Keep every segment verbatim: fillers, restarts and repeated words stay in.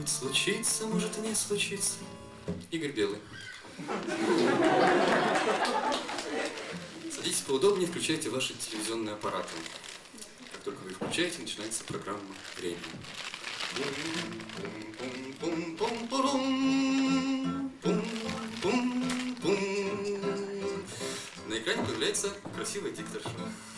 Может случиться, может и не случиться. Игорь Белый. Садитесь поудобнее, включайте ваши телевизионные аппараты. Как только вы их включаете, начинается программа «Время». На экране появляется красивая дикторша.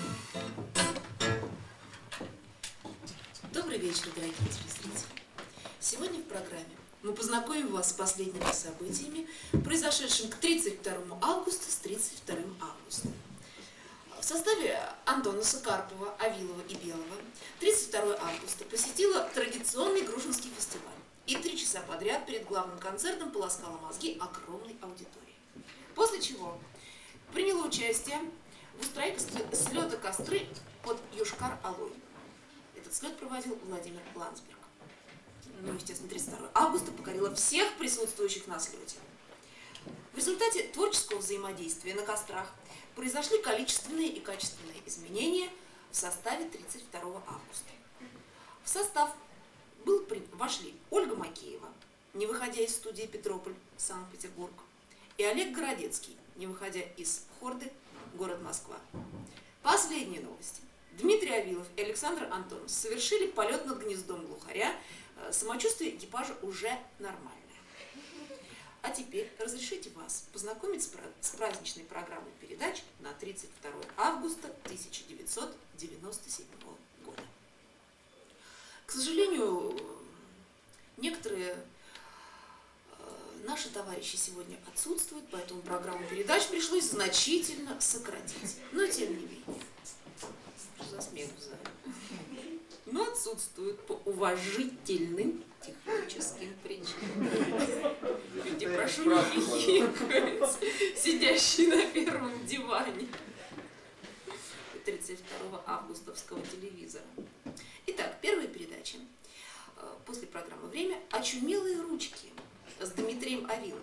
Добрый вечер, дорогие телезрители. Сегодня в программе мы познакомим вас с последними событиями, произошедшими к тридцать второму августа с тридцать вторым августа. В составе Антонаса, Карпова, Авилова и Белого тридцать второго августа посетила традиционный Грушинский фестиваль и три часа подряд перед главным концертом полоскала мозги огромной аудитории. После чего приняла участие в устройке слета костры под Йошкар-Олой. Этот слет проводил Владимир Ландсберг. Ну, естественно, тридцать второго августа покорила всех присутствующих на слете. В результате творческого взаимодействия на кострах произошли количественные и качественные изменения в составе тридцать второго августа. В состав был, вошли Ольга Макеева, не выходя из студии «Петрополь», Санкт-Петербург, и Олег Городецкий, не выходя из «Хорды», город Москва. Последние новости. Дмитрий Авилов и Александр Антонов совершили полет над гнездом глухаря. Самочувствие экипажа уже нормальное. А теперь разрешите вас познакомить с праздничной программой передач на тридцать второго августа тысяча девятьсот девяносто седьмого года. К сожалению, некоторые наши товарищи сегодня отсутствуют, поэтому программу передач пришлось значительно сократить. Но тем не менее. Что за смех в зале? Но отсутствуют по уважительным техническим причинам. Люди, прошу не хихикать, сидящий на первом диване тридцать второго августовского телевизора. Итак, первая передача после программы «Время» «Очумелые ручки» с Дмитрием Авиловым.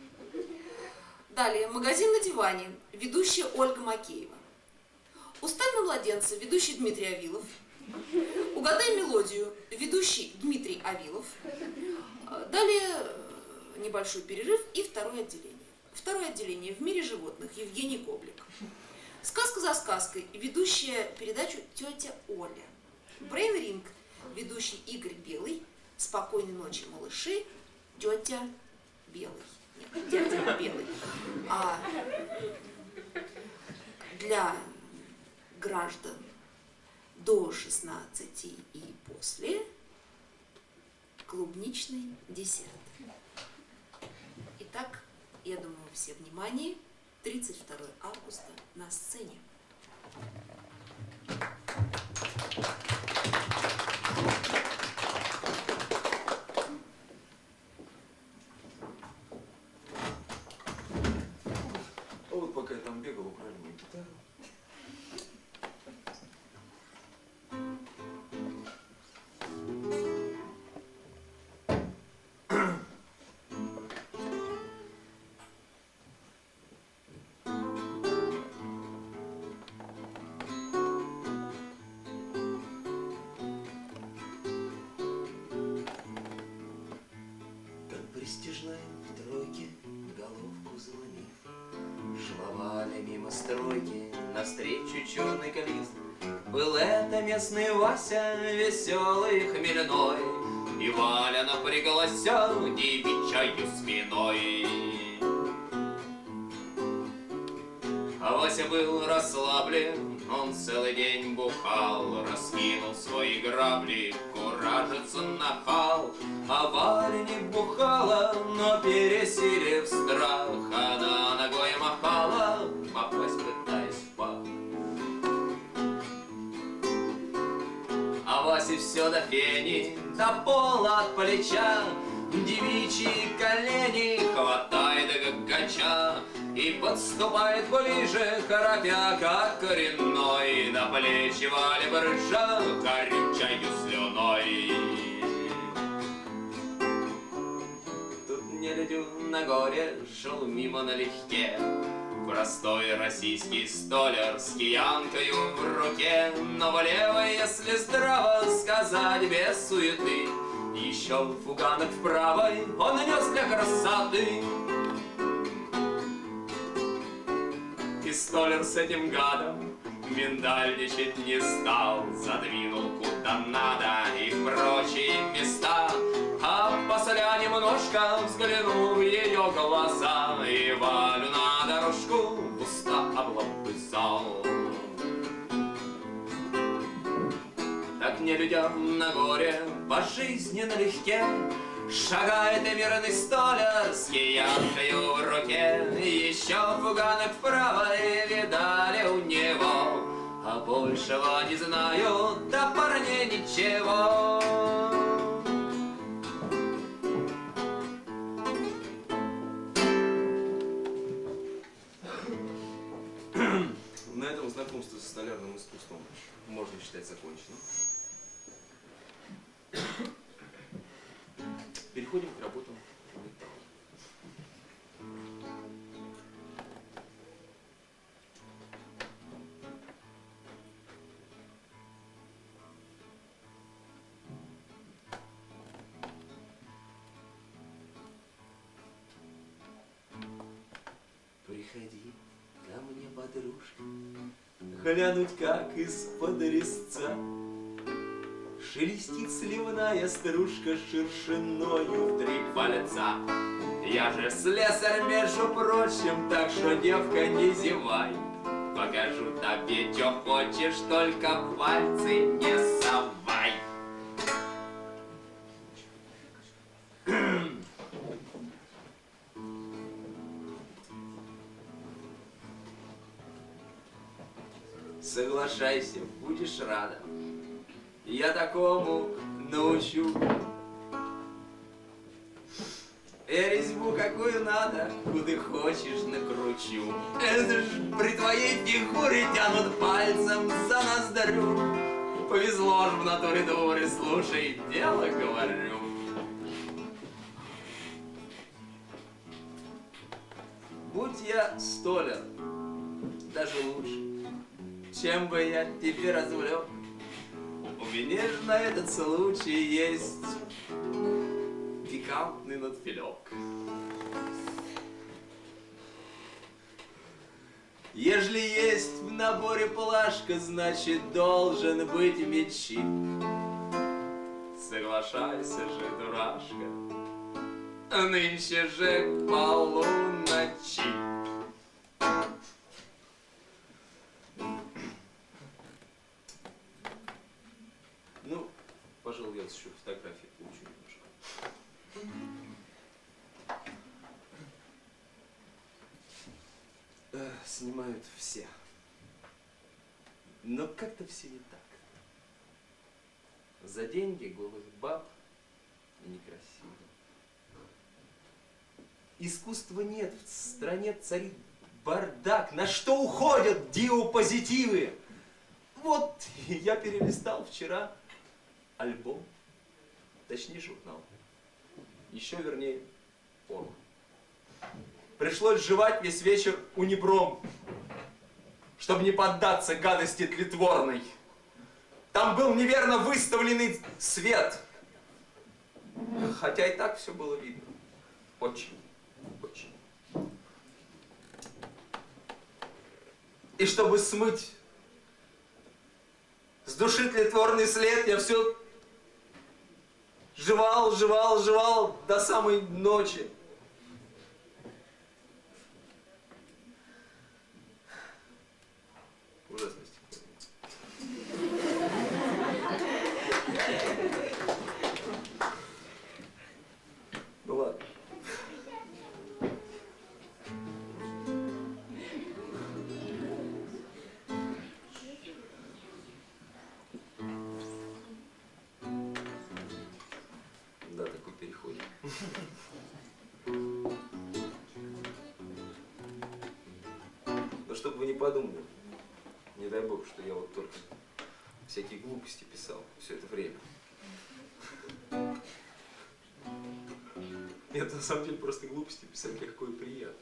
Далее «Магазин на диване», ведущая Ольга Макеева. «Усталь на младенца», ведущий Дмитрий Авилов. «Угадай мелодию», ведущий Дмитрий Авилов. Далее небольшой перерыв и второе отделение. Второе отделение «В мире животных» Евгений Коблик. «Сказка за сказкой», ведущая передачу тетя Оля. «Брейн-ринг», ведущий Игорь Белый. «Спокойной ночи, малыши», тетя Белый. Нет, дядя Белый. А для граждан до шестнадцати и после клубничный десерт. Итак, я думаю, все внимание, тридцать второго августа на сцене. А вот пока я там бегал, украли мою гитару. Престижной тройке, головку заломив, шла мимо стройки навстречу черный калиф. Был это местный Вася, веселый, хмельной, и Валя напряглась девичьей спиной. А Вася был расслаблен, он целый день бухал, раскинул свои грабли, куражится нахал. А Валя не бухала, но пересилив страх, она ногой махала, попасть пытаясь в пах. А Васе все до фени, до пола от плеча, девичьи колени хватает как гача. И подступает ближе, храпя, как коренной, на плечи Вали брызжа горючаю слюной. Тут нелюдю на горе шел мимо налегке простой российский столяр с киянкою в руке. Но влево, если здраво сказать без суеты, Еще фуганок в правой он нес для красоты. И столяр с этим гадом миндальничать не стал, задвинул куда надо и в прочие места. А после немножко взглянул в ее глаза и Валю на дорожку в уста облобызал. Так не людям на горе, по жизни налегке шагает и мирный столяр с киянкою в руке. Еще фуганок вправо и видали у него, а большего не знаю, да парней ничего. На этом знакомство со столярным искусством можно считать законченным. Переходим к работам металла. Приходи ко мне, подружка, глянуть, как из-под резца шелестит сливная стружка шершиною в три пальца. Я же слесарь, между прочим, так что, девка, не зевай. Покажу тебе, что хочешь, только пальцы не совай. Соглашайся, будешь рада. Я такому научу. Я резьбу какую надо, куда хочешь накручу. Это ж при твоей фигуре тянут пальцем за ноздрю. Повезло ж в натуре дуре, слушай, дело говорю. Будь я столяр, даже лучше, чем бы я тебе развлек. У меня же на этот случай есть пикантный надфилек. Ежели есть в наборе плашка, значит должен быть мечи. Соглашайся же, дурашка, нынче же к полуночи. Ну, пожалуй, я еще фотографии получу немножко. Э, снимают все. Но как-то все не так. За деньги голых баб и некрасиво. Искусства нет, в стране царит бардак. На что уходят диапозитивы? Вот я перелистал вчера альбом, точнее журнал, еще вернее порно. Пришлось жевать весь вечер унибром, чтобы не поддаться гадости тлетворной. Там был неверно выставленный свет, хотя и так все было видно. Очень, очень. И чтобы смыть с души тлетворный след, я все жевал, жевал, жевал до самой ночи. Ужасно стихотворение. Ну ладно. Да, такой переход. Но чтобы вы не подумали, не дай бог, что я вот только всякие глупости писал все это время. Нет, на самом деле просто глупости писать легко и приятно.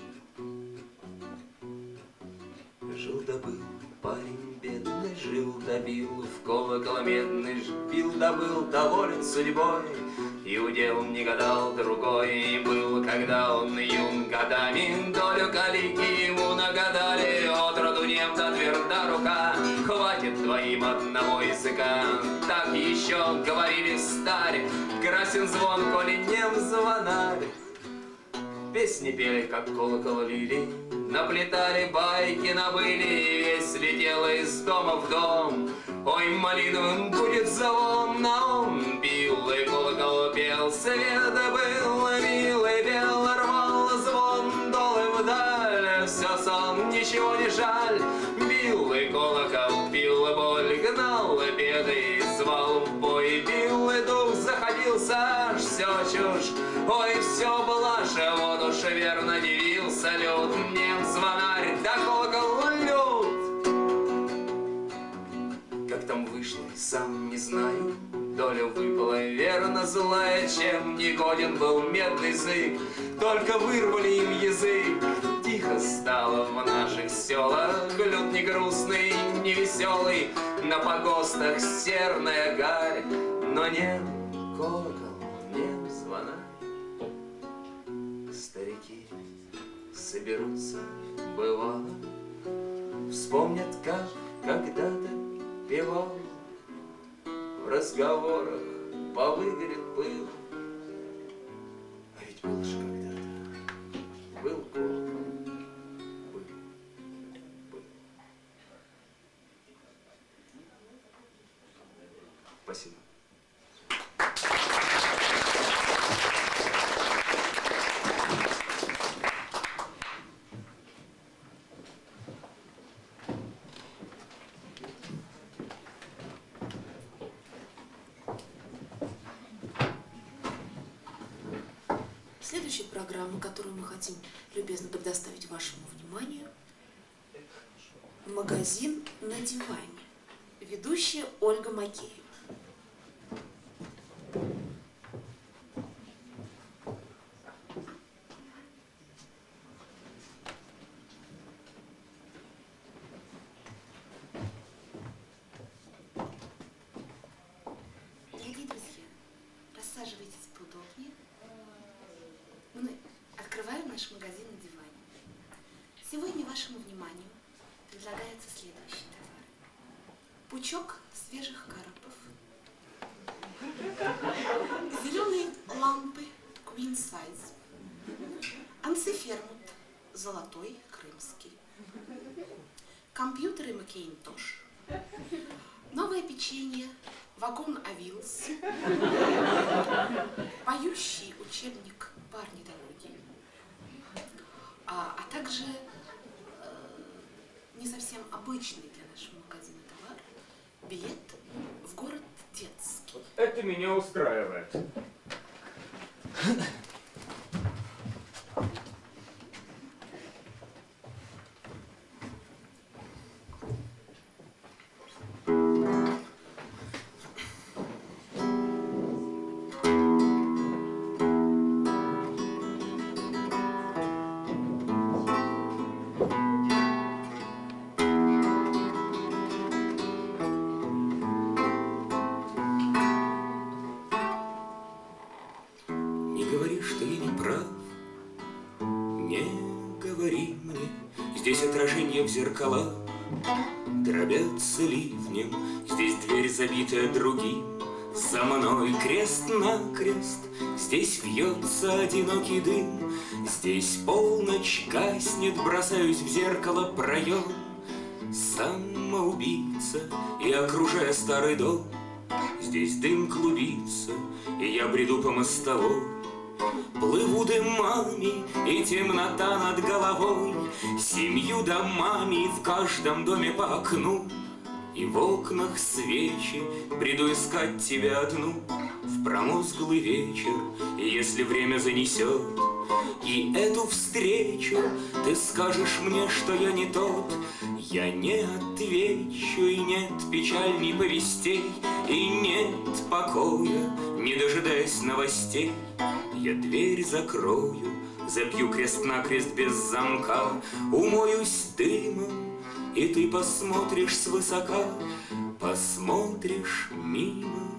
Жил да был парень бедный, жил да напил, в колокол медный жбил, да был доволен судьбой, и удел не гадал другой. И был, когда он юн, годами долю калики ему нагадали. Отроду немца тверда рука, хватит твоим одного языка. Так еще говорили старе, красен звон, коли нем звонарь. Песни пели, как колокол лили, наплетали байки, набыли, и весь летела из дома в дом. Ой, малиновым будет звон, но он бил, и колокол пел, свет был, милый пел, рвал звон, долы вдаль, все сон, ничего не жаль. Бил, и колокол пил, боль гнал, и беды звал в бой. Бил, и дух заходился, аж все чушь, ой, все блажь, вот уж верно дивился люд. Нем звонарь, да колокол люд. Как там вышло, сам не знаю, доля выпала верно злая, чем не годен был медный язык, только вырвали им язык. Тихо стало в наших селах, люд не грустный, не веселый, на погостах серная гарь, но не колокол, не звонарь. Старики соберутся, бывало, вспомнят, как когда-то певал, в разговорах повыгорит был. А ведь был же когда-то, был колокол, был, был. Спасибо. Следующая программа, которую мы хотим любезно предоставить вашему вниманию, «Магазин на диване». Ведущая Ольга Макеева. Дорогие друзья, рассаживайтесь поудобнее. Мы открываем наш магазин на диване. Сегодня вашему вниманию предлагается следующий товар. Пучок свежих коробов. Зеленые лампы Queen Size. Ансефермут золотой крымский. Компьютеры Macintosh. Новое печенье Вагон Авилс. Поющий учебник по орнитологии. А, а также э, не совсем обычный для нашего магазина товар — билет в город Детский. Это меня устраивает. В зеркала дробятся ливнем, здесь дверь забитая другим, за мной крест-накрест, здесь вьется одинокий дым, здесь полночь гаснет, бросаюсь в зеркало проем, самоубийца, и окружая старый дом, здесь дым клубится, и я бреду по мостовой. Плыву дымами, и темнота над головой, семью домами в каждом доме по окну. И в окнах свечи, бреду искать тебя одну в промозглый вечер, и если время занесет и эту встречу, ты скажешь мне, что я не тот. Я не отвечу, и нет печальней повестей, и нет покоя, не дожидаясь новостей. Я дверь закрою, забью крест-накрест без замка, умоюсь дымом, и ты посмотришь свысока. посмотришь мимо.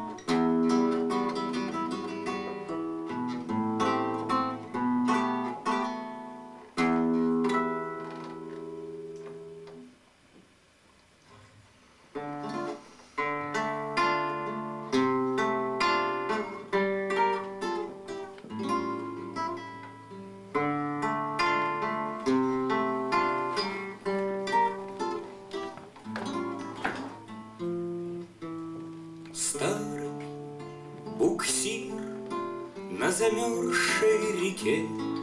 Старый буксир на замерзшей реке,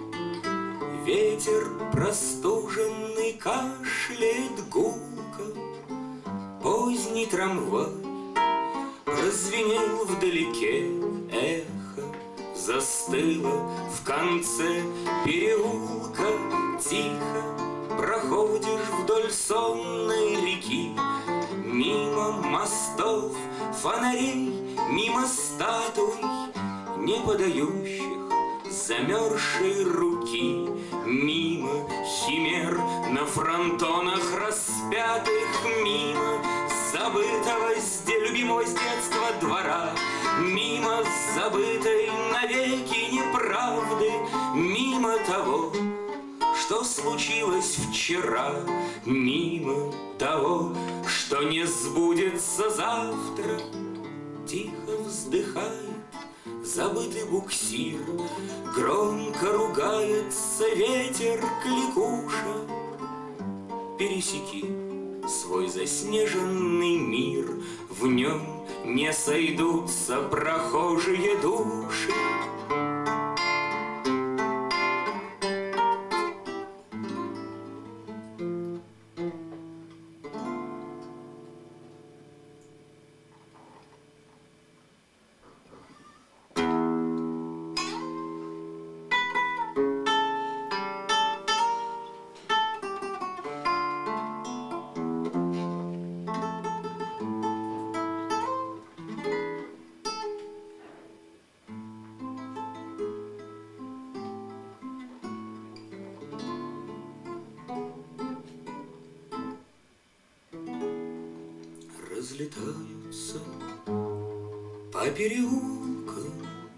ветер простуженный кашляет гулко, поздний трамвай прозвенел вдалеке, эхо застыло в конце переулка. Тихо проходишь вдоль сонной реки, мимо мостов, фонарей, мимо статуй, не подающих замерзшей руки, мимо химер на фронтонах распятых, мимо забытого где любимого с детства двора, мимо забытой навеки неправды, мимо того, что случилось вчера, мимо того, что не сбудется завтра. Тихо вздыхает забытый буксир, громко ругается ветер кликуша. Пересеки свой заснеженный мир, в нем не сойдутся прохожие души. Разлетаются по переулкам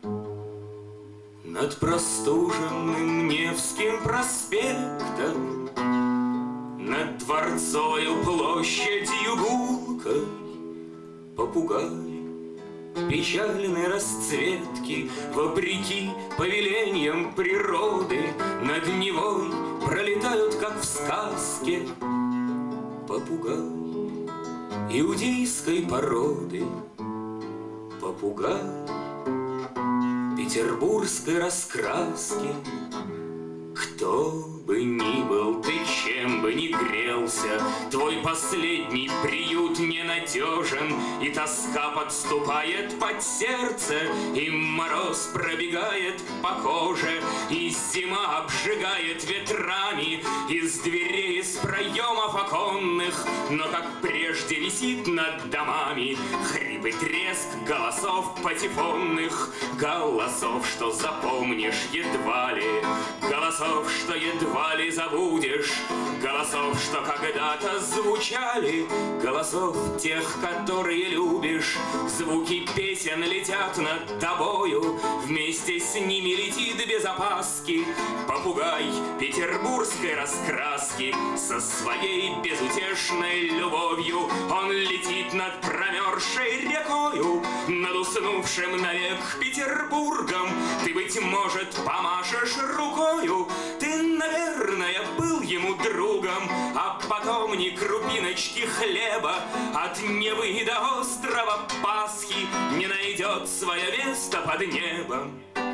над простуженным Невским проспектом, над Дворцовой площадью гулкой попугаи печальной расцветки, вопреки повелениям природы, над Невой пролетают, как в сказке, попугаи иудейской породы, попугай петербургской раскраски. Кто бы ни был ты, чем бы ни грелся, твой последний приют ненадежен, и тоска подступает под сердце, и мороз пробегает по коже, и зима обжигает ветрами из дверей, из проемов оконных, но как прежде висит над домами хрип и треск голосов патефонных, голосов, что запомнишь едва ли, голосов, что едва ли забудешь, голосов, что когда-то звучали, голосов тех, которые любишь. Звуки песен летят над тобою, вместе с ними летит без опаски попугай петербургской раскраски. Со своей безутешной любовью он летит над промерзшей рекою, над уснувшим навек Петербургом. Ты, быть может, помашешь рукою, ты, наверное, был ему другом, а потом ни крупиночки хлеба от Невы до острова Пасхи не найдет свое место под небом.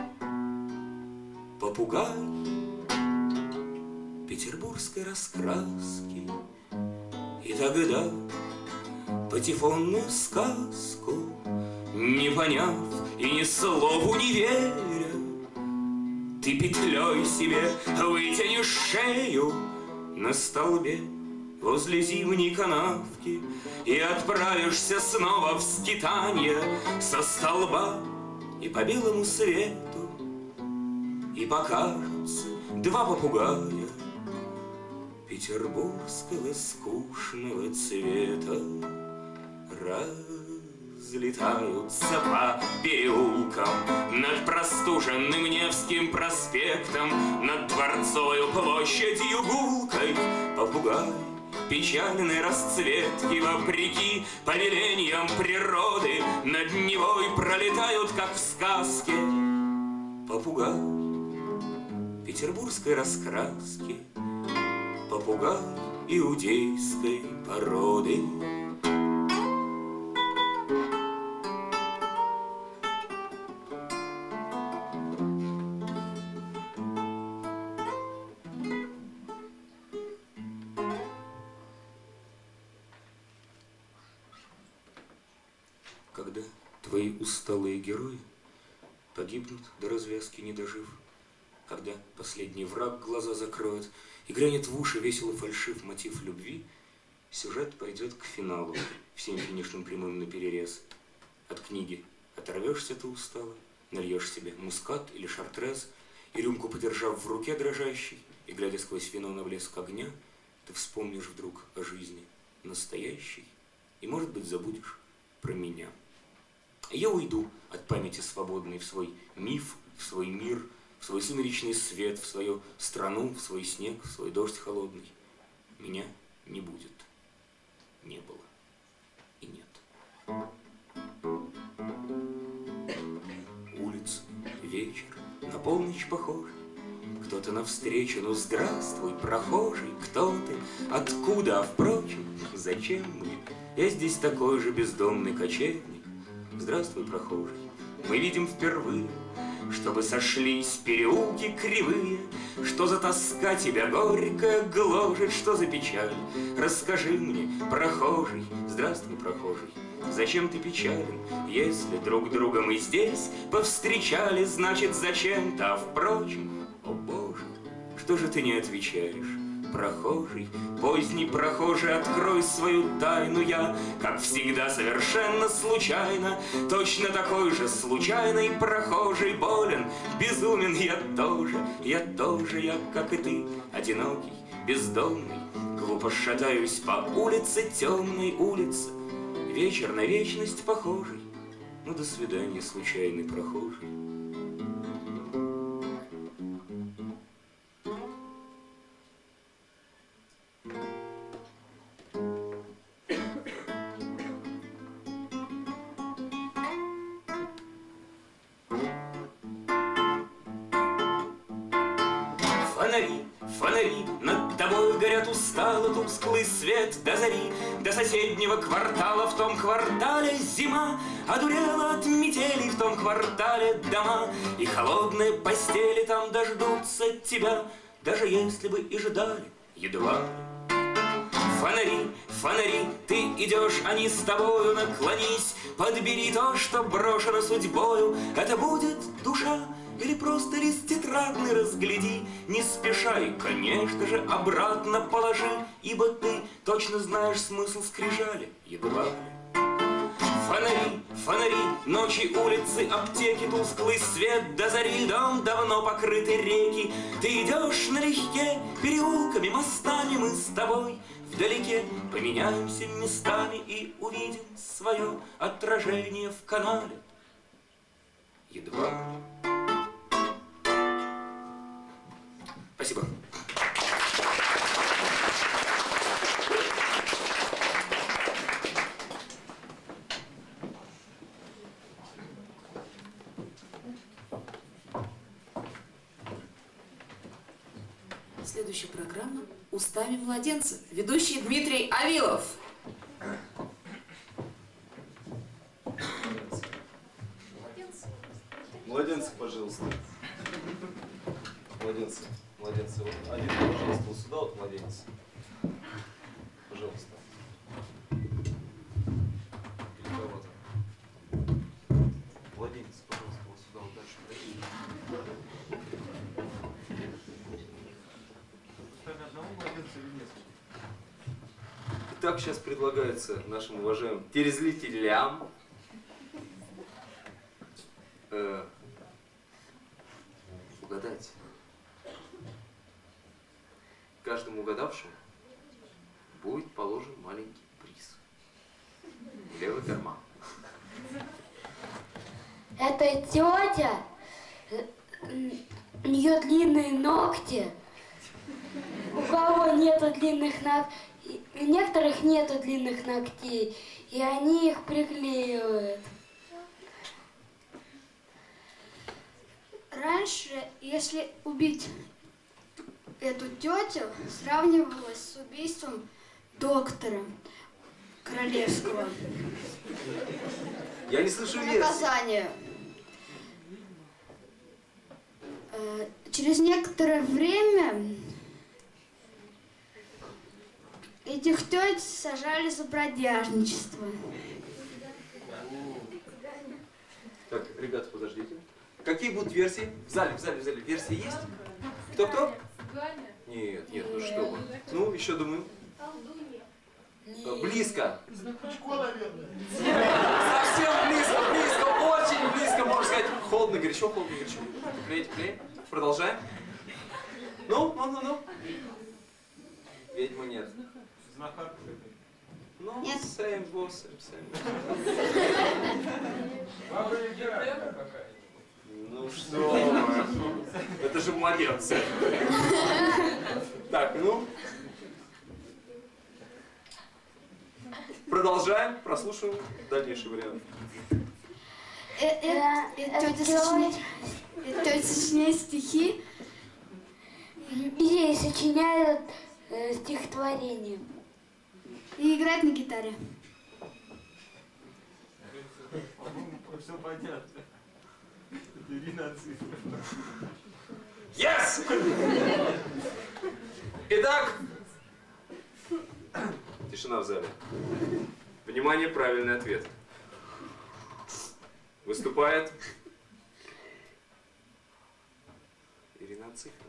Попугай петербургской раскраски. И тогда патефонную сказку, не поняв и ни слову не веря, ты петлей себе вытянешь шею на столбе возле зимней канавки и отправишься снова в скитанье со столба, и по белому свету и покажутся два попугая петербургского скучного цвета. разлетаются по переулкам над простуженным Невским проспектом, над Дворцовой площадью гулкой. Попугай печальной расцветки, вопреки повелениям природы, над Невой пролетают, как в сказке. Попугай петербургской раскраски, попугай иудейской породы. Когда твои усталые герои погибнут до развязки не дожив, когда последний враг глаза закроет и грянет в уши весело фальшив мотив любви, сюжет пойдет к финалу, всем финишным прямым наперерез. От книги оторвешься ты устало, нальешь себе мускат или шартрез, и рюмку подержав в руке дрожащей, и глядя сквозь вино на блеск огня, ты вспомнишь вдруг о жизни настоящей и, может быть, забудешь про меня. Я уйду от памяти свободной в свой миф, в свой мир, в свой сумеречный свет, в свою страну, в свой снег, в свой дождь холодный. Меня не будет, не было и нет. Улица, вечер, на полночь похожий. Кто-то навстречу, ну здравствуй, прохожий. Кто ты? Откуда? А впрочем, зачем мне? Я здесь такой же бездомный кочевник. Здравствуй, прохожий. Мы видим впервые, чтобы сошлись переулки кривые. Что за тоска тебя горькая гложет, что за печаль? Расскажи мне, прохожий. Здравствуй, прохожий. Зачем ты печален? Если друг друга мы здесь повстречали, значит зачем-то, а впрочем, о боже, что же ты не отвечаешь? Прохожий, поздний прохожий, открой свою тайну. Я, как всегда, совершенно случайно, точно такой же случайный прохожий, болен, безумен я тоже, я тоже, я, как и ты, одинокий, бездомный, глупо шатаюсь по улице, темной улице, вечер на вечность похожий. Ну, до свидания, случайный прохожий. Фонари, фонари, над тобой горят устало тусклый свет до зари, до соседнего квартала. В том квартале зима одурела от метели, в том квартале дома и холодные постели там дождутся тебя, даже если бы и ждали едва ли. Фонари, фонари, ты идешь, они с тобою, наклонись, подбери то, что брошено судьбою. Это будет душа или просто лист тетрадный, разгляди, не спеша и, конечно же, обратно положи, ибо ты точно знаешь смысл скрижали, едва ли. Фонари, фонари, ночи, улицы, аптеки, тусклый свет до зари, дом давно покрыты реки. Ты идешь налегке переулками, мостами, мы с тобой вдалеке поменяемся местами и увидим свое отражение в канале. Едва ли. Спасибо. Следующая программа «Устами младенца». Ведущий Дмитрий Авилов. Младенцы, пожалуйста. Младенцы, младенцы. Вот один, пожалуйста, вот сюда, вот младенец. Пожалуйста. Или кого-то. Младенец, пожалуйста, вот сюда, вот дальше. Итак, сейчас предлагается нашим уважаемым телезрителям э, угадать. Каждому угадавшему будет положен маленький приз. левый карман. Это тетя, у нее длинные ногти, у кого нету длинных ногтей, у некоторых нету длинных ногтей, и они их приклеивают. Раньше, если убить эту тетю, сравнивалось с убийством доктора королевского. Я не слышу версии. Наказание. Э, Через некоторое время этих тет сажали за бродяжничество. Так, ребята, подождите. Какие будут версии? В зале, в зале, в зале. Версии есть? Кто-кто? Нет, нет, ну что вы. Ну, еще думаю. Близко. Знахарчко, наверное. Совсем близко, близко, очень близко, можно сказать. Холодно, горячо, холодно, горячо. Теплее, теплее. Продолжаем. Ну, ну, ну, ну. Ведьма нет. Знахарка. Ну, Нет. same, boss, same, Баба Яга какая. Ну что? Это же молодец. Так, ну. Продолжаем, прослушаем дальнейший вариант. Тетя сочиняет стихи. И сочиняют э, стихотворение. И играет на гитаре. Все понятно. Ирина Цифрова. Yes! Итак, тишина в зале. Внимание, правильный ответ. Выступает Ирина Цифрова.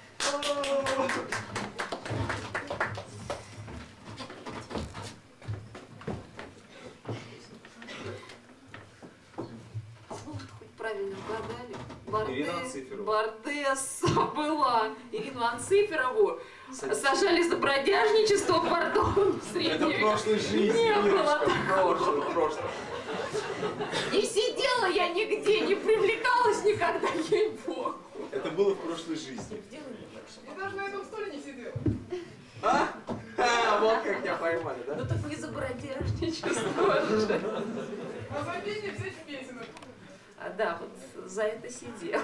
Правильно угадали. Ирина Барде... Анциферова. Бардесса была. Ирину Анциферову сажали за бродяжничество, пардон, в среднем. Это в прошлой жизни. Не было в прошлом, в прошлом. Не сидела я нигде, не привлекалась никогда, ей-богу. Это было в прошлой жизни. Я даже на этом столе не сидела. А? А, вот как тебя поймали, да? Ну так не за бродяжничество же. А за песни всех песенок. А да, вот за это сидел.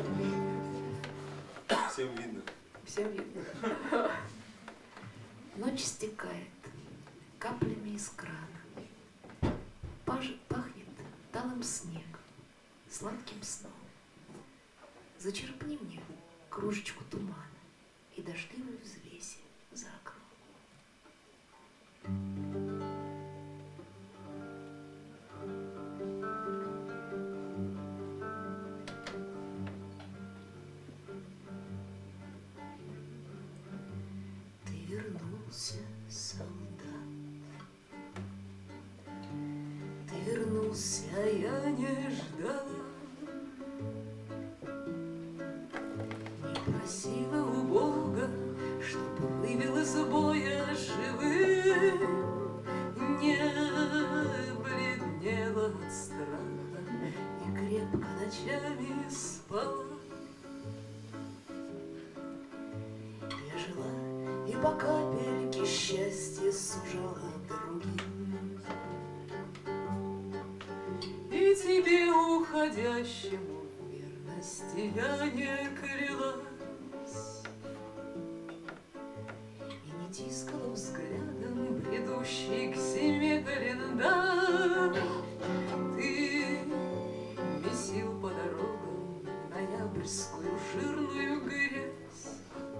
Всем видно. Всем видно. Ночь стекает каплями из крана. Паж- Пахнет талым снегом, сладким сном. Зачерпни мне кружечку тумана и дождливой взвеси за окном. Ты вернулся, солдат. Ты вернулся, а я не ждала. Не просила у Бога, чтоб вывел из боя живым. Не бледнела от страха и крепко ночами спала. Я жила и по капельке счастье сужала другим. И тебе, уходящему, верности я не клялась. И не тискала взглядом бредущий к зиме календарь. Ты месил по дорогам ноябрьскую жирную грязь.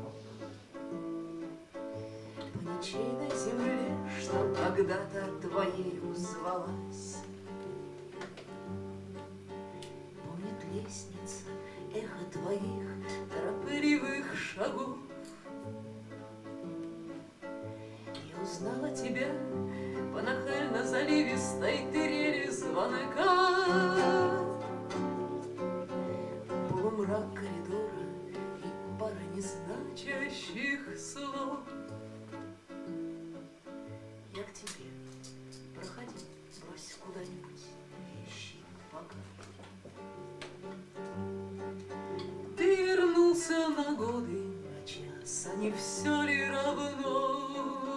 По ничейной земле, что когда-то твоею звалась. Помнит лестница эхо твоих торопливых шагов. Я узнала тебя по нахально-заливистой трели звонка. Полумрак коридора и пара незначащих слов. Я к тебе, проходи, брось не все ли равно?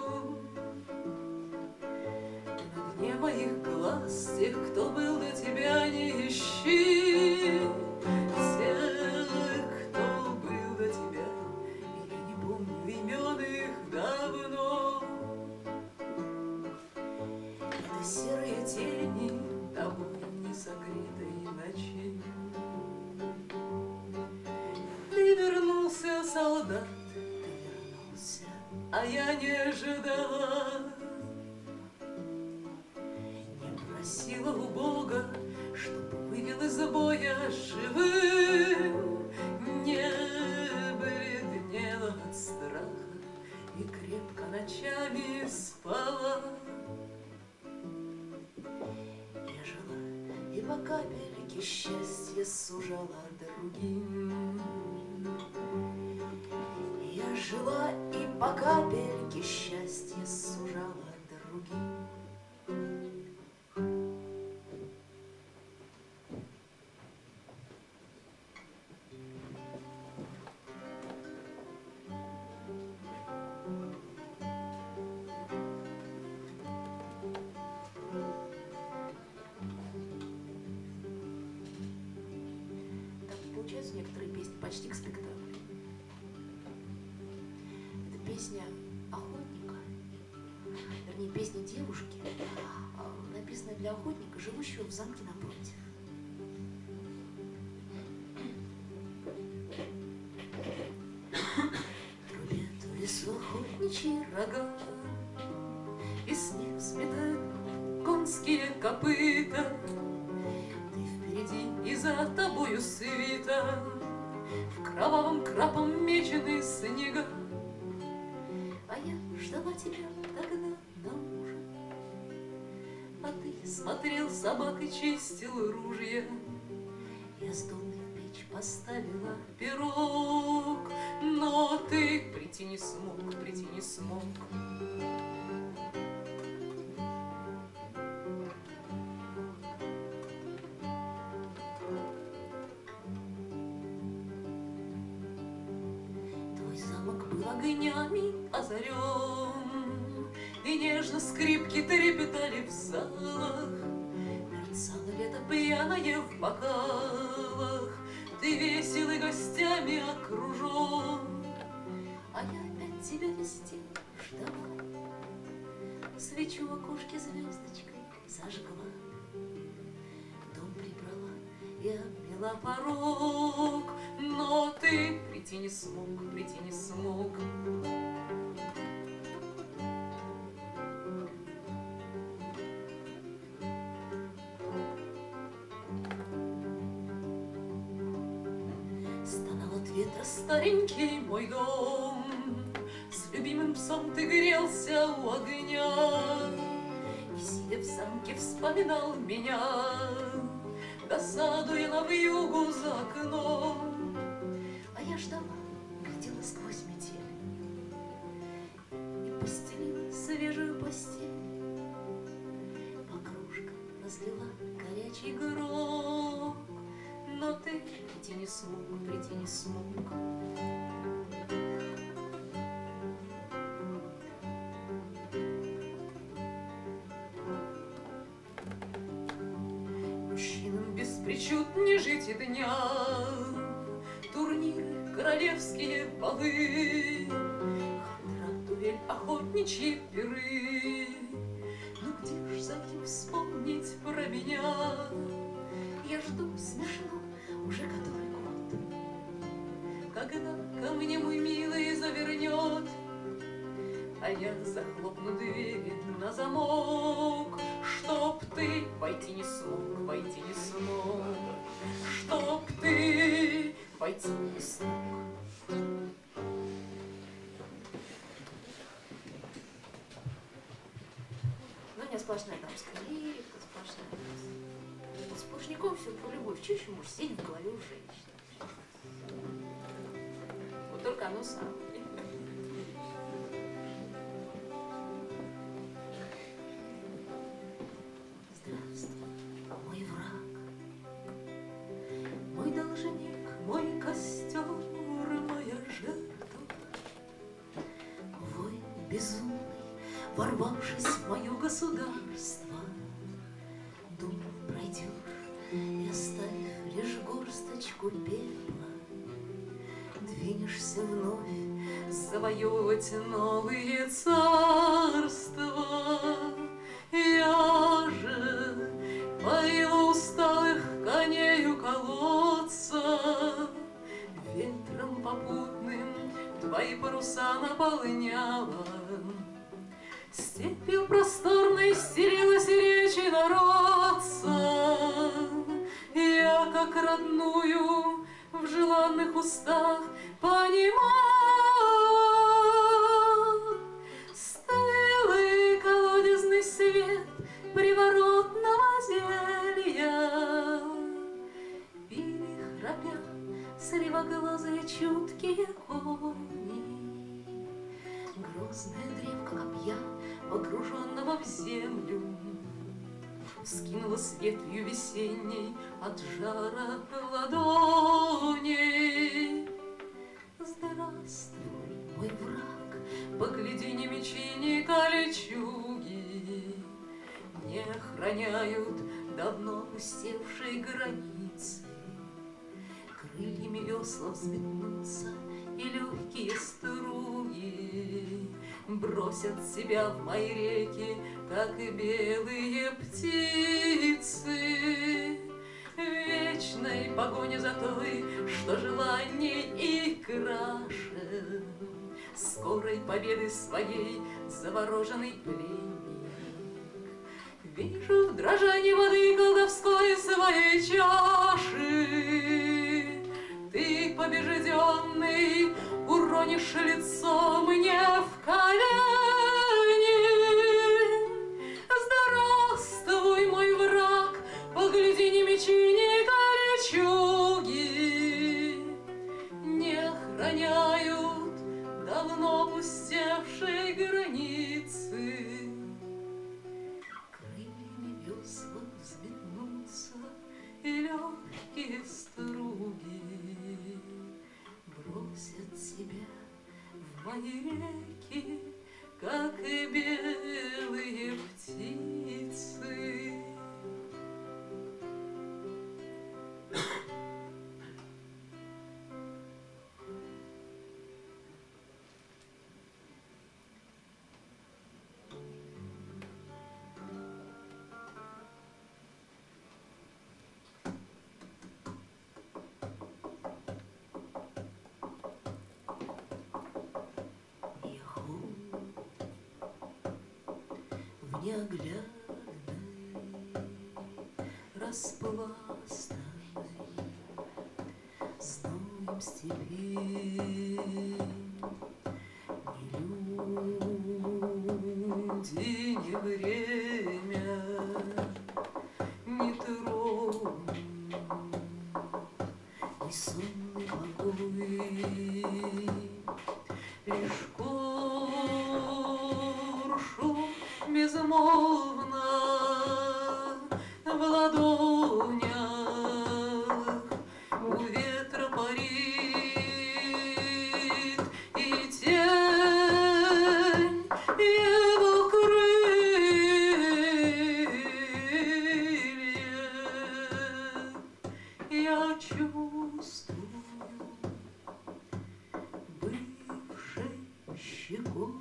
На дне моих глаз тех, кто был до тебя, не ищи. Тех, кто был до тебя, я не помню имен их давно. Это серые тени тобой не согретой ночи. Ты вернулся, солдат, ты вернулся, а я не ожидала. Не просила у Бога, чтоб вывел из боя живым. Не бледнела от страха и крепко ночами спала. Я жила и по капельке счастье сужала другим. Я жила и по капельке счастье сужала другим. Получаются некоторые песни почти к спектаклю. Это песня охотника, вернее, песня девушки, написанная для охотника, живущего в замке напротив. Трубят в лесу охотничьи рога, и снег сметают конские копыта. И за тобою свита в кровавом крапом мечены снега. А я ждала тебя тогда на ужин, а ты смотрел собак и чистил ружья. Я с донной в печь поставила пирог, но ты прийти не смог, прийти не смог. Огнями озарен, и нежно скрипки трепетали в залах. Мерцало лето пьяное в бокалах, ты веселый гостями окружен. А я опять тебя везде ждала, свечу в окошке звездочкой зажгла. Дом прибрала и обняла порог, но ты прийти не смог, прийти не смог. Стонал от ветра старенький мой дом, с любимым псом ты грелся у огня. И сидя в замке вспоминал меня, досадуя на вьюгу за окном. А я ждала, глядела сквозь метель и постелила свежую постель. По кружкам разлила горячий гроб, но ты прийти не смог, прийти не смог. Мужчинам без причуд не жить и дня, турниры, королевские балы, хандра, дуэль, охотничьи пиры. Ну где ж за ним вспомнить про меня? Я жду смешно уже который год, когда ко мне мой милый завернет, а я захлопну дверь на замок, чтоб ты войти не смог, войти не смог, чтоб ты войти не смог. Ну, не сплошная дамская лирика, сплошная. Вот с Плужником все про любовь. Что еще может сидеть в голове у женщины? Вот только оно самое. Здравствуй, мой враг, мой должник, мой костер, моя жертва. безумный, ворвавшись в мое государство. Думал, пройдешь и оставив лишь горсточку пепла, двинешься вновь завоевывать новые царства. Я же поила усталых коней у колодца, ветром попутным твои паруса наполняла. Степью просторной стелилась речи народца. Я, как родную, в желанных устах понимала. Стылый колодезный свет приворотного зелья пили, храпя, сливоглазые чуткие кони. Грозная древка копья, погруженного в землю, вскинулась ветвью весенней от жара ладони. Здравствуй, мой враг, погляди, ни мечи, ни кольчуги не охраняют давно опустевшей границы. Крыльями весла взметнутся, и легкие струи бросят себя в мои реки, как и белые птицы. В вечной погоне за той, что желаний и краше, скорой победы своей завороженный пленник. Вижу в дрожании воды колдовской своей чаши. Ты, побежденный, уронишь лицо мне в колени. Здравствуй, мой враг, погляди, ни мечи, ни кольчуги не охраняют давно пустевшей границы. Крыльями весла взметнутся, и легкие струги бросят себя в мои реки, как и белые птицы. Неоглядной, распластанной зноем степи, ни люди, ни время, ни трон, ни сонный покой, лишь коршун безмолвно в ладонях у ветра парит, и тень его крыльев я чувствую, бывшей щекой.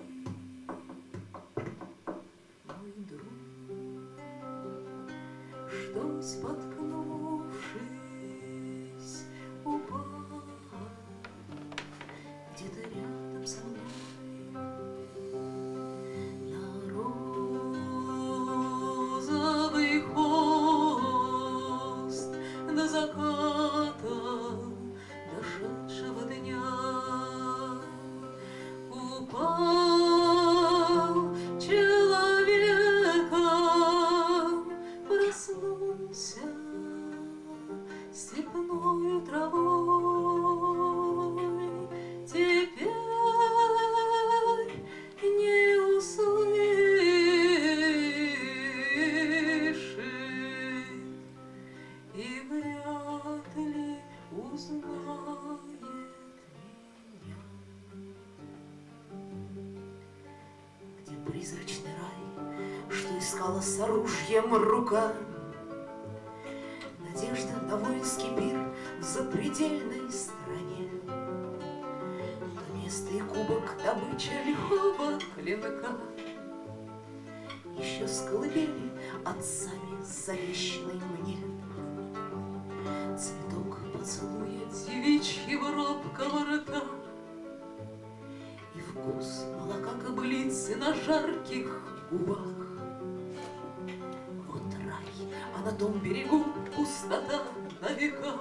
Что, споткнувшись, упал где-то рядом со мной на розовый хвост до заката дошедшего дня. Упал человеком, проснулся степною травой, теперь не услышит и вряд ли узнает меня. призрачный рай, что искала с оружием рука. Надежда на воинский пир в запредельной стране, то место и кубок добыча лихого клинка. Еще с колыбели отцами завещанной мне цветок поцелуя девичьего робкого рта и вкус молока кобылицы на жарких губах. Вот рай, а на том берегу пустота на века.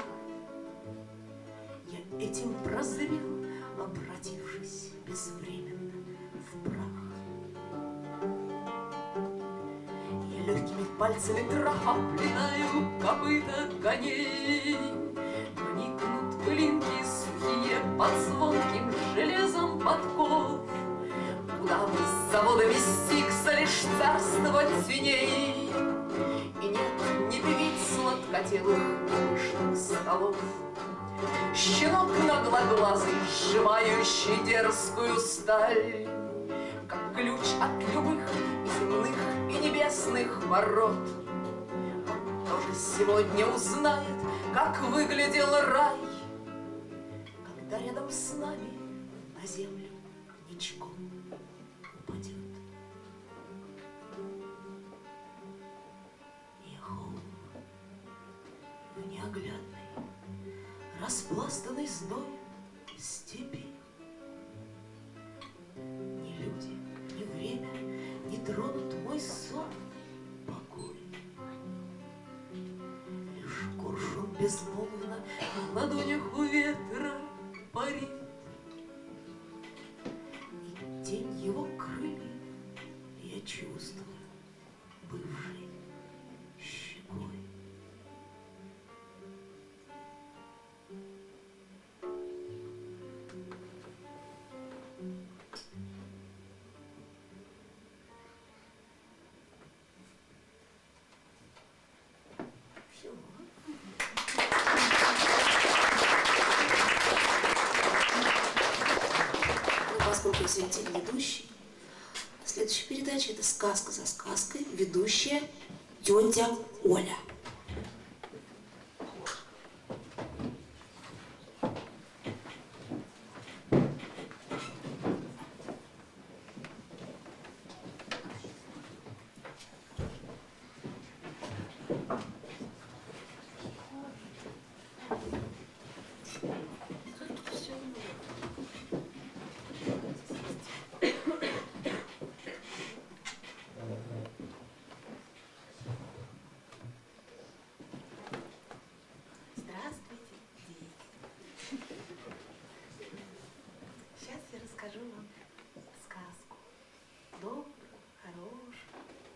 Я этим прозрел, обратившись безвременно в прах. Я легкими пальцами трофа плетаю копыта коней, но никнут пылинки сухие под звонким железом подков. Куда мы с заводами Стикса лишь царство теней, и нет ни певиц сладкотелых, ни пышных столов. Щенок наглоглазый, сжимающий дерзкую сталь, как ключ от любых и земных, и небесных ворот. Он тоже сегодня узнает, как выглядел рай, когда рядом с нами на землю ничком упадет. Ехал в неоглядной, распластанной зной степи. Ни люди, ни время не тронут мой сон, покой. Лишь куршун безмолвно в ладонях у ветра парит, и тень его крыльев я чувствую бывшей щекой. Поскольку я сегодня ведущий, следующая передача — это «Сказка за сказкой», ведущая тетя Оля. Расскажу вам сказку, добрую, хорошую.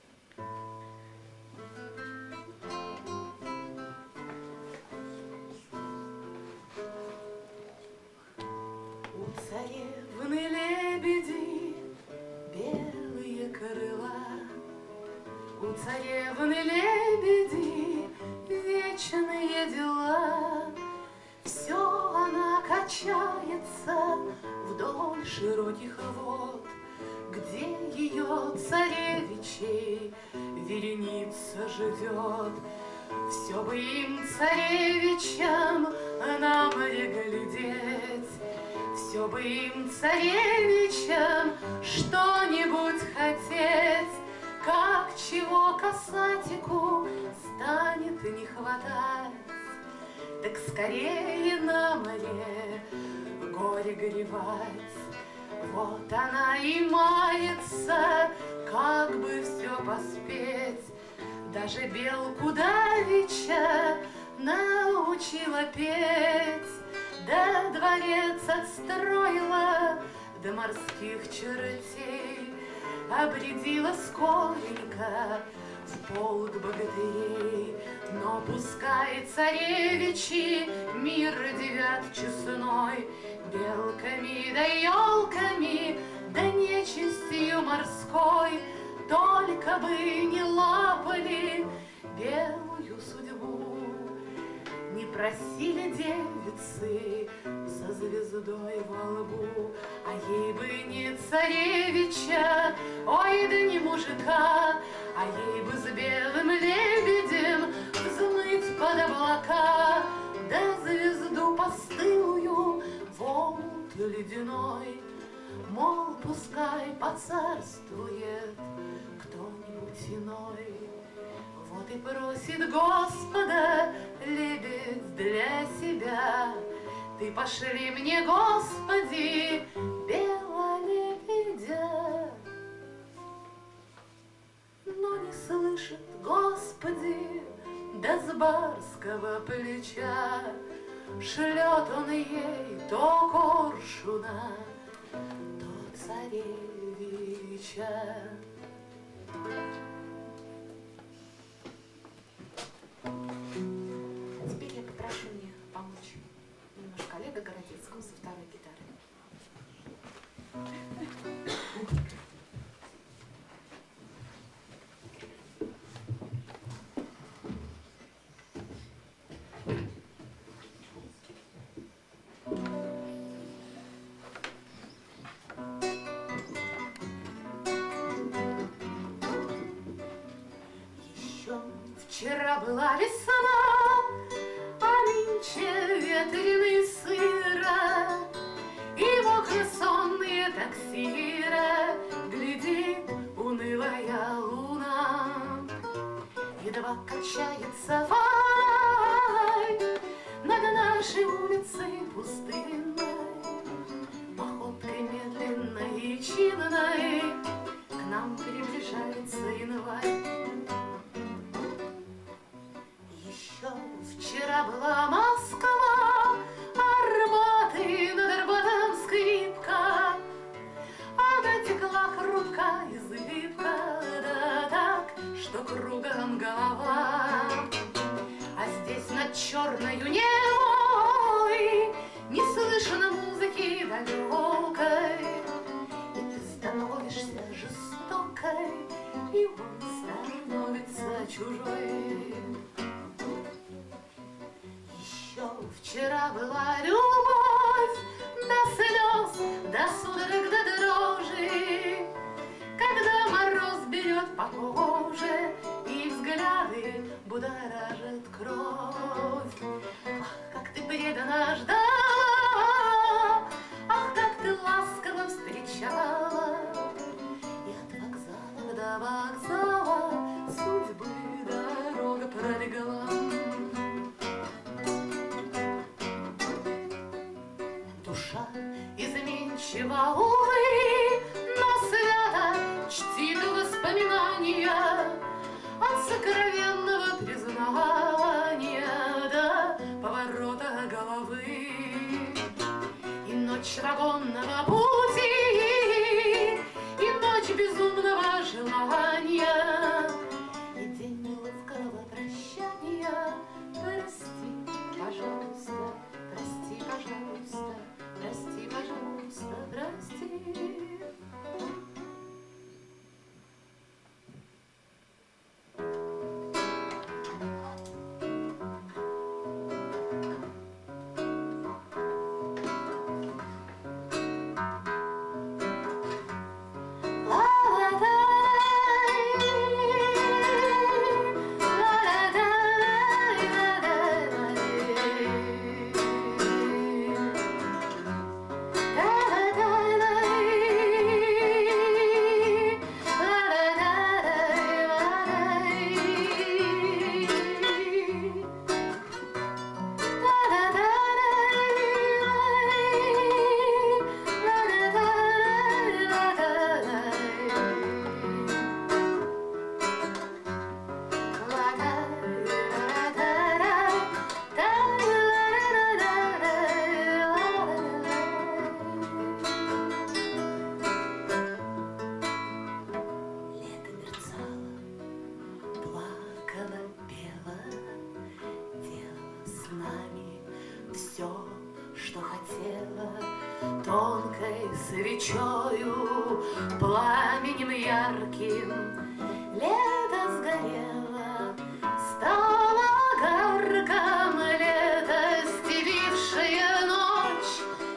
У царевны лебеди белые крыла, у царевны лебеди вечные дела. Все она качается вдоль широких вод, где ее царевичей вереница ждет. Все бы им, царевичам, на море глядеть, все бы им, царевичам, что-нибудь хотеть, как чего касатику станет не хватать. Так скорее на море горе горевать. Вот она и мается, как бы все поспеть. Даже белку давеча научила петь, да дворец отстроила до морских чертей, обрядила скоренько в полк богатырей. Но пускай царевичи мир девят честной белками да елками да нечистью морской, только бы не лапали белую судьбу, не просили девицы за звездой во лбу. А ей бы не царевича, ой, да не мужика, а ей бы с белым лебедем взмыть под облака, да звезду постылую в омут ледяной, мол, пускай поцарствует кто-нибудь иной. Вот и просит Господа лебедь для себя: ты пошли мне, Господи, белого лебедя. Но не слышит, Господи, да с барского плеча шлет он ей то коршуна, то царевича. Теперь я попрошу мне помочь немножко Олега Городецкого со второй гитарой. Вчера была весна, а нынче ветреный сыро, и мокро сонные таксира глядит унылая луна. Едва качается валь над нашей улицей пустынной, походкой медленной и чинной к нам приближается январь. Вчера была Москва, Арбаты, над Арбатом скрипка, а дотекла хрупкая зыбка, да так, что кругом голова. А здесь над черною невой не слышно музыки далекой, и ты становишься жестокой, и он становится чужой. Вчера была любовь до слез, до судорог, до дрожи, когда мороз берет по коже и взгляды будоражит кровь. Ах, как ты преданно ждала, ах, как ты ласково встречала, и от вокзала до вокзала судьбы дорога пролегла. Душа изменчива, увы, но свято чтит воспоминания от сокровенного признания до поворота головы. И ночь вагонного пути, и ночь безумного желания, и день неловкого прощания. Прости, пожалуйста, прости, пожалуйста, прости, пожалуйста, прости. тонкой свечою, пламенем ярким. Лето сгорело, стало гарком, лето стелившая ночь,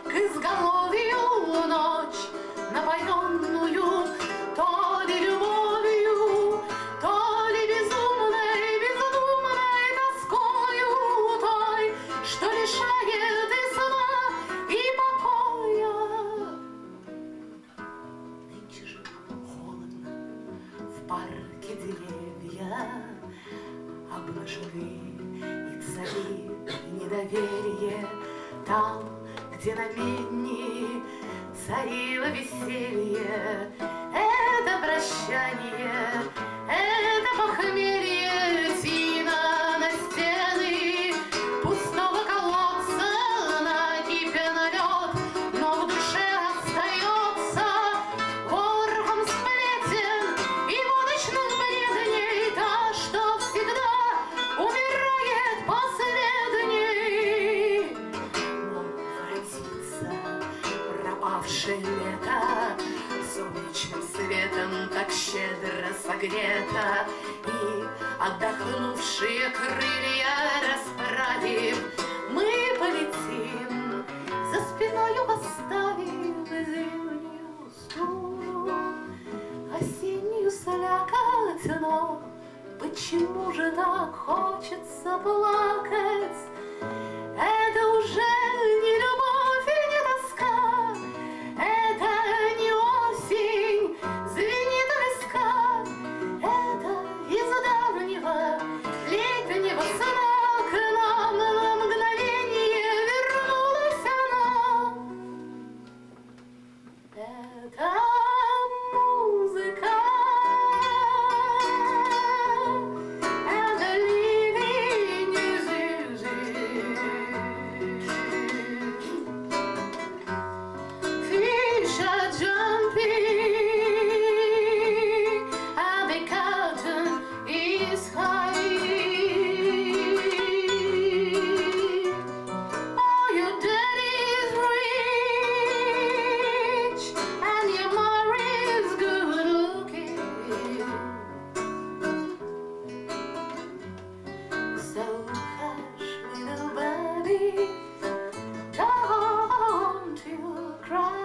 где на медне царило веселье. Это прощание, это похмелье, тина на стены пустого колодца, накипен лед, но в душе остается ворохом сплетен и водочных бредней та, что всегда умирает последней. Но воротится пропавшее лето, солнечным светом так щедро согрето, и отдохнувшие крылья расправив, мы полетим, за спиною оставив зимнюю стужу, осеннюю слякоть. Но почему же так хочется плакать? Это уже не любовь и не тоска, это не осень звенит в висках, это из давнего летнего сна к нам на мгновение вернулась она. Это музыка, это ливень из язык. Fish are jumping and the curtain is hiding. Oh, your daddy's rich and your mommy's good looking. So hush, little baby, don't you cry.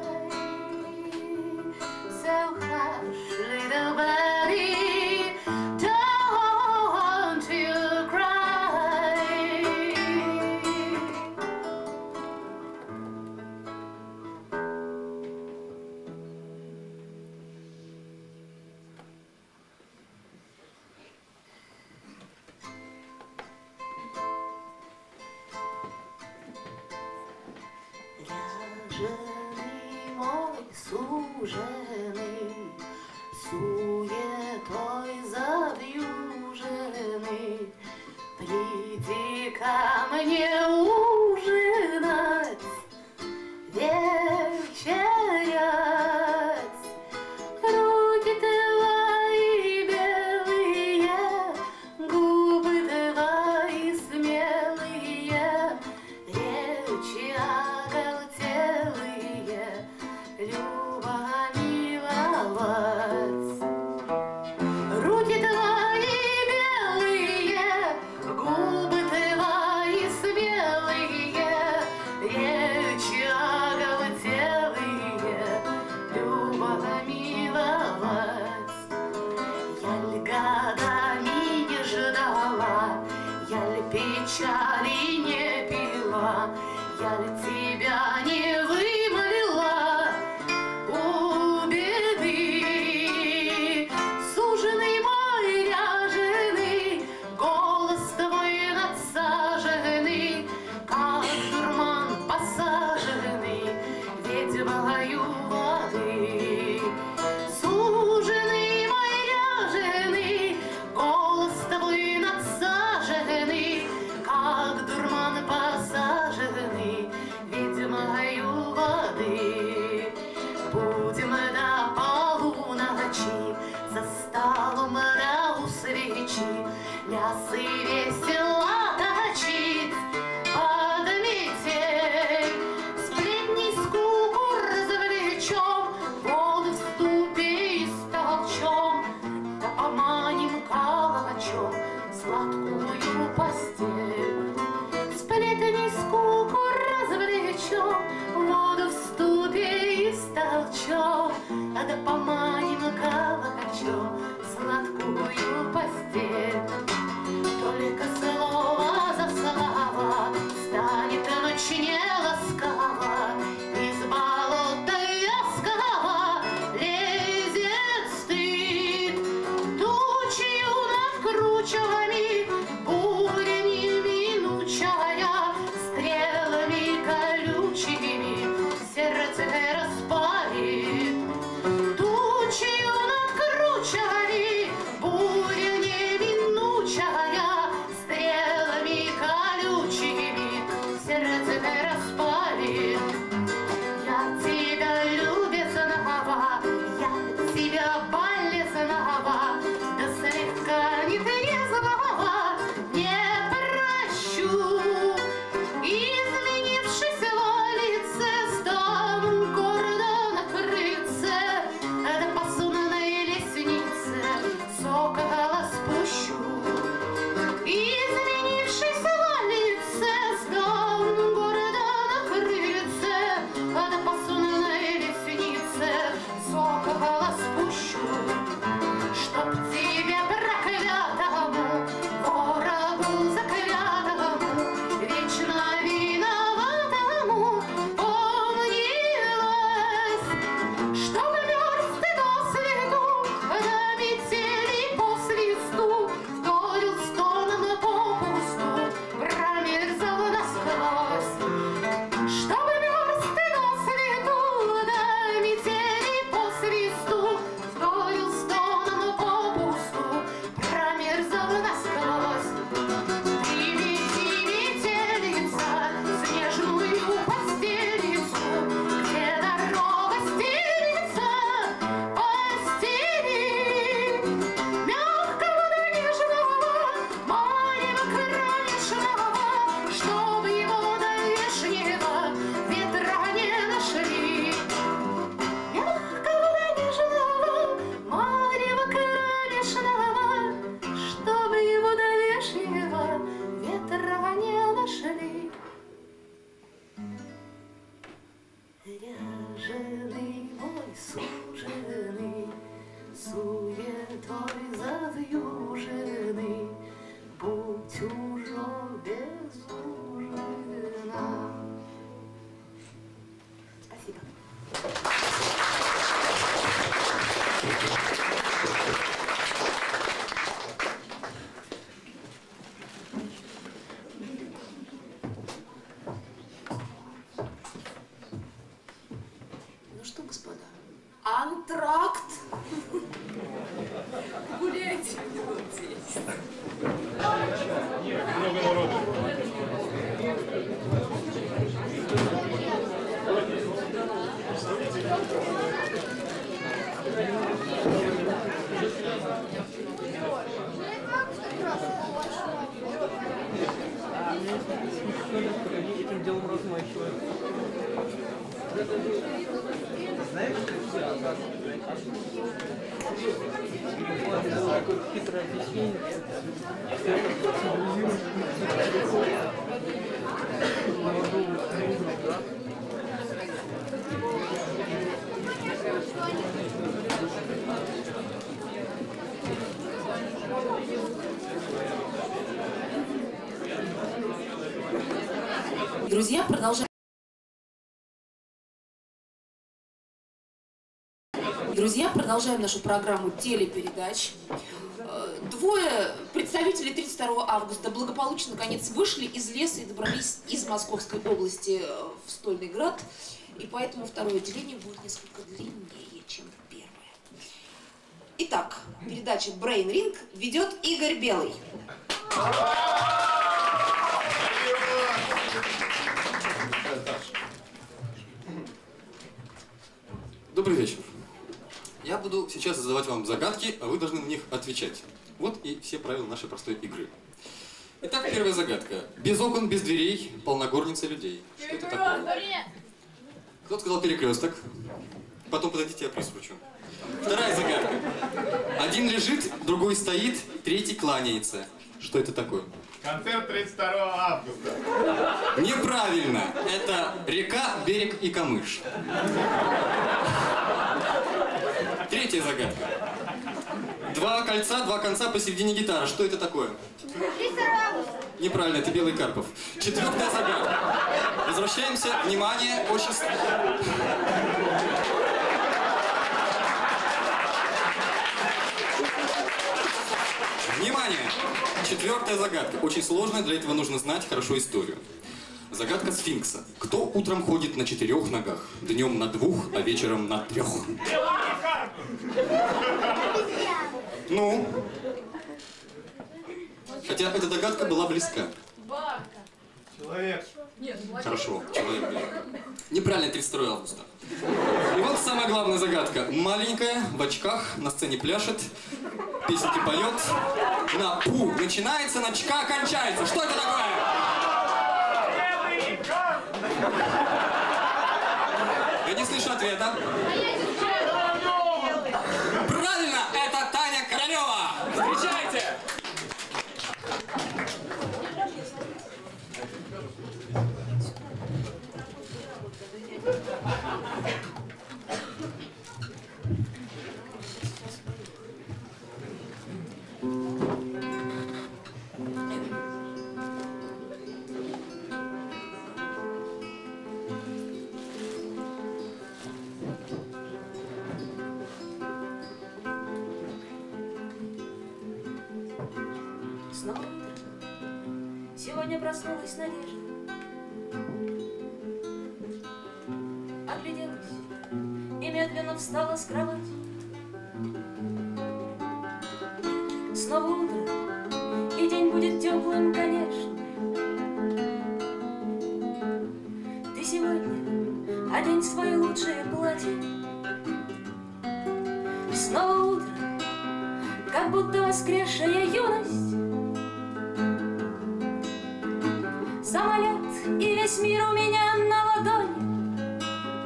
So hush, little baby, don't you cry. Я жены мой суженый, суетой завьюженный, приди ко мне ужинать, вечерять. Руки твои белые, губы твои смелые, речи оголтелые, любо миловать. Руки твои белые, губы твои смелые, речи оголтелые, любо миловать. Я ль годами не ждала, я ль печали не пила, я ль тебя не вымолила у беды. Суженый мой ряженый, голос твой надсаженный, как дурман посаженный ведьмою воды. Суженый мой ряженый, голос твой надсаженный, как дурман посаженный ведьмою Антракт. Гуляйте минут десять. Много народу. Этим делом размахивает. Знаешь, какое хитрое объяснение. Друзья, продолжаем. Друзья, продолжаем нашу программу телепередач. Двое представителей тридцать второго августа благополучно, наконец, вышли из леса и добрались из Московской области в Стольный Град. И поэтому второе отделение будет несколько длиннее, чем первое. Итак, передача Brain Ring ведет Игорь Белый. Добрый вечер. Я буду сейчас задавать вам загадки, а вы должны на них отвечать. Вот и все правила нашей простой игры. Итак, первая загадка. Без окон, без дверей, полногорница людей. Что это такое? Кто-то сказал перекресток. Потом подойдите, я приз вручу. Вторая загадка. Один лежит, другой стоит, третий кланяется. Что это такое? Концерт тридцать второго августа. Неправильно. Это река, берег и камыш. Третья загадка. Два кольца, два конца, посередине гитара. Что это такое? Неправильно, это Белый Карпов. Четвертая загадка. Возвращаемся. Внимание, очень... Внимание! Четвертая загадка. Очень сложная, для этого нужно знать хорошо историю. Загадка сфинкса. Кто утром ходит на четырех ногах, днем на двух, а вечером на трех? Ну? Хотя эта догадка была близка. Человек. Хорошо, человек. Неправильно, тридцать второго августа. И вот самая главная загадка. Маленькая, в очках, на сцене пляшет, песенки поет. На пу начинается, на чка кончается. Что это такое? Я не слышу ответа. Правильно, это Таня Королева. Встречайте! Снова сегодня проснулась надежда, огляделась и медленно встала с кровати. Снова утро, и день будет теплым, конечно. Ты сегодня одень свои лучшие платья. Снова утро, как будто воскресшая юность. Самолет и весь мир у меня на ладони.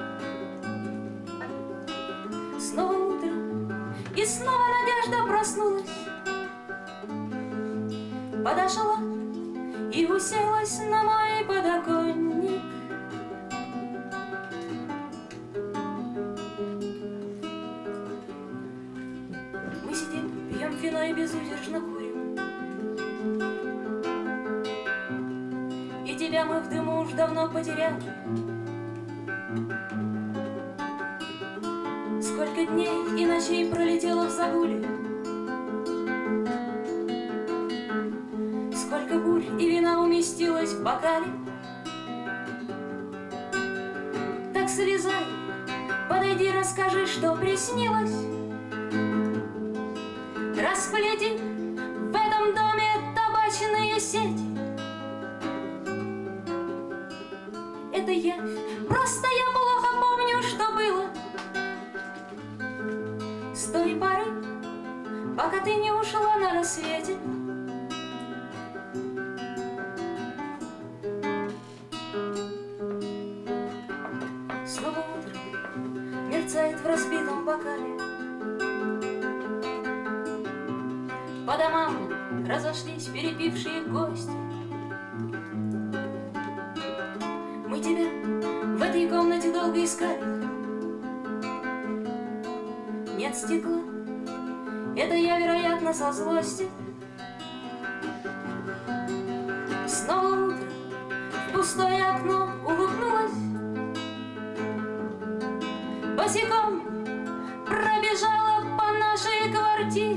Снова утро, и снова надежда проснулась. Подошла и уселась на мой подоконник. Мы сидим, пьем вино и безудержно курим. И тебя мы в дыму уж давно потеряли. Сколько дней и ночей пролетело в загуле. Сколько бурь и вина уместилось в бокале. Так слезай, Подойди, расскажи, что приснилось. Расплети в этом доме табачные сети. Это я, просто я плохо помню, что было с той поры, пока ты не ушла на рассвете. Снова утро мерцает в разбитом бокале. По домам разошлись перепившие гости. Мы тебя в этой комнате долго искали. Нет стекла, это я, вероятно, со злости. Снова утро в пустое окно улыбнулось. Босиком пробежала по нашей квартире.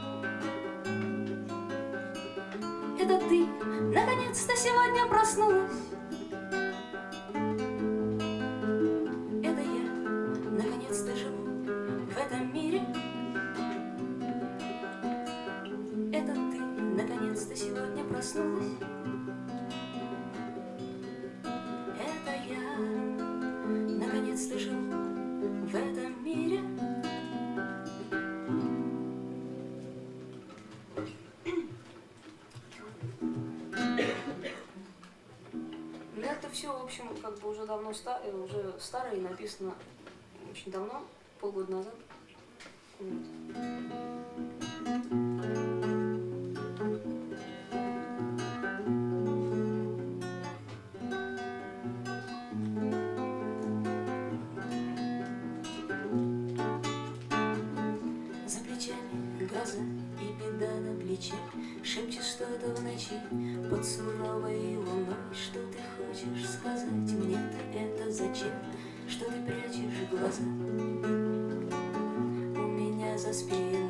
Это ты наконец-то сегодня проснулась. Это я наконец-то живу в этом мире. Это ты наконец-то сегодня проснулась. Это я наконец-то живу в этом мире. Это все, в общем, как бы уже давно ста уже старое и написано очень давно, полгода назад. Вот. За плечами гроза и беда на плече, шепчет что-то в ночи под суровой луной. Что ты хочешь сказать мне-то это зачем? Что ты прячешь глаза у меня за спиной?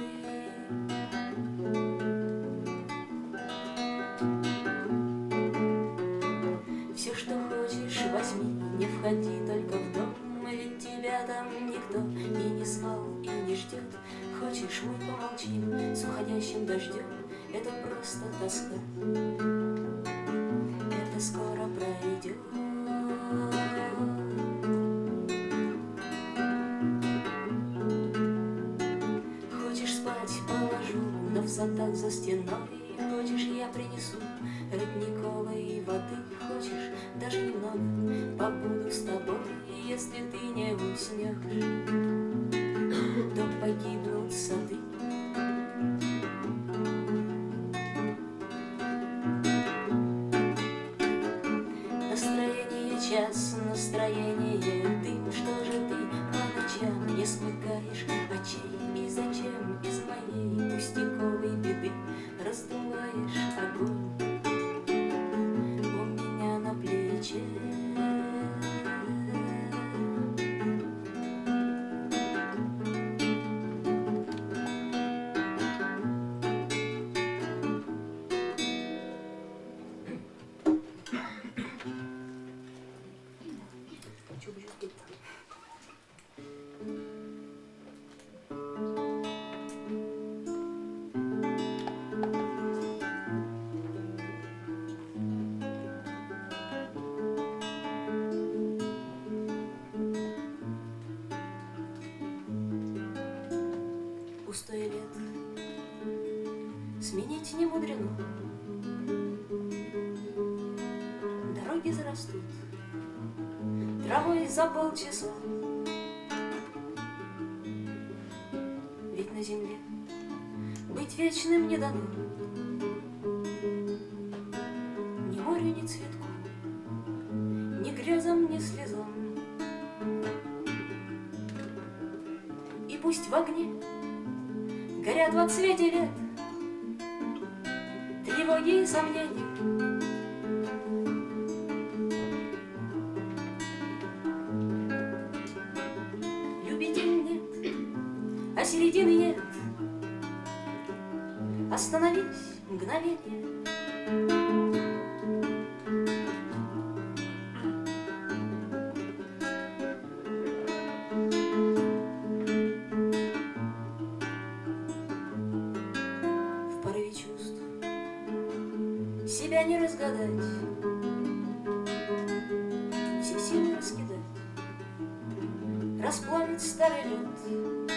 Все, что хочешь, возьми, не входи только в дом, ведь тебя там никто и не звал, и не ждет. Хочешь, мы помолчим с уходящим дождем, это просто тоска, это скоро пройдет. Хочешь спать, положу, но в садах за стеной. Хочешь, я принесу родниковой воды. Хочешь, даже немного побуду с тобой. Если ты не уснешь, то погибнут сады. Настроение час, настроение дым. Что же ты по ночам не смыкаешь очей? И зачем из моей пустяковой беды раздуваешь огонь у меня на плече? Пустое лето сменить не мудрено. Дороги зарастут травой за полчаса. Ведь на земле быть вечным не дано. Ни морю, ни цветку, ни грезам, ни слезам. И пусть в огне горят во цвете лет тревоги и сомнения. Любитель нет, а середины нет. Остановись, мгновение. тебя не разгадать, все силы раскидать, расплавить старый лед.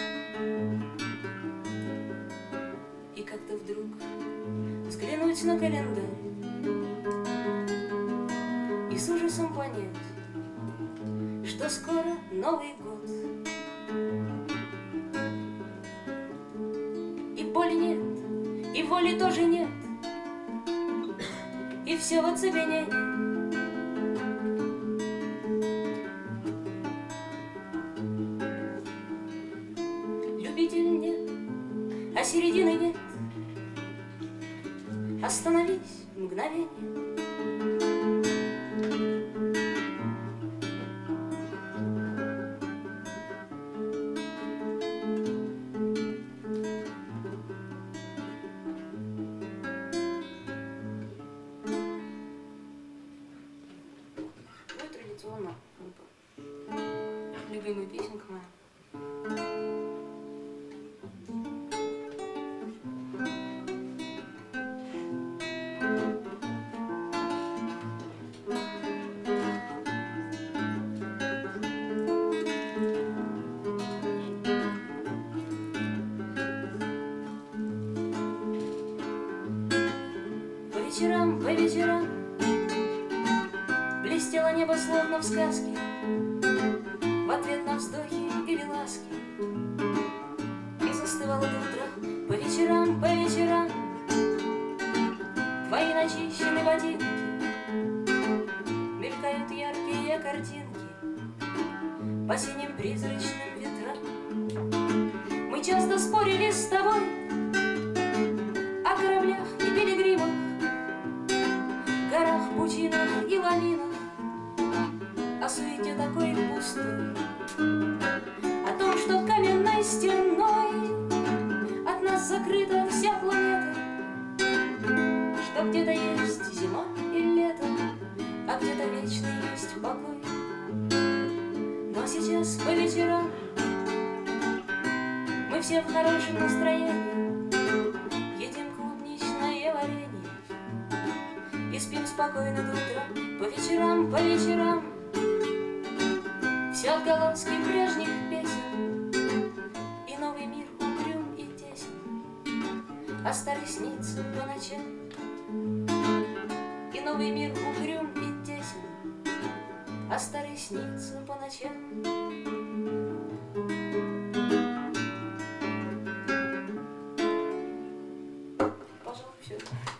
И как-то вдруг взглянуть на календарь и с ужасом понять, что скоро Новый год. И боли нет, и воли тоже нет, и все в оцепенении. Любитель нет, а середины нет. Остановись мгновение. Вот традиционно любимая песенка моя. По вечерам, по вечерам блестело небо словно в сказке, в ответ на вздохи или ласки, и застывало до утра. По вечерам, по вечерам твои начищенные ботинки, мелькают яркие картинки по синим призрачным ветрам. Мы часто спорили с тобой о кораблях и пилигримах, горах, пучинах и лавинах, о суете такой пустой, о том, что каменной стеной от нас закрыта вся планета, что где-то есть зима и лето, а где-то вечный есть покой. Но сейчас по вечерам мы все в хорошем настроении, едим клубничное варенье и спим спокойно до утра. По вечерам, по вечерам все отголоски прежних песен, и новый мир угрюм и тесен, а старый снится по ночам. И новый мир угрюм и тесен, а старый снится по ночам. Пожалуй, все.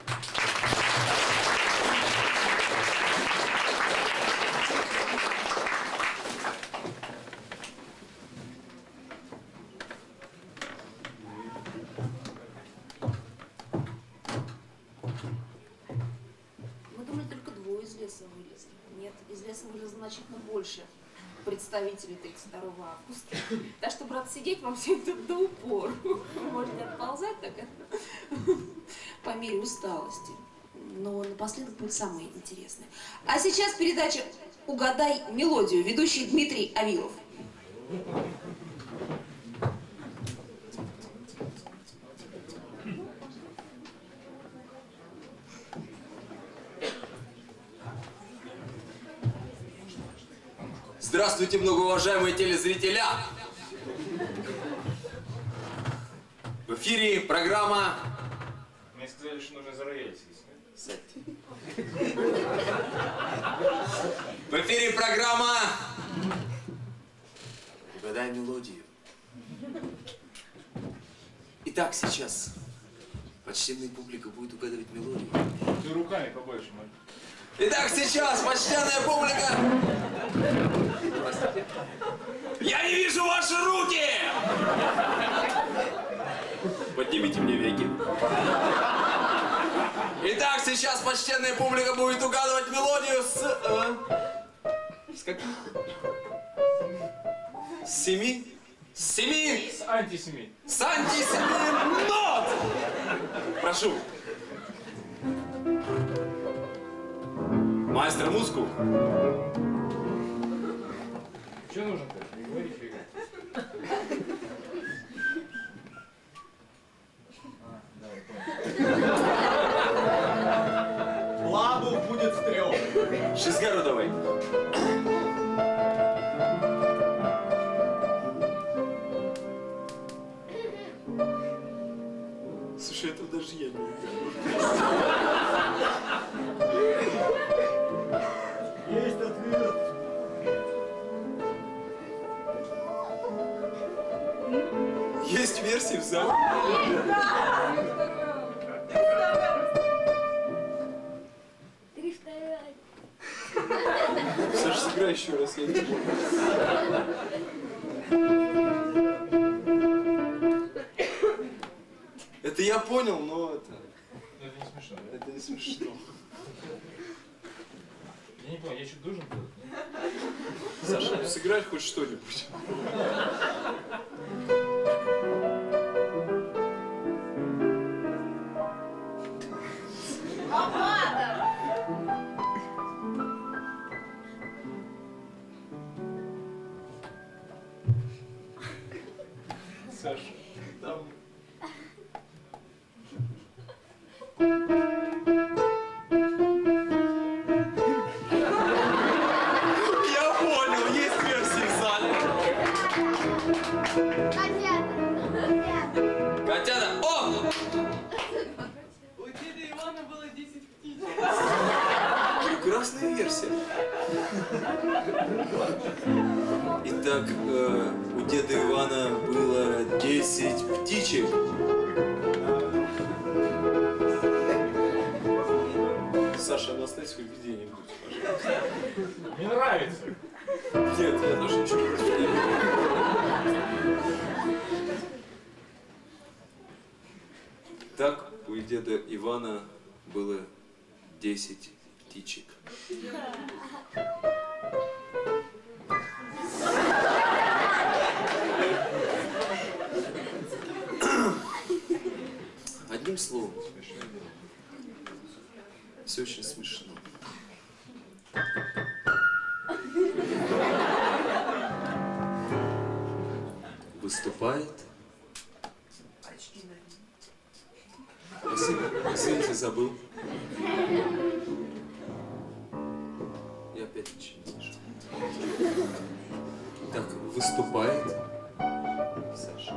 Мы думали, только двое из леса вылезли. Нет, из леса вылезло значительно больше представителей тридцать второго августа. Так что, брат, сидеть вам все это до упору. Вы можете отползать так это по мере усталости. Но напоследок будет самое интересное. А сейчас передача «Угадай мелодию». Ведущий Дмитрий Авилов. Здравствуйте, многоуважаемые телезрители! В эфире программа... Мне сказали, что нужно за рояль сесть. Сядьте. В эфире программа... Угадай мелодию. Итак, сейчас почтенная публика будет угадывать мелодию. Ты руками побольше, мать. Итак, сейчас, почтенная публика... Я не вижу ваши руки! Поднимите мне веки. Итак, сейчас почтенная публика будет угадывать мелодию с... Э, с каких? С семи? С семи? С антисеми. С антисеми нот! Прошу. Мастер музыку. Что нужно-то? Не говори фига. А, да, я понял. даже я не угадал. Есть ответ. Есть версии в зале? Три вторая. Саша, сыграй еще раз, я не помню. Это я понял, но это... Это не смешно. Это не смешно. Я не понял, я что-то должен был? Саша, сыграй хоть что-нибудь. Саша, там... Я понял, есть версии в зале. Котята. Котята, о! У деда Ивана было десять птичек. Прекрасная версия. Итак, э, у деда Ивана было десять птичек. Саша, ну оставь свое видение, пожалуйста. Мне нравится. Нет, я тоже ничего против не имею. Так, у деда Ивана было десять птичек. Одним словом, все очень смешно. Выступает. Спасибо. Извините, забыл. Я опять ничего не вижу. Так, выступает Саша.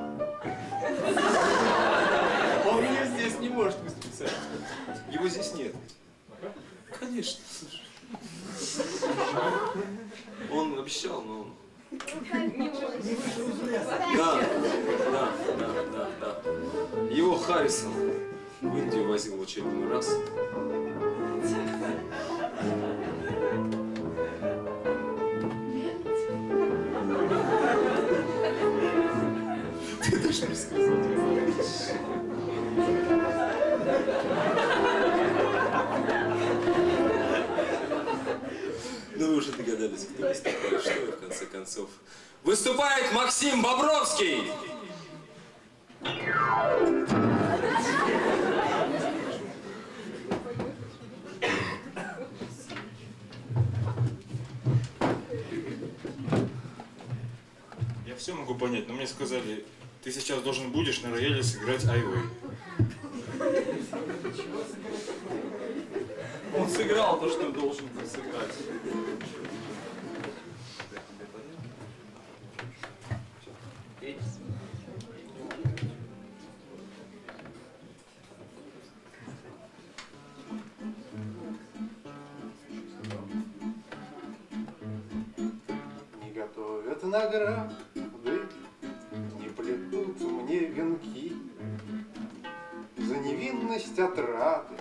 Он меня здесь не может выступить, Саша. Его здесь нет. Конечно, слушай. Он обещал, но он... Да, да, да, да, да. Его Харрисон в Индию возил в очередной раз. Ты даже не сказал. Ну вы уже догадались, кто выступает, что и в конце концов. Выступает Максим Бобровский! Я все могу понять, но мне сказали, ты сейчас должен будешь на рояле сыграть Айвей. Он сыграл то, что должен был сыграть. Не готовят награды, не плетут мне венки за невинность отрады,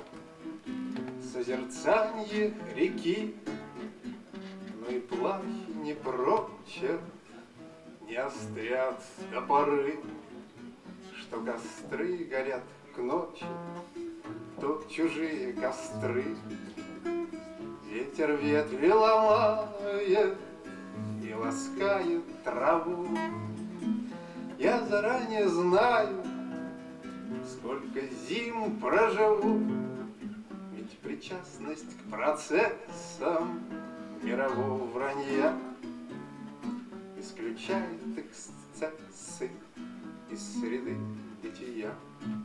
созерцанье реки, но и плахи не прочат, не острят топоры, что костры горят к ночи, то чужие костры. Ветер ветви ломает и ласкает траву. Я заранее знаю, сколько зим проживу, ведь причастность к процессам мирового вранья исключает эксцессы из среды бытия.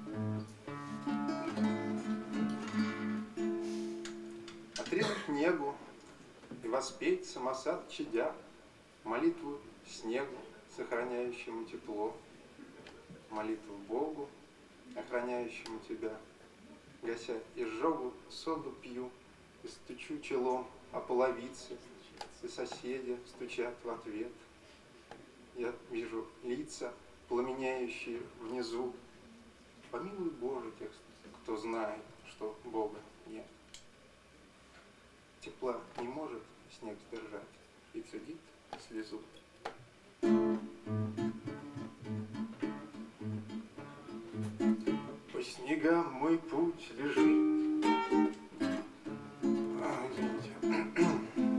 Отрезать негу и воспеть самосад чадя, молитву снегу, сохраняющему тепло, молитву Богу, охраняющему тебя. гася изжогу соду пью и стучу челом о половице, и соседи стучат в ответ. Я вижу лица, пламеняющие внизу. Помилуй Боже тех, кто знает, что Бога нет. Тепла не может снег сдержать и цедит слезу. По снегам мой путь лежит. А, извините.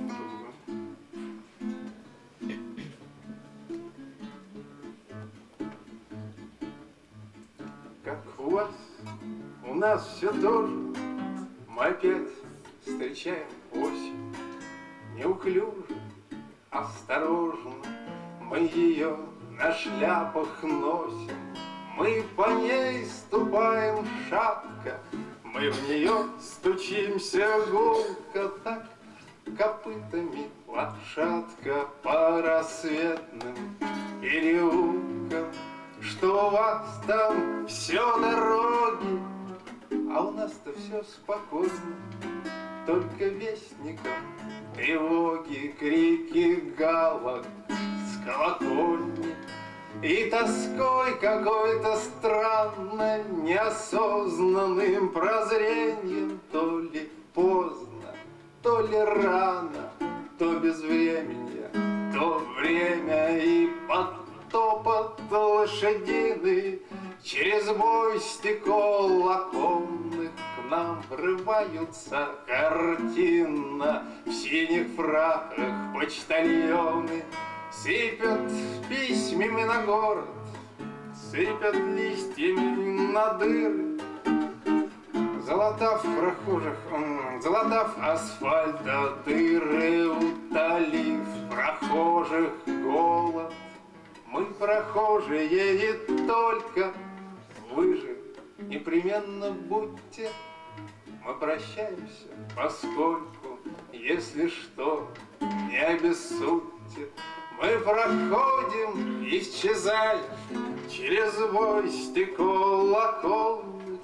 Как у вас, у нас все тоже. Мы опять встречаем осень. Неуклюже, осторожно мы ее на шляпах носим. Мы по ней ступаем шатко, мы в нее стучимся гулко, так копытами лошадка по рассветным переулкам. Что у вас там все дороги, а у нас-то все спокойно, только вестникам тревоги, крики галок с колокольни. И тоской какой-то странной, неосознанным прозрением, то ли поздно, то ли рано, то безвременье, то время и под топот лошадиный, через бой стекол оконных к нам врываются картинно. В синих фраках почтальоны сыпят письмами на город, сыпят листьями на дыры. Залатав прохожих, залатав асфальт до дыры, утолив прохожих голод. Мы прохожие и только, вы же непременно будьте. Мы прощаемся, поскольку, если что, не обессудьте. Мы проходим, исчезая через бой стекол оконных.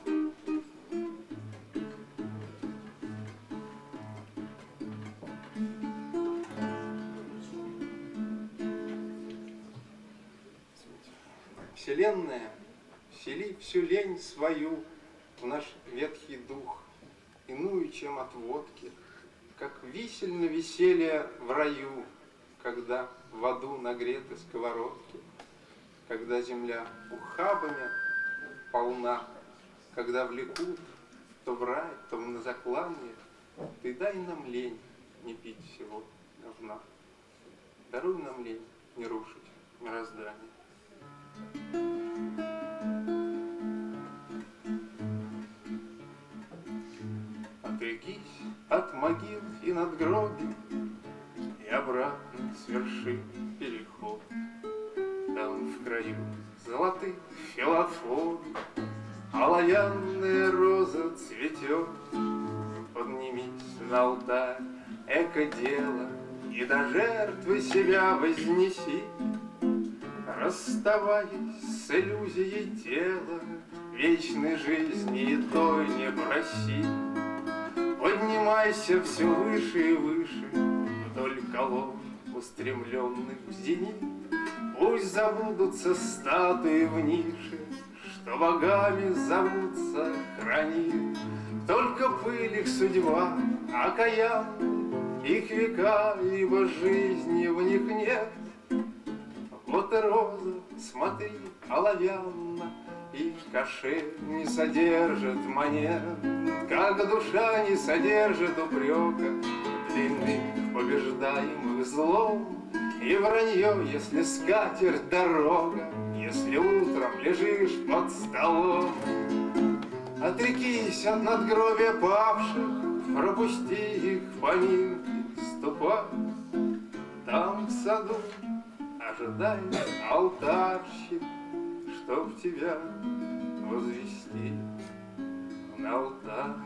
Вселенная, всели всю лень свою в наш ветхий дух, иную, чем от водки, как висель на веселье в раю, когда в аду нагреты сковородки, когда земля ухабами полна, когда влекут то в рай, то на заклание. Ты дай нам лень не пить всего говна, даруй нам лень не рушить мироздание. Отрекись от могил и надгробий и обратно сверши переход. Там в краю золотых филофон оловянная роза цветет. Поднимись на алтарь эко-дела и до жертвы себя вознеси. Расставаясь с иллюзией тела, вечной жизни и той не проси. Поднимайся все выше и выше вдоль колонн, устремленных в зенит. Пусть забудутся статуи в нише, что богами зовутся, храни. Только пыль их судьба окаянна, их века, ибо жизни в них нет. Вот и роза, смотри, оловянна, и кошель не содержит монет, как душа не содержит упрека длинных побеждаемых злом. И вранье, если скатерть дорога, если утром лежишь под столом. Отрекись от надгробия павших, пропусти их поминки, ступай. Там в саду ожидает алтарщик, чтоб тебя возвести на алтарь.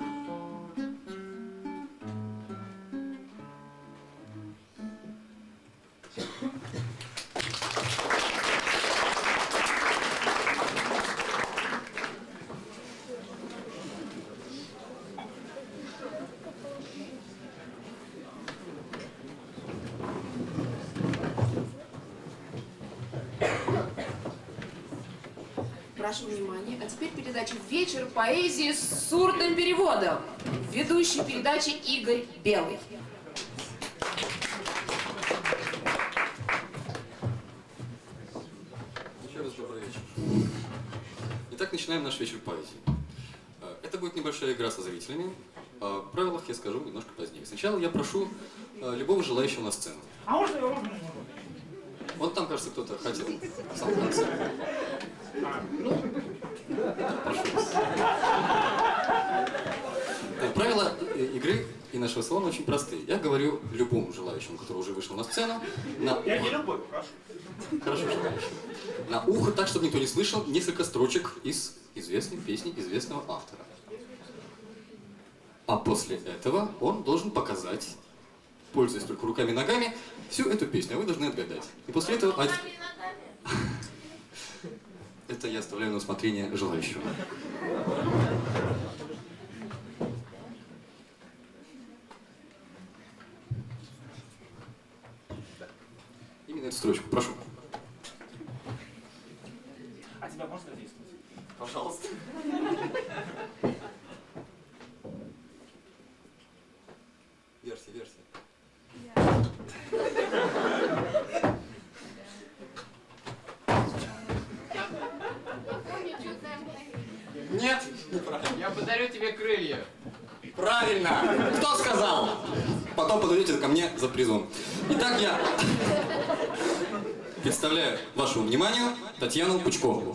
ваше внимание. А теперь передача «Вечер поэзии» с сурдным переводом. Ведущий передачи Игорь Белый. Еще раз добрый вечер. Итак, начинаем наш вечер поэзии. Это будет небольшая игра со зрителями. О правилах я скажу немножко позднее. Сначала я прошу любого желающего на сцену. А можно я можно? Вот там, кажется, кто-то хотел. Сам конце. Прошу вас. Правила игры и нашего салона очень простые. Я говорю любому желающему, который уже вышел на сцену, на... Я не любой, хорошо. Хорошо, желающему. На ухо, так, чтобы никто не слышал, несколько строчек из известной песни известного автора. А после этого он должен показать, пользуясь только руками и ногами, всю эту песню, а вы должны отгадать. И после этого... Это я оставляю на усмотрение желающего. Именно эту строчку, прошу. А тебя можно задействовать? Пожалуйста. Версия, версия. Нет, неправильно. Я подарю тебе крылья. Правильно! Кто сказал? Потом подойдете ко мне за призом. Итак, я представляю вашему вниманию Татьяну Пучкову.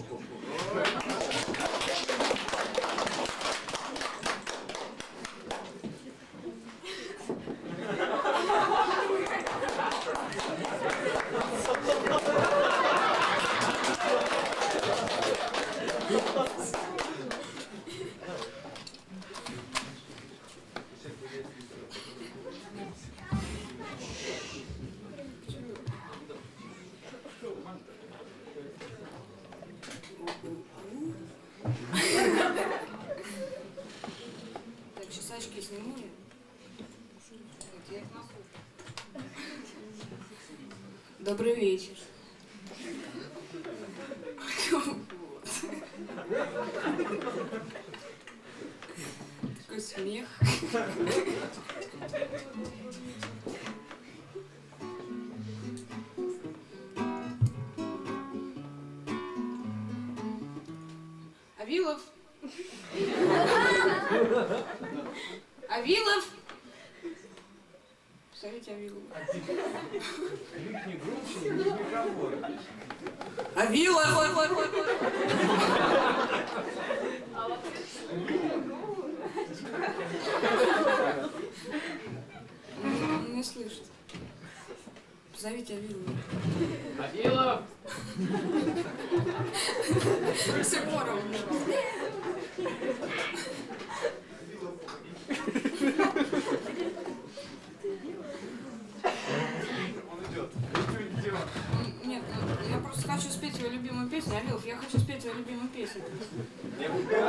Так, сейчас очки сниму. Добрый вечер. Такой смех. Авилов. Авилов. Посмотрите, Авилов. Авилов. Он не слышит. Позовите Авилова. Авилов! Сигуров. Нет, я просто хочу спеть его любимую песню. Авилов, я хочу спеть его любимую песню. Ты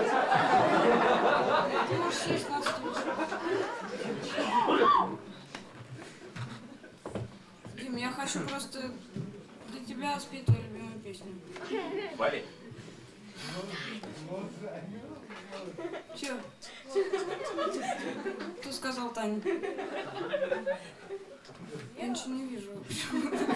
можешь сесть на стул. Дим, я хочу просто для тебя спеть твою любимую песню. Вали. Че? Кто сказал, Таня? Я ничего не вижу вообще.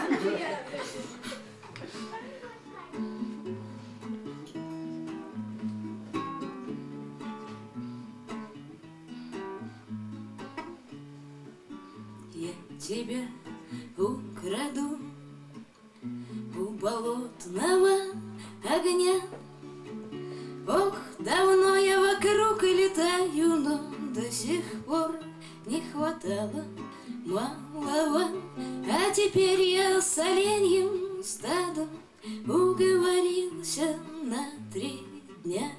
Я тебя украду у болотного огня. Ох, давно я вокруг летаю, но до сих пор не хватало малого. А теперь я с оленьим стадом уговорился на три дня.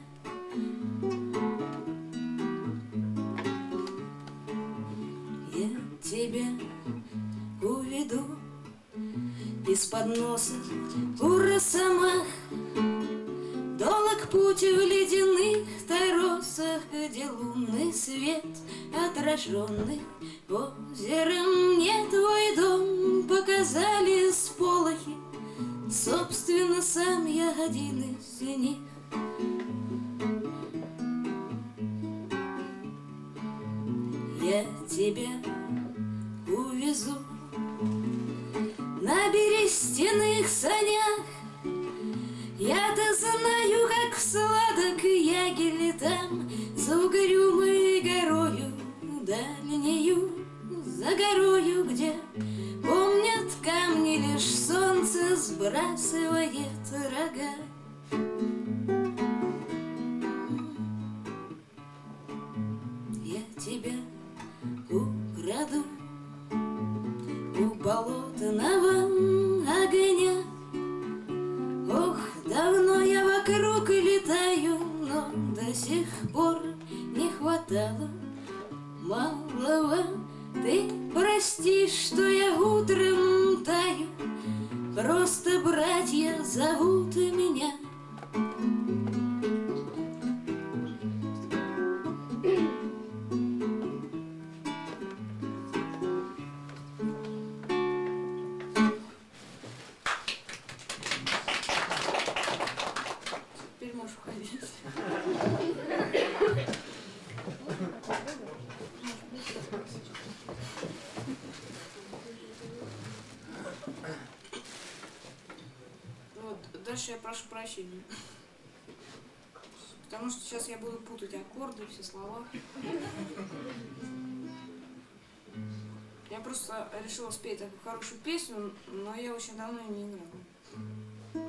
Я тебя уведу из-под носа у росомах. Долг путь в ледяных торосах, где лунный свет, отраженный озером. Мне твой дом показали сполохи, собственно, сам я один из них. За угрюмой горою дальнею, за горою, где помнят камни, лишь солнце сбрасывает рога. Я тебя украду у болотного огня. Ох, давно я вокруг летаю, но до сих пор не хватало малого. Ты прости, что я утром таю, просто братья зовут меня. Теперь можешь уходить. Вот, дальше я прошу прощения. Потому что сейчас я буду путать аккорды, все слова. Я просто решила спеть такую хорошую песню, но я очень давно ее не играла.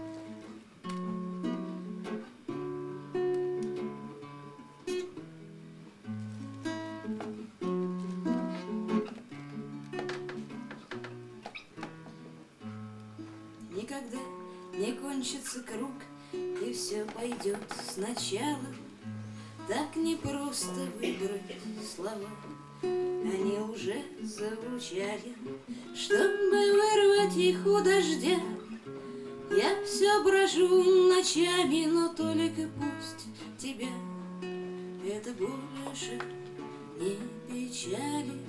Никогда не кончится круг, и все пойдет сначала. Так непросто выбрать слова, они уже звучали. Чтобы вырвать их у дождя, я все брожу ночами, но только пусть тебя это больше не печалит.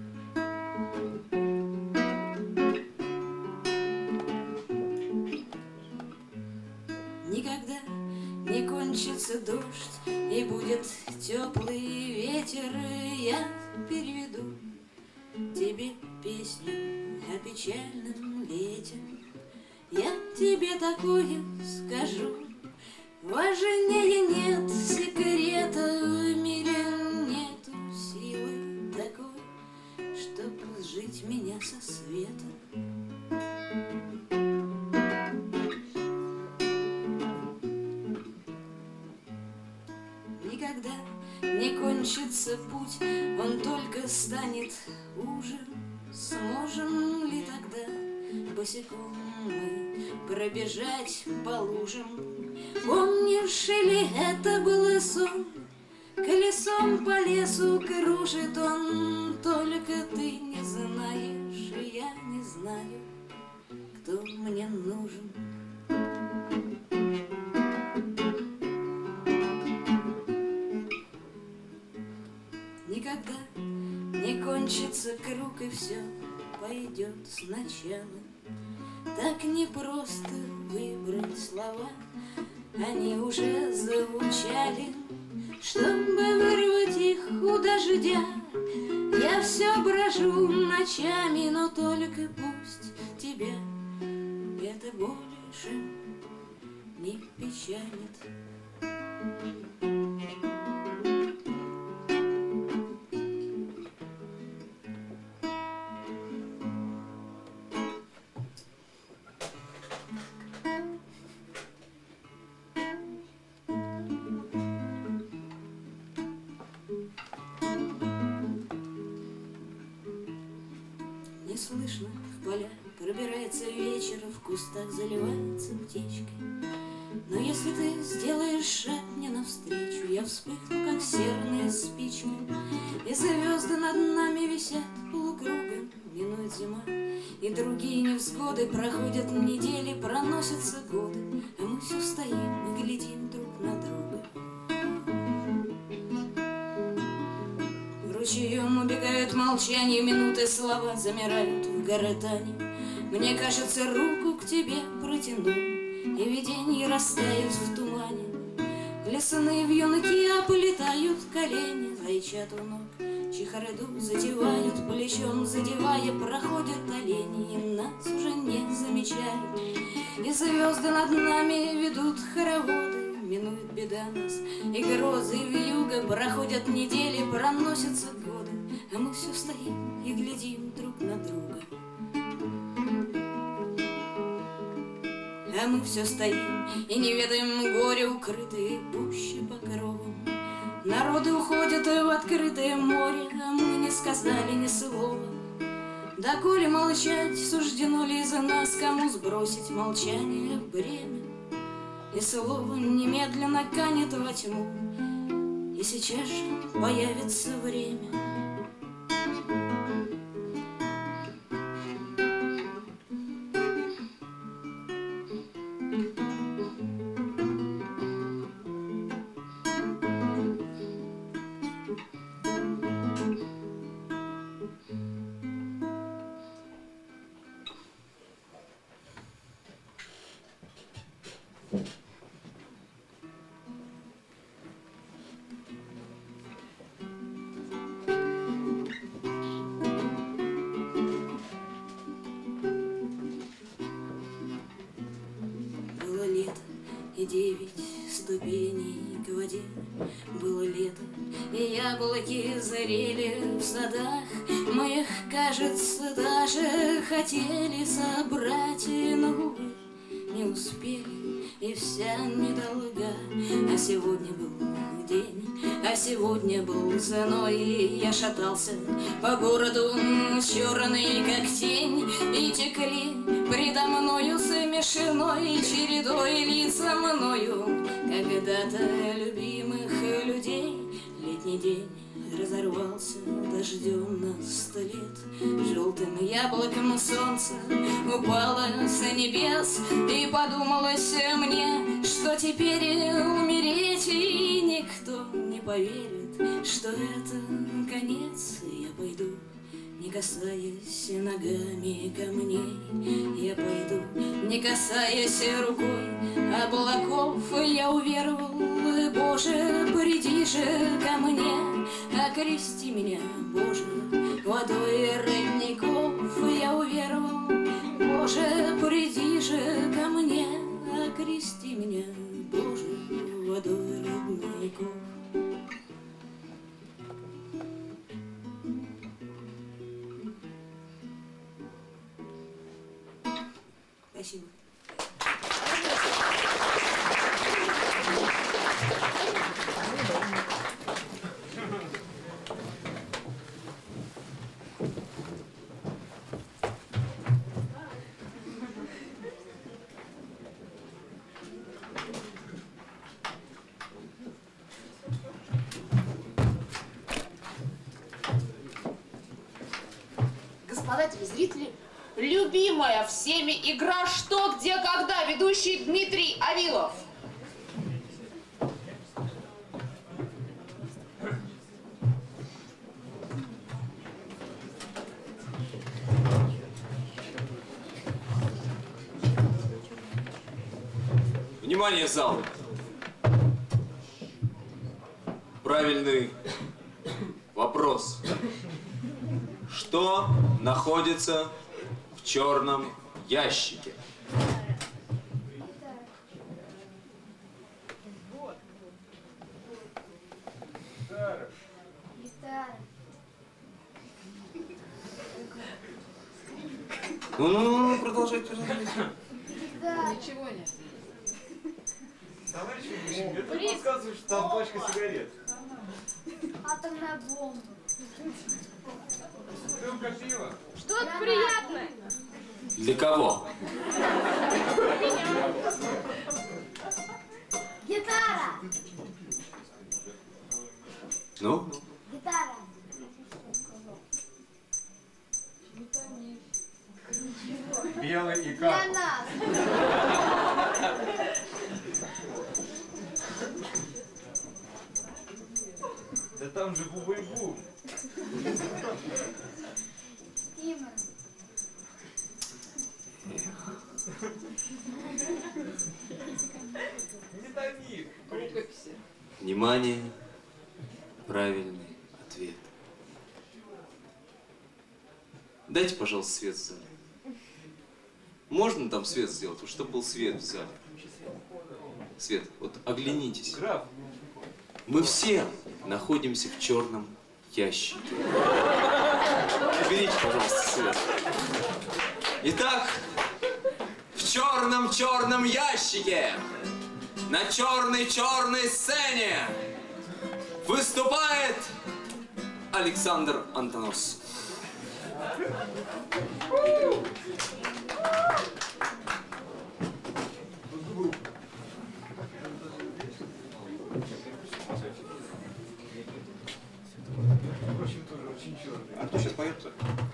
Никогда не кончится дождь, и будет теплый ветер, и я переведу тебе песню о печальном лете. Я тебе такое скажу: важнее нет секрета в мире, нету силы такой, чтоб сжить меня со света. Никогда не кончится путь, он только станет уже. Сможем ли тогда босиком мы пробежать по лужам? Помнишь ли, это был сон? Колесом по лесу кружит он, только ты не знаешь, и я не знаю, кто мне нужен. Никогда не кончится круг, и все пойдет сначала. Так непросто выбрать слова, они уже звучали. Чтобы вырвать их у дождя, я все брожу ночами, но только пусть тебя это больше не печалит. Не слышно в поля, пробирается вечер, в кустах заливается птичкой. Но если ты сделаешь шаг мне навстречу, я вспыхну, как серная спичка. И звезды над нами висят полукругом, минует зима, и другие невзгоды. Проходят недели, проносятся годы, а мы все стоим и глядим друг на друга. Ручьем убегают молчания, минуты, слова замирают в гортани. Мне кажется, руку к тебе протяну, и виденье растает в тумане. Лесные вьюнки оплетают колени, зайчат у ног чехарду задевают, плечом задевая, проходят олени, и нас уже не замечают. И звезды над нами ведут хороводы, минует беда нас, и грозы вьюга, проходят недели, проносятся годы, а мы все стоим и глядим друг на друга. А мы все стоим и не ведаем горе, укрытые пуще покровом. Народы уходят в открытое море, а мы не сказали ни слова. Да коли молчать, суждено ли за нас кому сбросить молчание бремя? И слово немедленно канет во тьму, и сейчас же появится время. И девять ступеней к воде. Было лето, и яблоки зарели в садах моих, кажется, даже хотели собрать, но, увы, не успели, и вся недолга. А сегодня был день, а сегодня был зной, и я шатался по городу черный, как тень, и текли предо мною смешной чередой лица мною когда-то любимых людей. Летний день разорвался дождем на сто лет, желтым яблоком солнце упало с небес, и подумалось мне, что теперь умереть, и никто не поверит, что это конец. Я пойду, не касаясь ногами камней, я пойду, не касаясь рукой облаков. Я уверовал, Боже, приди же ко мне, окрести меня, Боже, водой родников. Я уверовал, Боже, приди же ко мне, окрести меня, Боже, водой родников. Спасибо. Господа телезрители, любимая всеми игра «Что, где, когда», ведущий Дмитрий Авилов. Внимание, зал! Правильный вопрос. Что находится в черном ящике? Гитара. Ну-ну-ну, продолжайте, продолжайте. Гитара. Ничего нет. Товарищ ведущий, мне тут подсказывают, что там пачка сигарет. Атомная бомба. Рюмка пива. Что-то приятное. Для кого? Гитара. Ну? Гитара. Белый и Для как? нас. Да там же бубы-бу. Именно. Не томи. Рукописи. Внимание, правильный ответ. Дайте, пожалуйста, свет в зале. Можно там свет сделать, чтобы был свет в зале? Свет, вот оглянитесь. Граф. Мы все находимся в черном ящике. Уберите, пожалуйста, свет. Итак, в черном-черном ящике на черной-черной сцене выступает Александр Антонос. А кто сейчас поет-то?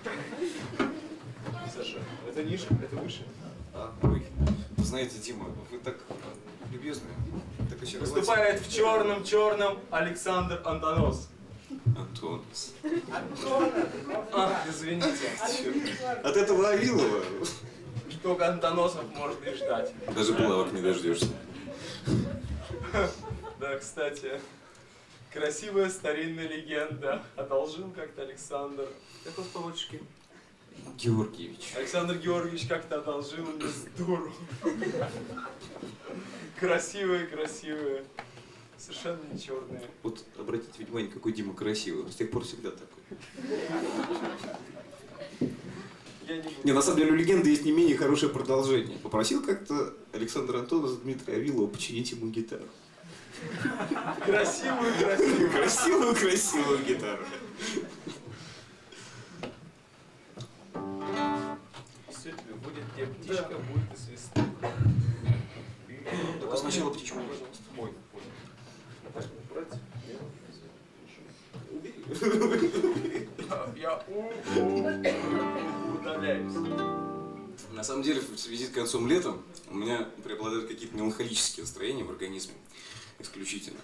Саша, это ниже, это выше. А, ой, вы знаете, Дима, вы так любезны. Так очаровательны. Выступает в черном-черном Александр Антонос. Антонос. А, извините. От этого Авилова только Антоносов может и ждать. даже булавок не дождешься. Да, кстати, красивая старинная легенда. Одолжил как-то Александр. Как вас по батюшке? Георгиевич. Александр Георгиевич как-то одолжил мне дуру. Красивые, красивые. Совершенно не черные. Вот обратите внимание, какой Дима красивый. Он с тех пор всегда такой. Я не буду. Не, на самом деле у легенды есть не менее хорошее продолжение. Попросил как-то Александр Антонов Дмитрия Авилова починить ему гитару. Красивую, красивую. Красивую, красивую гитару. Все тебе будет, где птичка, будет и свисток. Только сначала птичку, пожалуйста. Мой. Я удаляюсь. На самом деле, в связи с концом лета у меня преобладают какие-то меланхолические настроения в организме. Исключительно.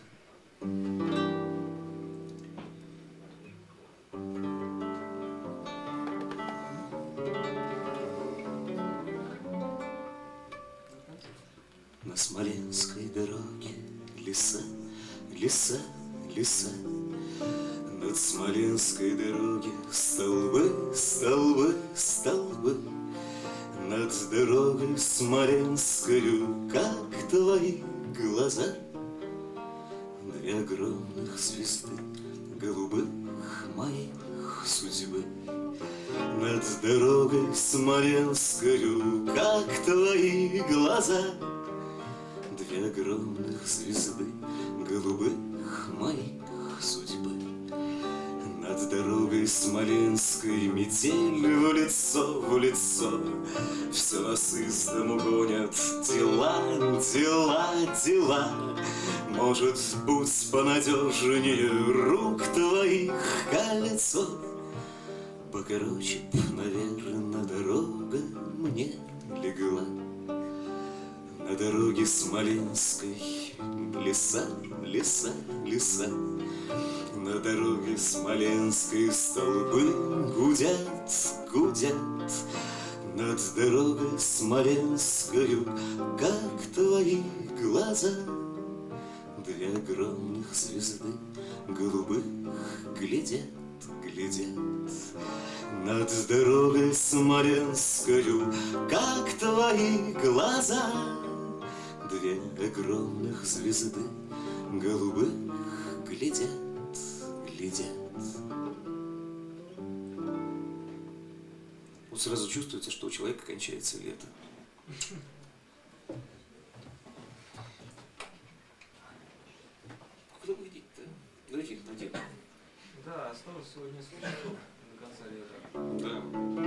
На Смоленской дороге леса, леса, леса. Над Смоленской дороги столбы, столбы, столбы. Над дорогой Смоленскою, как твои глаза. Две огромных звезды, голубых моих судьбы. Над дорогой Смоленскою, как твои глаза. Две огромных звезды, голубых моих судьбы. Над дорогой Смоленской метель в лицо, в лицо. Все нас из дому гонят дела, дела, дела. Может, будь понадежнее рук твоих кольцо. Покороче б, наверно, дорога мне легла. На дороге Смоленской леса, леса, леса. На дороге Смоленской столбы гудят, гудят. Над дорогой Смоленскою, как твои глаза. Две огромных звезды голубых глядят, глядят. Над дорогой Смоленскою, как твои глаза. Две огромных звезды голубых глядят, глядят. Вот сразу чувствуется, что у человека кончается лето. Куда вы идите-то? Давайте, давайте. Да, осталось сегодня слушать до конца лета. Да.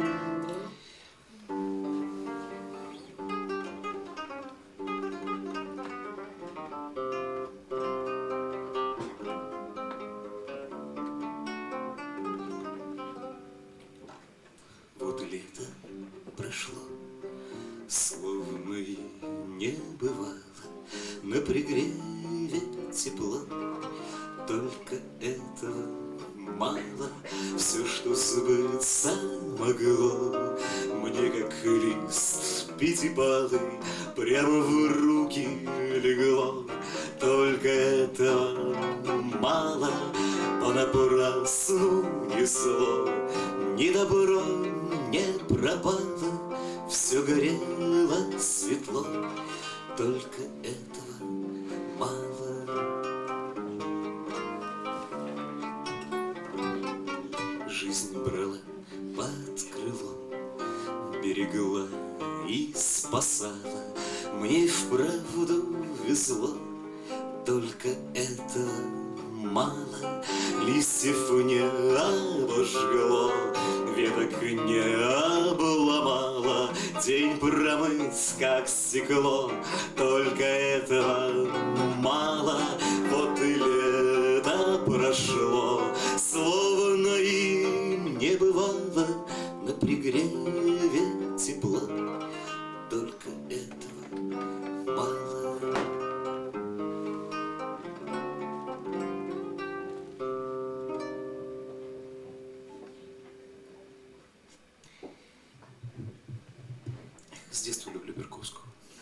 Вот лето прошло, словно и не бывало. На пригреве тепло, только этого мало. Все, что сбыться могло, мне как лист пятипалый прямо в руки легло. Только этого мало, понапрасну несло. Ни добро не пропало, все горело светло. Только этого спасала. Мне и вправду везло, только этого мало. Листьев не обожгло, веток не обломало, день промыть, как стекло, только этого мало. Вот и лето прошло, словно им не бывало, на пригреве тепло, только этого мало. С детства люблю Берковского.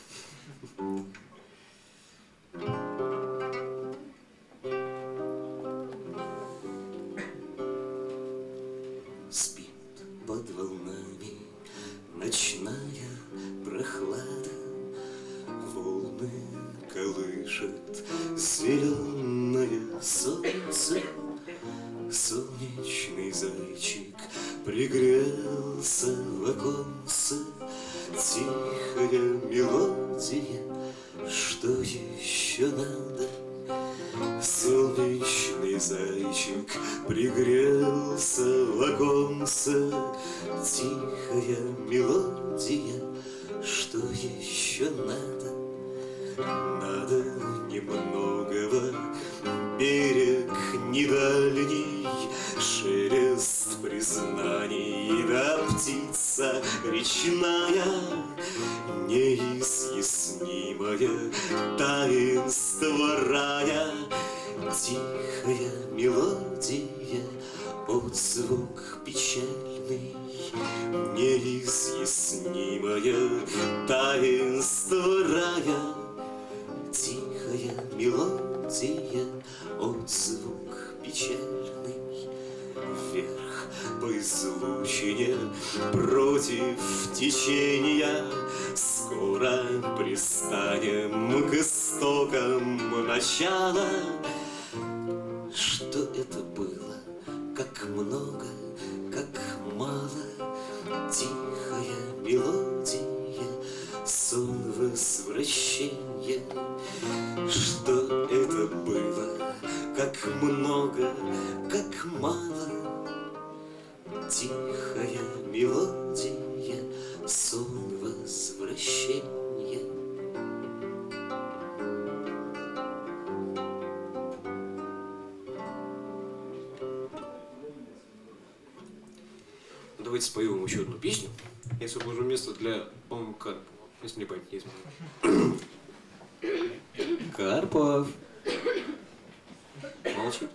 Спит под волнами ночная прохлада, волны колышет зеленое солнце. Солнечный зайчик пригрелся в оконце, тихая мелодия, что еще надо? Солнечный зайчик пригрелся в оконце, тихая мелодия, что еще надо? Надо немногого, берег недальний, шелест признаний, да птица речная, неизъяснимое таинство рая, тихая мелодия, отзвук печальный, неизъяснимое таинство рая, тихая мелодия, отзвук печальный. Вверх по излучине против течения, скоро пристанем к истокам начала. Что это было? Как много, как мало, тихая мелодия, сон возвращения. Что это было? Как много, как мало, тихая мелодия, сон возвращения. Давайте спою вам еще одну песню. Я освобожу место для, по-моему, Карпова, если мне память не изменяет. Карпов. Молчи.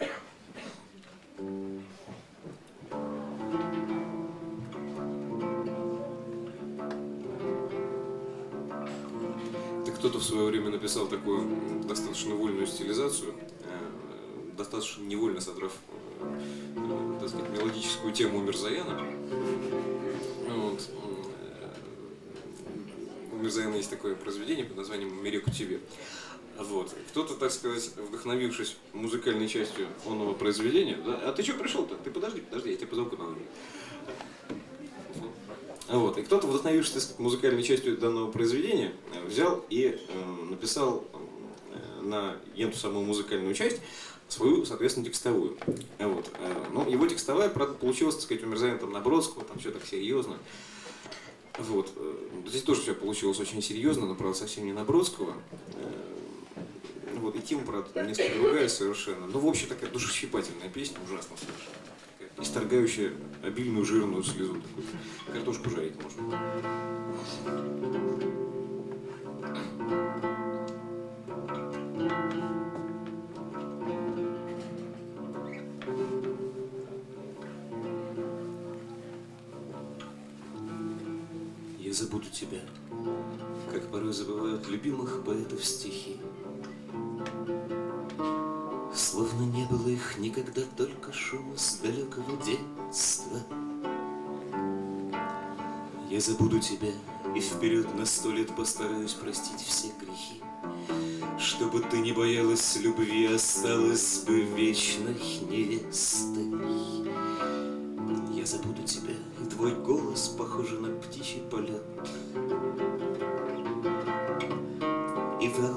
Кто-то в свое время написал такую достаточно вольную стилизацию, достаточно невольно содрав, так сказать, мелодическую тему Мирзояна. Вот. У Мирзояна есть такое произведение под названием «Мереку тебе». Вот. Кто-то, так сказать, вдохновившись музыкальной частью онного произведения, да? А ты что пришел-то? Ты подожди, подожди, я тебя позову на время. Вот. И кто-то, вдохновившись, так сказать, музыкальной частью данного произведения, взял и э, написал э, на эту самую музыкальную часть свою, соответственно, текстовую. Вот. Э, ну, его текстовая, правда, получилась, так сказать, у Мирзояна там Набродского, там все так серьезно. Вот. Здесь тоже все получилось очень серьезно, но, правда, совсем не Набродского. Вот. И тема, правда, несколько другая совершенно. Ну, в общем, такая душещипательная песня, ужасно совершенно. Исторгающая обильную жирную слезу. Картошку жарить можно. Я забуду тебя, как порой забывают любимых поэтов стихи. Словно не было их никогда, только шум с далекого детства. Я забуду тебя и вперед на сто лет постараюсь простить все грехи. Чтобы ты не боялась любви, осталась бы вечной невестой. Я забуду тебя, и твой голос похож на птичий полет.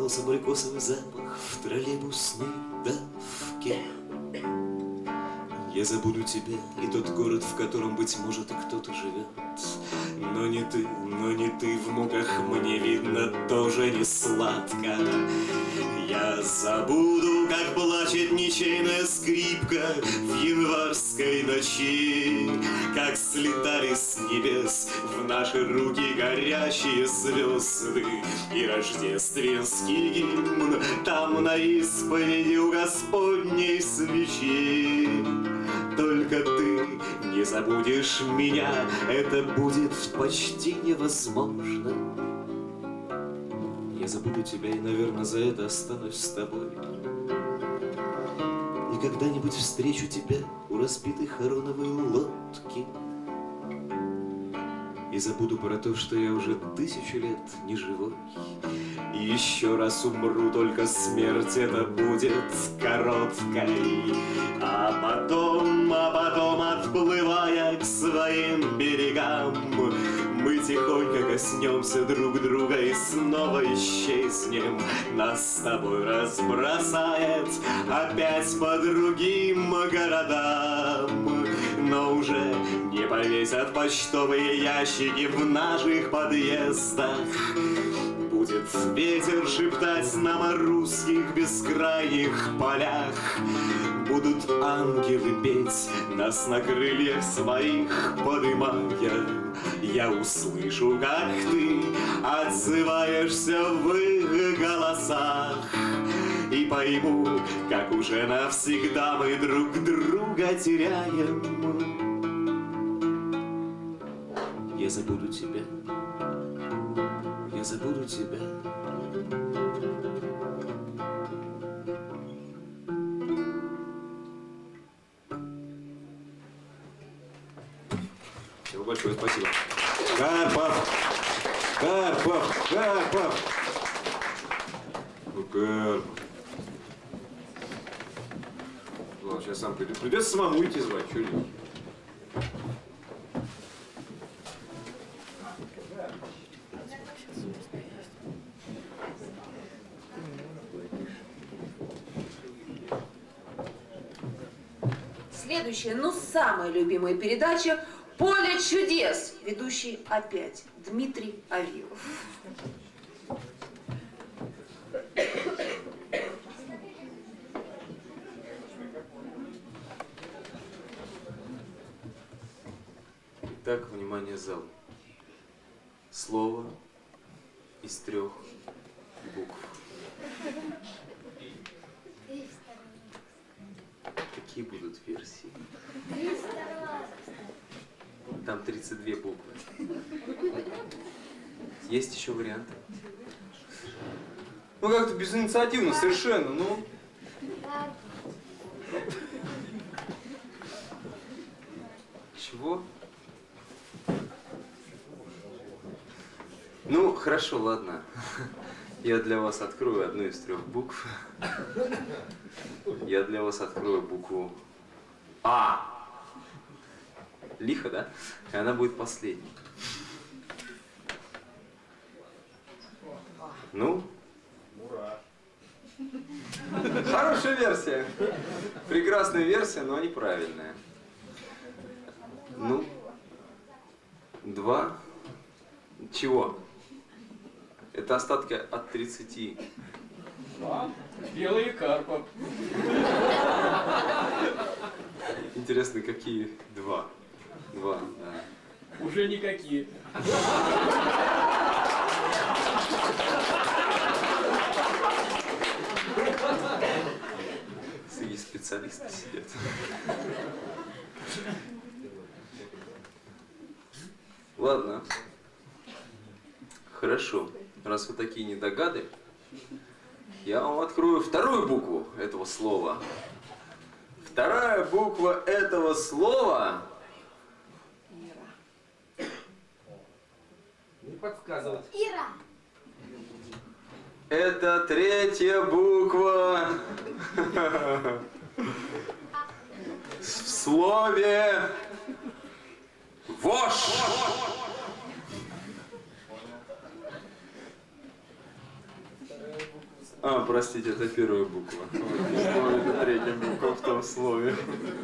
Раздался абрикосовый запах в троллейбусной давке. Я забуду тебя и тот город, в котором, быть может, и кто-то живет. Но не ты, но не ты, в муках мне видно тоже не сладко. Я забуду, как плачет ничейная скрипка в январской ночи, как слетали с небес в наши руки горячие звезды, и рождественский гимн там на исповеди у Господней свечи. Только ты не забудешь меня, это будет почти невозможно. Я забуду тебя и, наверное, за это останусь с тобой. И когда-нибудь встречу тебя у разбитой хороновой лодки. И забуду про то, что я уже тысячу лет не живой. И еще раз умру, только смерть это будет короткой. А потом, а потом, отплывая к своим берегам, мы тихонько коснемся друг друга и снова исчезнем. Нас с тобой разбросает опять по другим городам, но уже не повесят почтовые ящики в наших подъездах. Будет ветер шептать нам о русских бескрайних полях. Будут ангелы петь нас на крыльях своих подымая. Я услышу, как ты отзываешься в их голосах, и пойму, как уже навсегда мы друг друга теряем. Я забуду тебя, я забуду тебя. Всего большое спасибо. Карпов! Карпов! Карпов! Ну, Карпов. Ладно, сейчас сам приду. Придется самому идти звать, что ли? Следующая, ну, самая любимая передача «Поле чудес». Ведущий опять Дмитрий Авилов. Итак, внимание, зал. Слово из трех букв. Какие будут версии? Там тридцать две буквы. Есть еще варианты? Ну как-то безинициативно совершенно, ну. Чего? Ну, хорошо, ладно. Я для вас открою одну из трех букв. Я для вас открою букву А. Лихо, да? И она будет последней. Ну? Ура! Хорошая версия. Прекрасная версия, но неправильная. Ну? Два. Чего? Это остатки от тридцати. Два. Белый Карпов. Интересно, какие два? Два, да. Уже никакие. Среди специалистов сидят. Ладно. Хорошо. Раз вы такие недогады, я вам открою вторую букву этого слова. Вторая буква этого слова... Не подсказывать. Ира. Это третья буква в слове «вошь». А, простите, это первая буква. Это третья буква в том слове.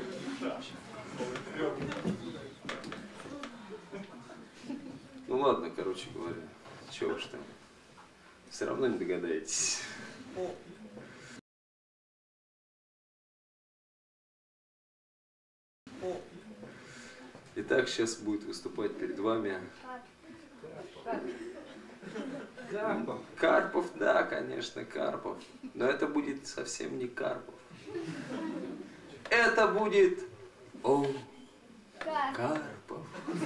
Ну ладно, короче говоря, чего уж там. Все равно не догадаетесь. Итак, сейчас будет выступать перед вами Карпов. Карпов, да, конечно, Карпов. Но это будет совсем не Карпов. Это будет... О, Карпов.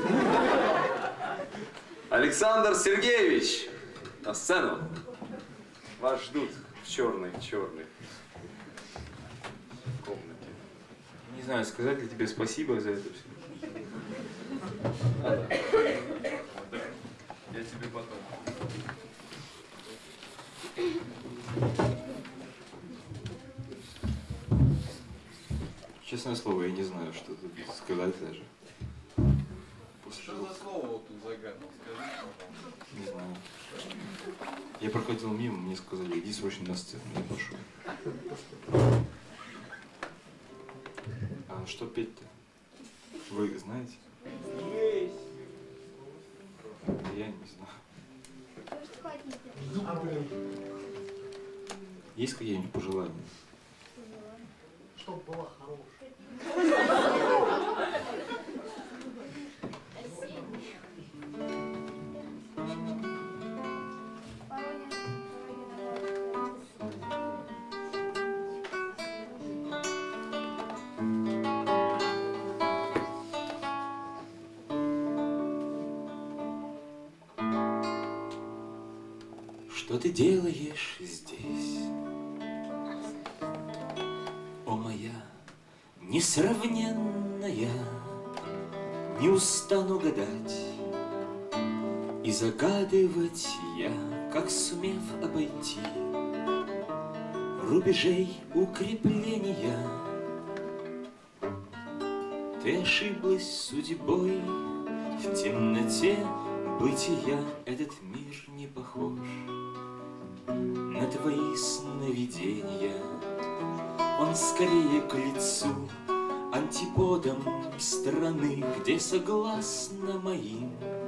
Александр Сергеевич, на сцену. Вас ждут в черной, черной комнате. Не знаю, сказать ли тебе спасибо за это все. Надо. Я тебе потом. Честное слово, я не знаю, что тут сказать даже. Что за слово вот тут загадал? Скажи, пожалуйста. Не знаю. Я проходил мимо, мне сказали, иди срочно на сцену. Я пошел. А что петь-то? Вы знаете? Я не знаю. Есть какие-нибудь пожелания? Чтоб было хорошее. Что ты делаешь здесь, о моя несравненная? Не устану гадать и загадывать я, как сумев обойти рубежей укрепления. Ты ошиблась судьбой в темноте бытия. Этот мир не похож на твои сновидения. Он скорее к лицу, антиподом страны, где согласно моим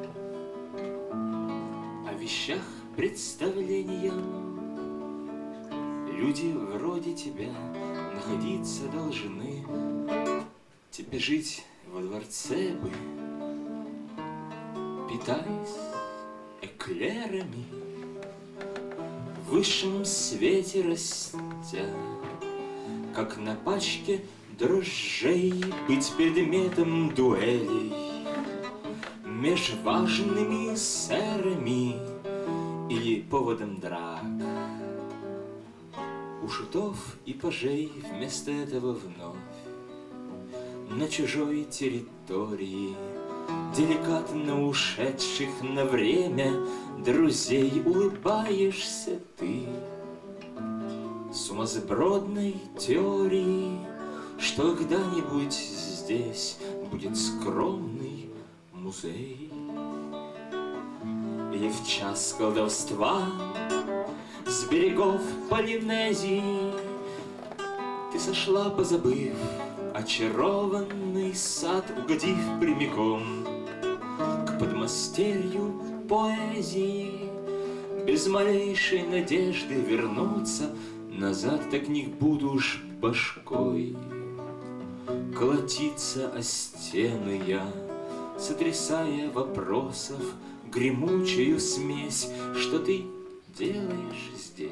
о вещах представлениям люди вроде тебя находиться должны. Тебе жить во дворце бы, питаясь эклерами, в высшем свете растя, как на пачке дрожжей, быть предметом дуэлей меж важными сэрами или поводом драк. У шутов и пажей вместо этого вновь на чужой территории деликатно ушедших на время друзей улыбаешься ты сумасбродной теории, что когда-нибудь здесь будет скромный музей. Или в час колдовства с берегов Полинезии ты сошла, позабыв очарованный сад, угодив прямиком к подмастерью поэзии, без малейшей надежды вернуться назад, так не буду ж башкой колотиться о стены я, сотрясая вопросов гремучую смесь. Что ты делаешь здесь,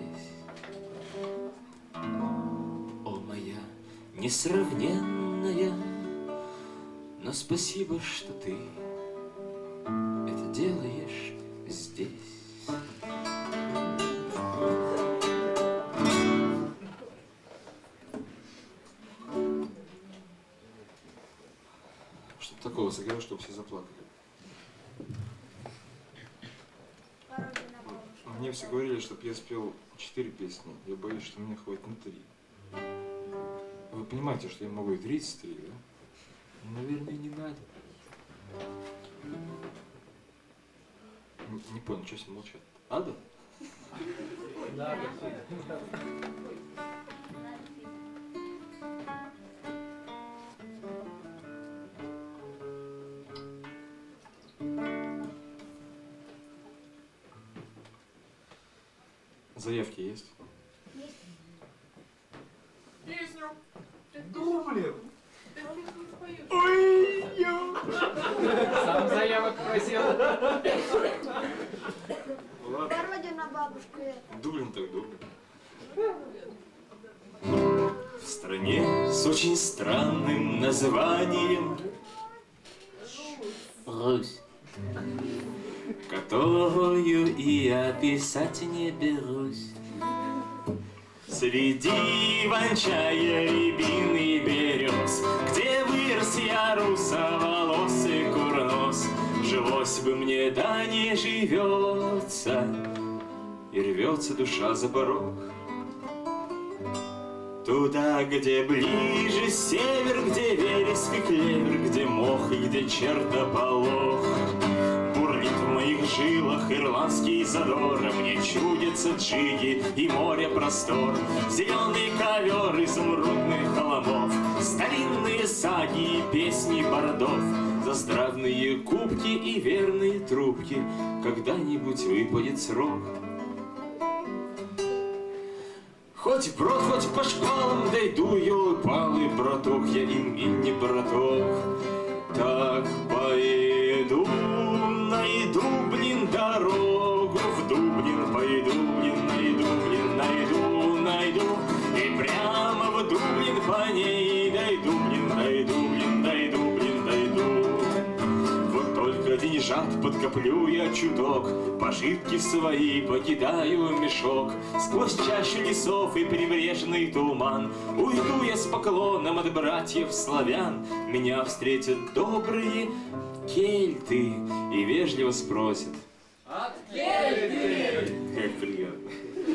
о моя несравненная? Но спасибо, что ты это делаешь здесь. Что такого сыграл, чтобы все заплакали? Мне все говорили, чтобы я спел четыре песни. Я боюсь, что мне хватит на три. Вы понимаете, что я могу и тридцать три, да? Наверное, не надо. Не, не понял, что все молчат. Надо? Заявки есть? Песню. Дублин. Ой, сам заявок просил. Пародия на бабушку это. Дублин так Дублин. В стране с очень странным названием Русь, которую и описать не берусь. Среди иван-чая, рябин и берез, где вырос я русоволосый курнос, жилось бы мне, да не живется, и рвется душа за порог. Туда, где ближе север, где вереск и клевер, где мох и где чертополох. Бурлит в моих жилах ирландский задор, мне чудятся джиги и море простор. Зеленый ковер изумрудных холмов, старинные саги и песни бордов, заздравные кубки и верные трубки, когда-нибудь выпадет срок. Хоть в брод, хоть по школам дойду, елы-палы, браток, я им и не браток. Так поеду, найду, блин, дорогу в Дублин, пойду, блин, найду, блин, найду, найду, и прямо в Дублин по ней дойду, блин, дойду, блин, дойду, блин, дойду. Вот только деньжат подкоплю я чуток, пожитки свои покидаю в мешок. Сквозь чащу лесов и прибрежный туман уйду я с поклоном от братьев славян. Меня встретят добрые кельты и вежливо спросят: От кельты! Как приятно.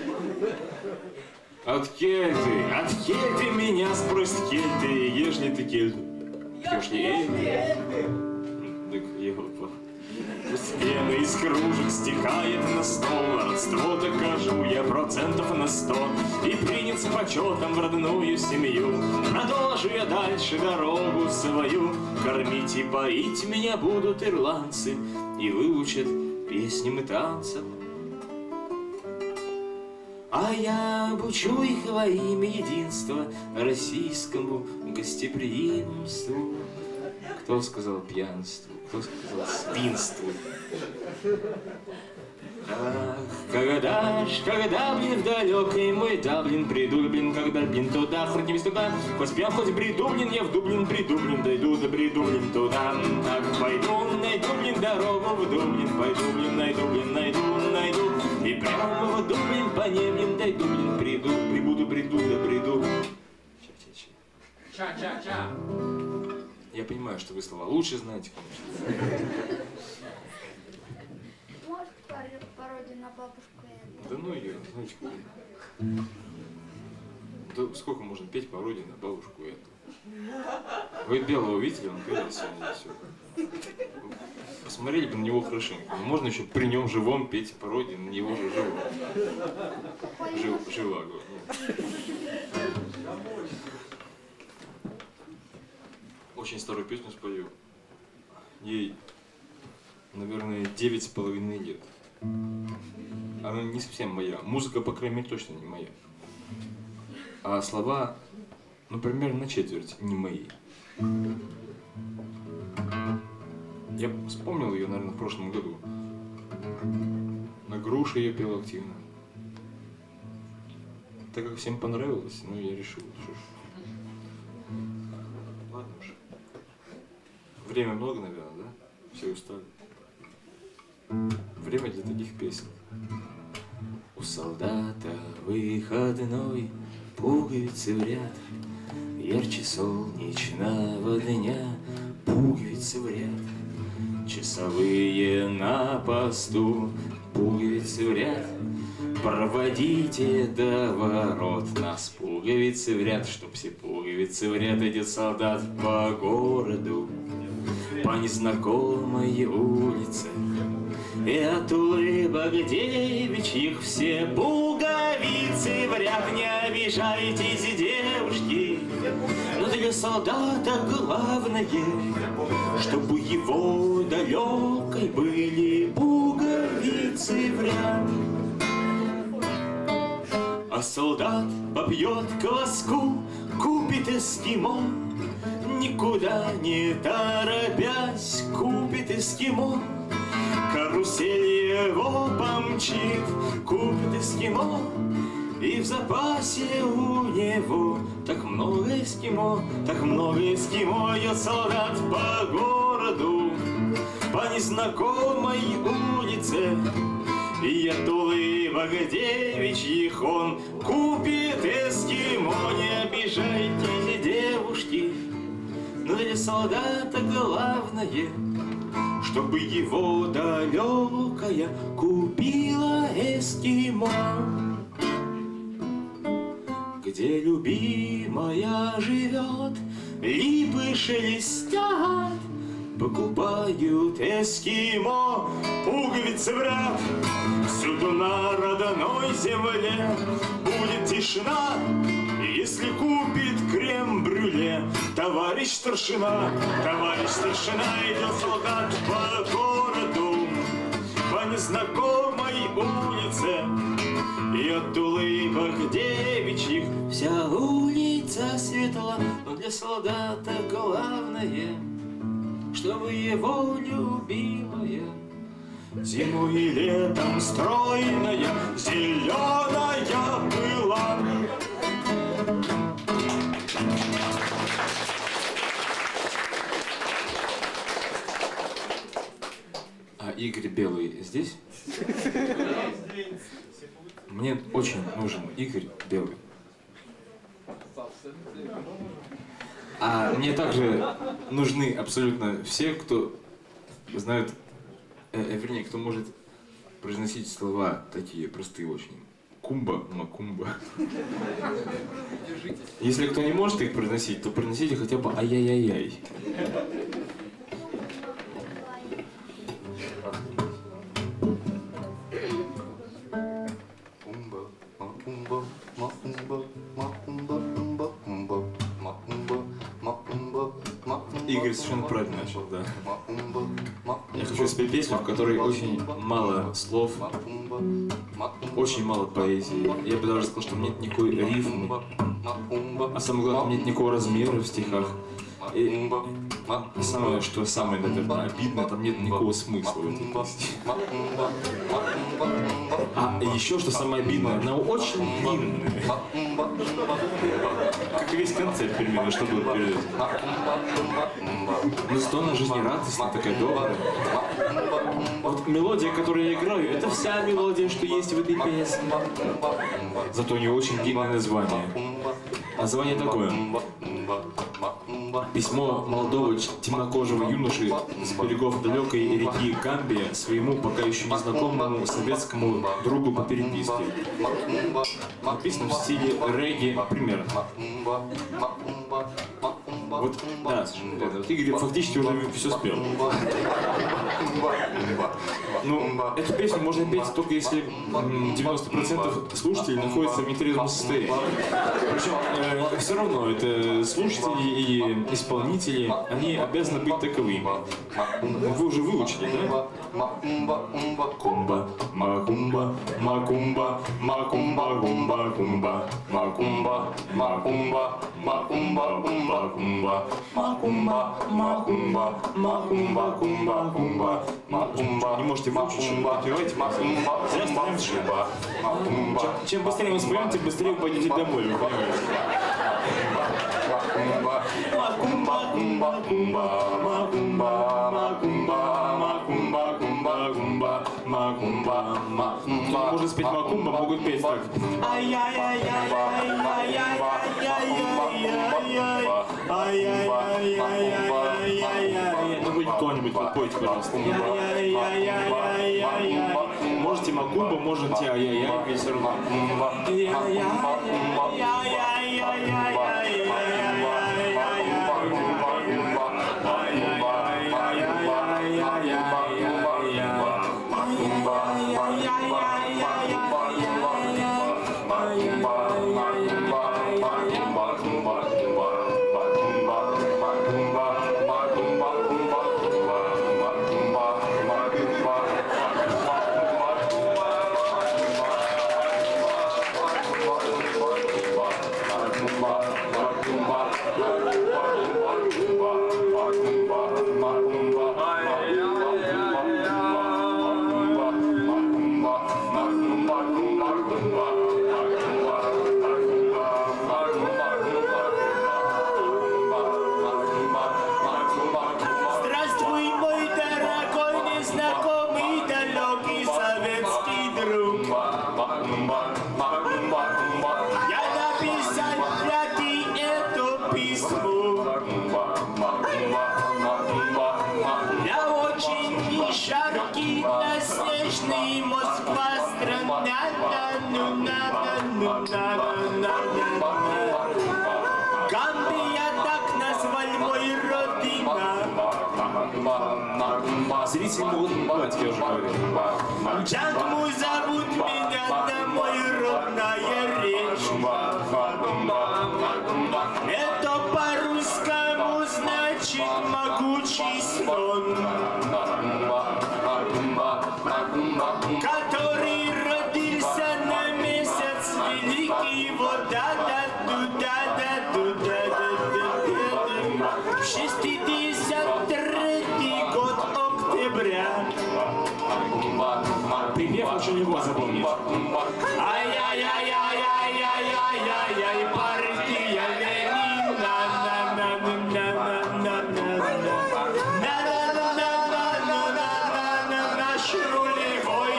От кельты, от кельты меня спросят кельты, ежели ты кельту. Я Так елопа. С пены из кружек стекает на стол, родство докажу я процентов на сто, и принят с почетом в родную семью. Продолжу я дальше дорогу свою, кормить и поить меня будут ирландцы и выучат песням и танцам. А я обучу их во имя единства российскому гостеприимству. Кто сказал пьянству? Кто сказал спинству? Ах, когда ж, когда, блин, в далекий мой Даблин приду, блин, когда, блин, туда, хоть не без туда, хоть пьян, хоть бреду, блин, я в Дублин приду, блин, дойду до бреду, блин, туда. Так пойду, найду, блин, дорогу в Дублин, пойду, блин, найду, блин, найду, найду, и прямо в Дублин по ней, блин, дойду, блин, приду, прибуду, бреду, да бреду. Ча-ча-ча. Я понимаю, что вы слова лучше знаете, конечно. Может, пародия на бабушку это? Да ну ее, знаете, куда? Да сколько можно петь пародии на бабушку эту? Вы Белого видели, он пел сегодня все. Посмотрели бы на него хорошенько. Можно еще при нем живом петь пародии на него же живо. Жив, жива, говорю. Очень старую песню спою. Ей, наверное, девять с половиной лет. Она не совсем моя. Музыка, по крайней мере, точно не моя. А слова, ну, примерно на четверть не мои. Я вспомнил ее, наверное, в прошлом году. На груши я пел активно. Так как всем понравилось, ну, я решил, что ж. Ладно уж. Время много, наверное, да? Все устали. Время для таких песен. У солдата выходной, пуговицы в ряд, ярче солнечного дня, пуговицы в ряд. Часовые на посту, пуговицы в ряд, проводите до ворот нас, пуговицы в ряд, чтоб все пуговицы в ряд. Идет солдат по городу, по незнакомой улице, и от улыбок девичьих все пуговицы обижайтесь, девушки, но для солдата главное, чтобы его далекой были пуговицы в ряд. А солдат попьет кваску, купит эскимо, никуда не торопясь купит эскимо. Карусель его помчит, купит эскимо, и в запасе у него так много эскимо, так много эскимо. Идет солдат по городу, по незнакомой улице, и от улыбок девичьих он купит эскимо. Не обижайтесь, девушки, но для солдата главное, чтобы его далекая купила эскимо. Где любимая живет, липы шелестят, покупают эскимо пуговицы в ряд. Всюду на родной земле будет тишина, если купит крем-брюле товарищ старшина. Товарищ старшина, идет солдат по городу, по незнакомой улице, и от улыбок девичьих вся улица светла. Но для солдата главное, чтобы его любимая зимой и летом стройная, зеленая была. А Игорь Белый здесь? Мне очень нужен Игорь Белый. А мне также нужны абсолютно все, кто знают, э, вернее, кто может произносить слова такие простые очень. Кумба, макумба. Если кто не может их произносить, то произносите хотя бы ай-яй-яй-яй. Игорь совершенно правильно начал, да. Я хочу спеть песню, в которой очень мало слов, очень мало поэзии. Я бы даже сказал, что нет никакой рифмы, а самое главное, нет никакого размера в стихах. И самое, что самое, наверное, обидное, там нет никакого смысла в этой песне. А еще, что самое обидное, она очень длинная. Как весь концерт, примерно, что было перед этим. Но зато она жизнерадостная, такая добрая. Вот мелодия, которую я играю, это вся мелодия, что есть в этой песне. Зато у нее очень длинное название. Название такое. Письмо молодого темнокожего юноши с берегов далекой реки Гамбия своему пока еще незнакомому советскому другу по переписке. Написано в стиле регги примерно. Вот, да, вот Игорь фактически уже все спел. Ну, эту песню можно петь только если девяносто процентов слушателей находятся в нетрезвом состоянии. Причем э, все равно это слушатели и исполнители, они обязаны быть таковыми. Вы уже выучили, да? Кумба, макумба, макумба, макумба, кумба, кумба, макумба, макумба, макумба, кумба, кумба, макумба, макумба, макумба, кумба, кумба, макумба. Не можете выучить, пойдете макумба, зря стараемся. Чем быстрее мы споем, тем быстрее вы пойдете домой, вы понимаете? Макумба, кумба, кумба, макумба, макумба, макумба, кумба, кумба, макумба, макумба. Кто не может спеть макумба, могут петь так. Ну, хоть кто-нибудь подпойте, пожалуйста. Можете макумба, можете ай-яй-яй, все равно. Макумба, Гамбия, так назвали мой родина. Зритель могут бывать, я уже говорил. Джангму зовут меня, да мой родная речь. Это по-русскому значит могучий слон, который родился на месяц великий. Вот да-да-ду-да-да-ду-да-да-да-да. шестьдесят третий год октября. Припев очень легко запомнить. Ай-яй-яй-яй-яй-яй-яй-яй, партия Ленина, на-на-на-на-на-на-на-на-на-на-на-на, наш рулевой,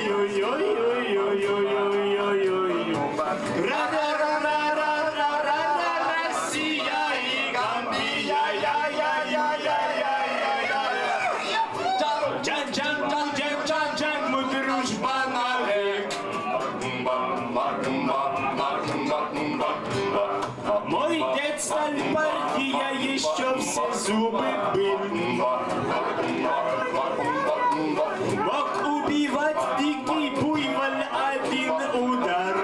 ой-ой-ой-ой-ой-ой-ой-ой-ой-ой, ра-ра-ра-ра-ра-ра-ра, Россия и Гамбия, яй-яй-яй-яй-яй-яй-яй, джан-джан-джан-джан-джан, мы дружба навек. Мой дед сталь партия еще все зубы был. Мог убивать дикий буйвол один удар.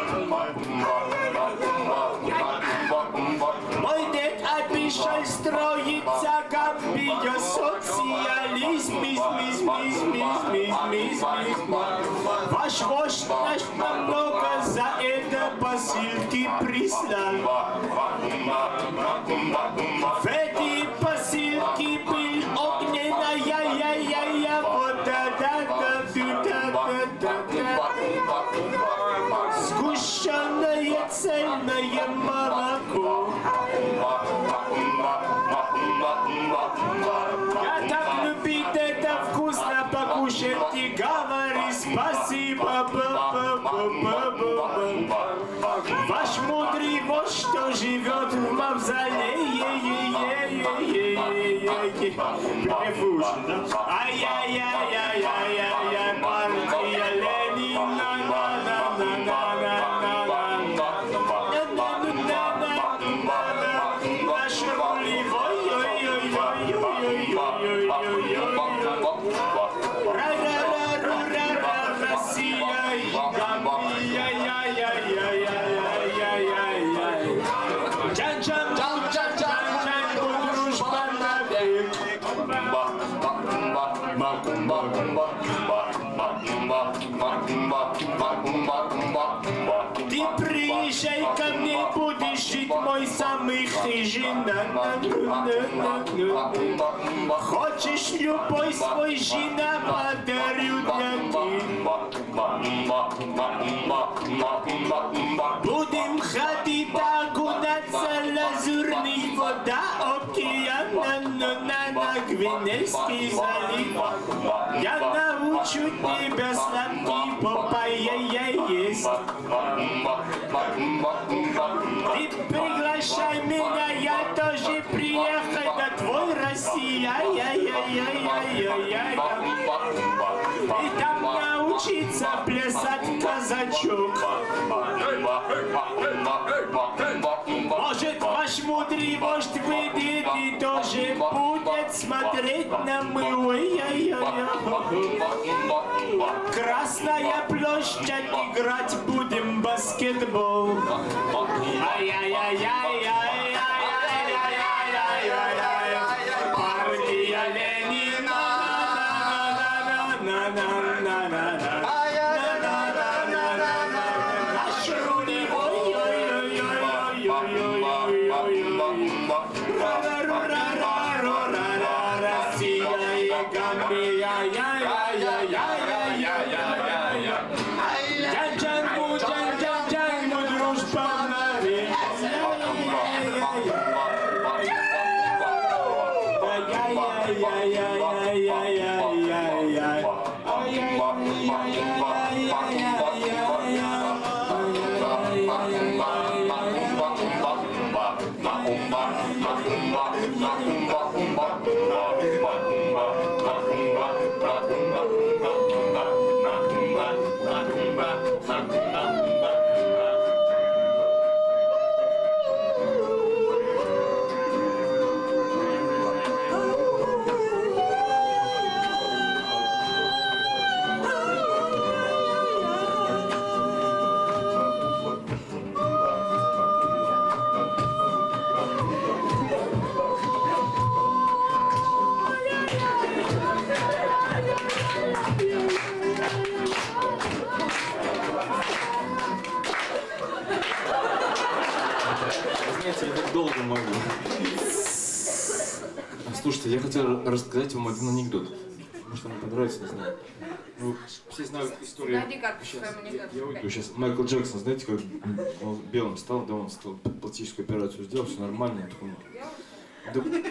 Мой дед обещал строиться Гамбия, социализм, мис, мис, мис, мис, мис, мис, мис. Ваш вождь наш намного за это посылки прислал. В эти посылки был огненная, я-я-я-я, вот да-да-да-да-да-да-да. Сгущенное цельное молоко. Я так любит это вкусно покушать и говори спасибо. Ваш мудрый вождь, что живет в мавзолее, ай-яй-яй-яй-яй-яй, партия Ленина, наш рулевой, ра-ра-ра-ра-ра, Россия и Гамбия, яй-яй-яй-яй-яй-яй-яй. Джан-джан-джан-джан-джан, дружба навек. Ты приезжай ко мне, будешь жить мой самый хижина. Хочешь любой свой жена, подарю для тебя. Будем ходить окунаться, лазурный вода, океан, на Гвинейский залив. Я научу тебя сладкий папайя есть. Ты приглашай меня, я тоже приехать на твой Россия, яй-яй-яй-яй-яй-яй. И там научиться плясать казачок. Может, ваш мудрый вождь выйдет и тоже будет смотреть на мы, ой-яй-яй-яй. Красная площадь, играть будем в баскетбол. Ай-яй-яй-яй-яй-яй-яй-яй-яй-яй-яй. Партия Ленина, на-на-на-на-на-на-на-на. Наш рулевой, Россия и Гамбия, яй-яй-яй-яй-яй-яй-яй. Джан-джан-му, джан-джан-джан, мы дружба навек. Umba, umba, umba, umba, umba, umba, umba, umba, umba, долго могу. Слушайте, я хотел рассказать вам один анекдот. Может, вам понравится, не знаю. Ну, все знают историю. Сейчас, я, я уйду. Сейчас Майкл Джексон, знаете, как он белым стал, да, он стал пластическую операцию сделал, все нормально. Такой, да.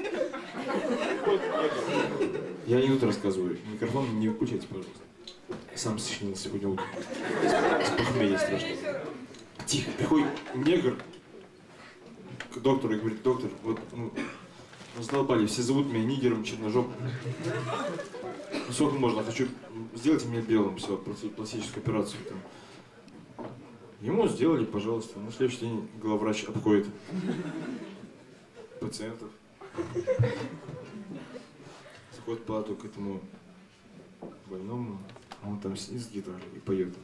Я анекдот рассказываю. Микрофон не выключайте, пожалуйста. Сам сочинил сегодня утром. С похмелья страшно. Тихо, приходит негр к доктору и говорит: доктор, вот, ну, задолбали, все зовут меня нигером, черножопым. Ну, сколько можно, хочу, сделайте меня белым, все, пластическую операцию. Там. Ему сделали, пожалуйста. На следующий день главврач обходит пациентов. Заходит в палату к этому больному, а он там сидит с гитарой и поет.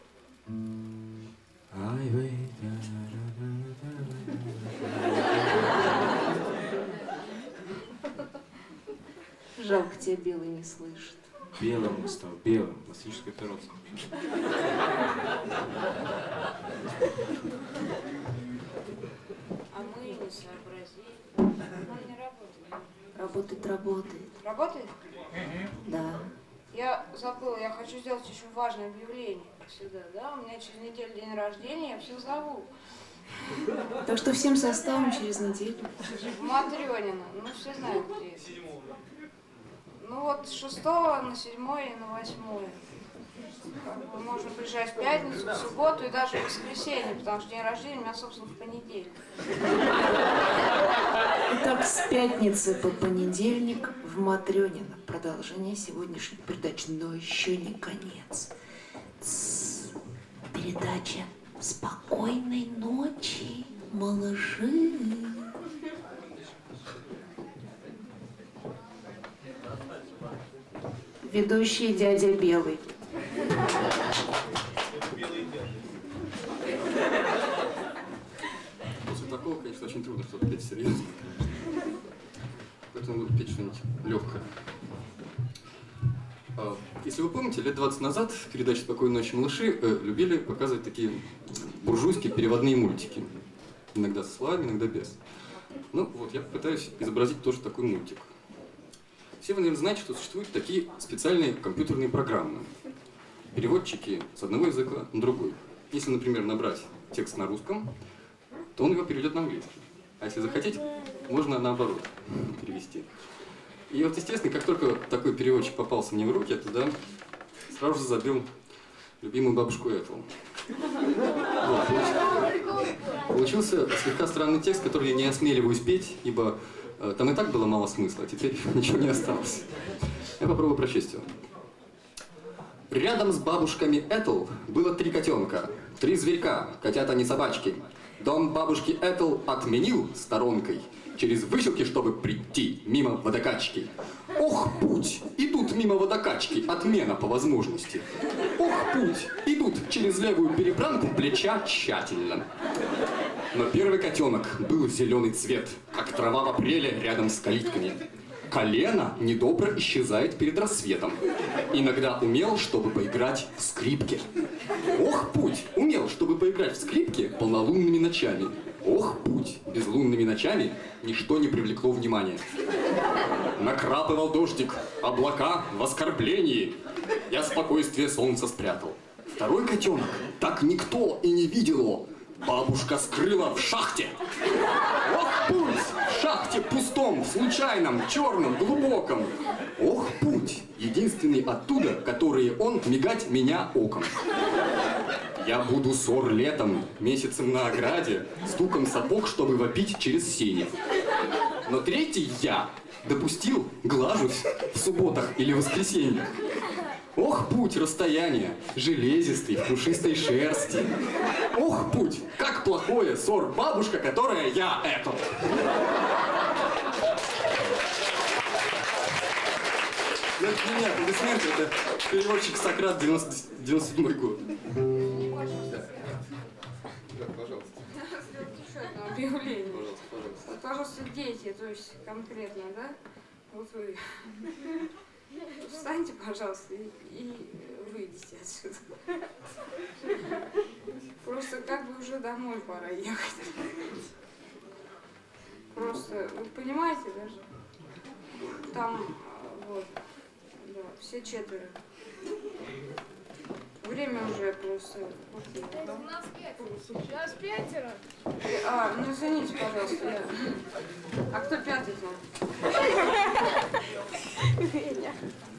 Жалко, тебя белый не слышит. Белым стал, белым, пластическая операция. А мы не сообразили. Он не работает. Работает, работает. Работает? Да. Я забыла, я хочу сделать очень важное объявление. Сюда, да? У меня через неделю день рождения, я все зову. Так что всем составом через неделю. В Матрёнино. Ну, все знают, где это. Ну вот с шестого на седьмое и на восьмое. Как бы можно приезжать в пятницу, в субботу и даже в воскресенье, потому что день рождения у меня, собственно, в понедельник. Итак, с пятницы по понедельник в Матрёнино. Продолжение сегодняшней передачи, но еще не конец. Тс, передача «Спокойной ночи, малыши». Ведущий дядя Белый. После такого, конечно, очень трудно что-то петь серьезно. Поэтому буду петь что-нибудь легкое. Если вы помните, лет двадцать назад в передаче «Спокойной ночи, малыши» э, любили показывать такие буржуйские переводные мультики. Иногда со словами, иногда без. Ну вот, я попытаюсь изобразить тоже такой мультик. Все вы, наверное, знаете, что существуют такие специальные компьютерные программы. Переводчики с одного языка на другой. Если, например, набрать текст на русском, то он его переведет на английский. А если захотеть, можно наоборот перевести. И вот, естественно, как только такой переводчик попался мне в руки, я туда сразу же забил любимую бабушку Этл. Вот, получился слегка странный текст, который я не осмеливаюсь петь, ибо э, там и так было мало смысла, а теперь ничего не осталось. Я попробую прочесть его. Рядом с бабушками Этл было три котенка, три зверька, котята не собачки. Дом бабушки Этл отменил сторонкой через выселки, чтобы прийти мимо водокачки. Ох, путь, идут мимо водокачки, отмена по возможности. Ох, путь, идут через левую перебранку плеча тщательно. Но первый котенок был зеленый цвет, как трава в апреле рядом с калитками. Колено недобро исчезает перед рассветом. Иногда умел, чтобы поиграть в скрипке. Ох, путь, умел, чтобы поиграть в скрипке полнолунными ночами. Ох, путь, безлунными ночами ничто не привлекло внимания. Накрапывал дождик, облака в оскорблении. Я спокойствие солнца спрятал. Второй котенок так никто и не видел его. Бабушка скрыла в шахте. Ох, путь, в шахте пустом, случайном, черном, глубоком. Ох, путь, единственный оттуда, который он мигать меня оком. Я буду сор летом, месяцем на ограде, стуком сапог, чтобы вопить через сени. Но третий я допустил, глажусь в субботах или воскресеньях. Ох, путь расстояния, железистый, в пушистой шерсти. Ох, путь, как плохое сор бабушка, которая я это. Это меня, аплодисменты, это переводчик Сократ, девяносто седьмой год. Да, пожалуйста. Еще одно объявление. Пожалуйста, пожалуйста. Вот, пожалуйста, дети, то есть конкретно, да? Вот вы встаньте, пожалуйста, и, и выйдите отсюда. Просто как бы уже домой пора ехать. Просто, вы понимаете, да? Там, вот, да, все четверо. Время уже просто... Да у нас пятеро. Сейчас пятеро. А, ну извините, пожалуйста, я... А кто пятый там? Веня.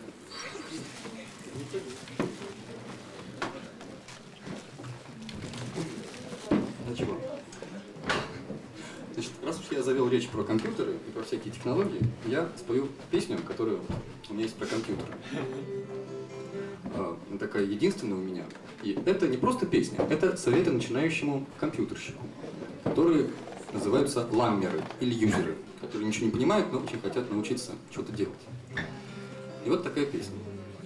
Ну чего? Значит, раз уж я завел речь про компьютеры и про всякие технологии, я спою песню, которая у меня есть про компьютеры. Она такая единственная у меня. И это не просто песня, это советы начинающему компьютерщику, которые называются ламмеры или юзеры, которые ничего не понимают, но очень хотят научиться что-то делать. И вот такая песня.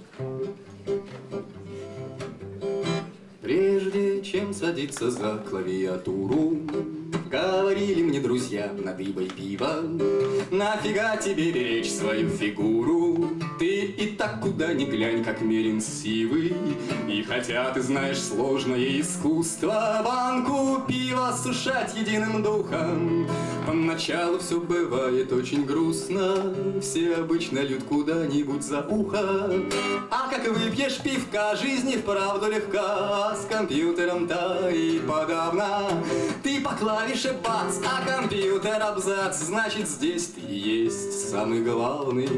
Прежде чем садиться за клавиатуру, говорили мне друзья над ибой пива, нафига тебе беречь свою фигуру? Ты и так куда ни глянь, как мерин сивый. И хотя ты знаешь сложное искусство, банку пива сушать единым духом, поначалу все бывает очень грустно. Все обычно льют куда-нибудь за ухо. А как выпьешь пивка, жизнь и вправду легка. С компьютером-то и подавно. Ты по клавише бац, а компьютер абзац. Значит, здесь ты есть самый главный.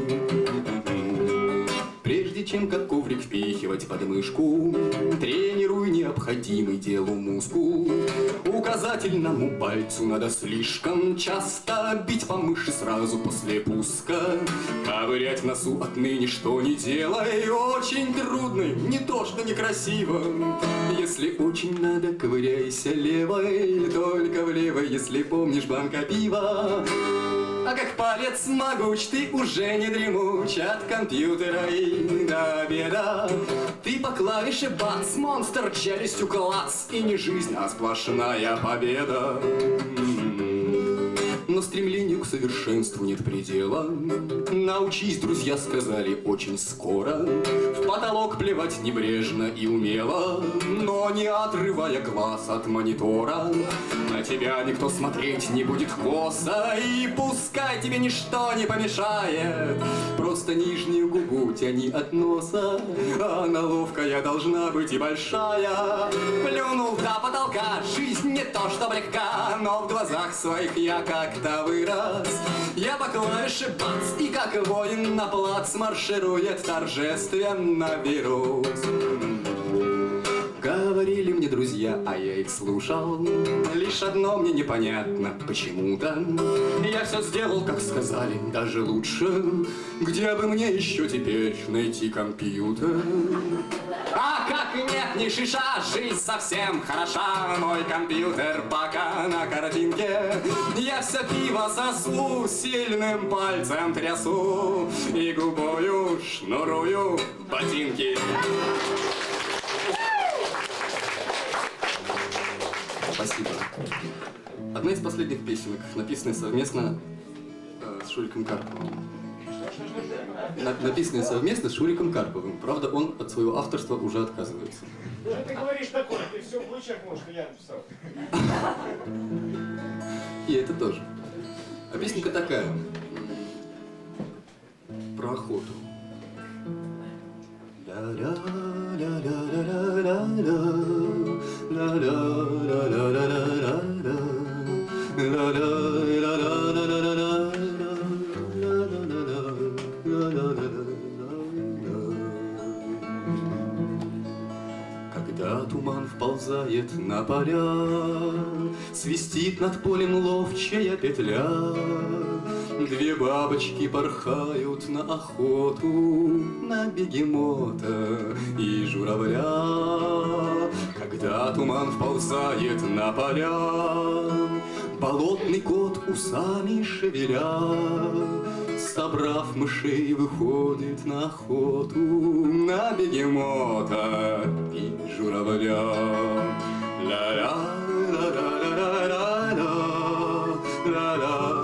Прежде чем как коврик впихивать под мышку, тренируй необходимый делу мускул. Указательному пальцу надо слишком часто бить по мыши сразу после пуска. Ковырять в носу отныне что не делай, очень трудно, не то что некрасиво. Если очень надо, ковыряйся левой, только в левой, если помнишь банка пива. А как палец могуч, ты уже не дремуч от компьютера и до обеда. Ты по клавише бац, монстр челюстью клац, и не жизнь, а сплошная победа. Но стремлению к совершенству нет предела. Научись, друзья сказали, очень скоро. В потолок плевать небрежно и умело, но не отрывая глаз от монитора. На тебя никто смотреть не будет косо, и пускай тебе ничто не помешает. Просто нижнюю губу тяни от носа, она ловкая должна быть и большая. Плюнул до потолка, жизнь не то что легка, но в глазах своих я как-то вырос. Я по клавише бац, и как воин на плац марширует торжественно вирус. Говорили мне друзья, а я их слушал. Лишь одно мне непонятно почему-то. Я все сделал, как сказали, даже лучше. Где бы мне еще теперь найти компьютер? А как нет ни шиша, жизнь совсем хороша. Мой компьютер пока на картинке. Я все пиво сосу, сильным пальцем трясу и губою шнурую ботинки. Спасибо. Одна из последних песенок, написанная совместно э, с Шуриком Карповым. На, написанная совместно с Шуриком Карповым. Правда, он от своего авторства уже отказывается. Что ты говоришь такое? Ты все в лучах можешь, я написал. И это тоже. А песенка такая. Про охоту. Когда туман вползает на поля, свистит над полем ловчая петля, две бабочки порхают на охоту, на бегемота и журавля. Когда туман вползает на поля, болотный кот усами шевеля, собрав мышей, выходит на охоту, на бегемота и журавля. Ля-ля, ля-ля-ля-ля-ля, ля-ля.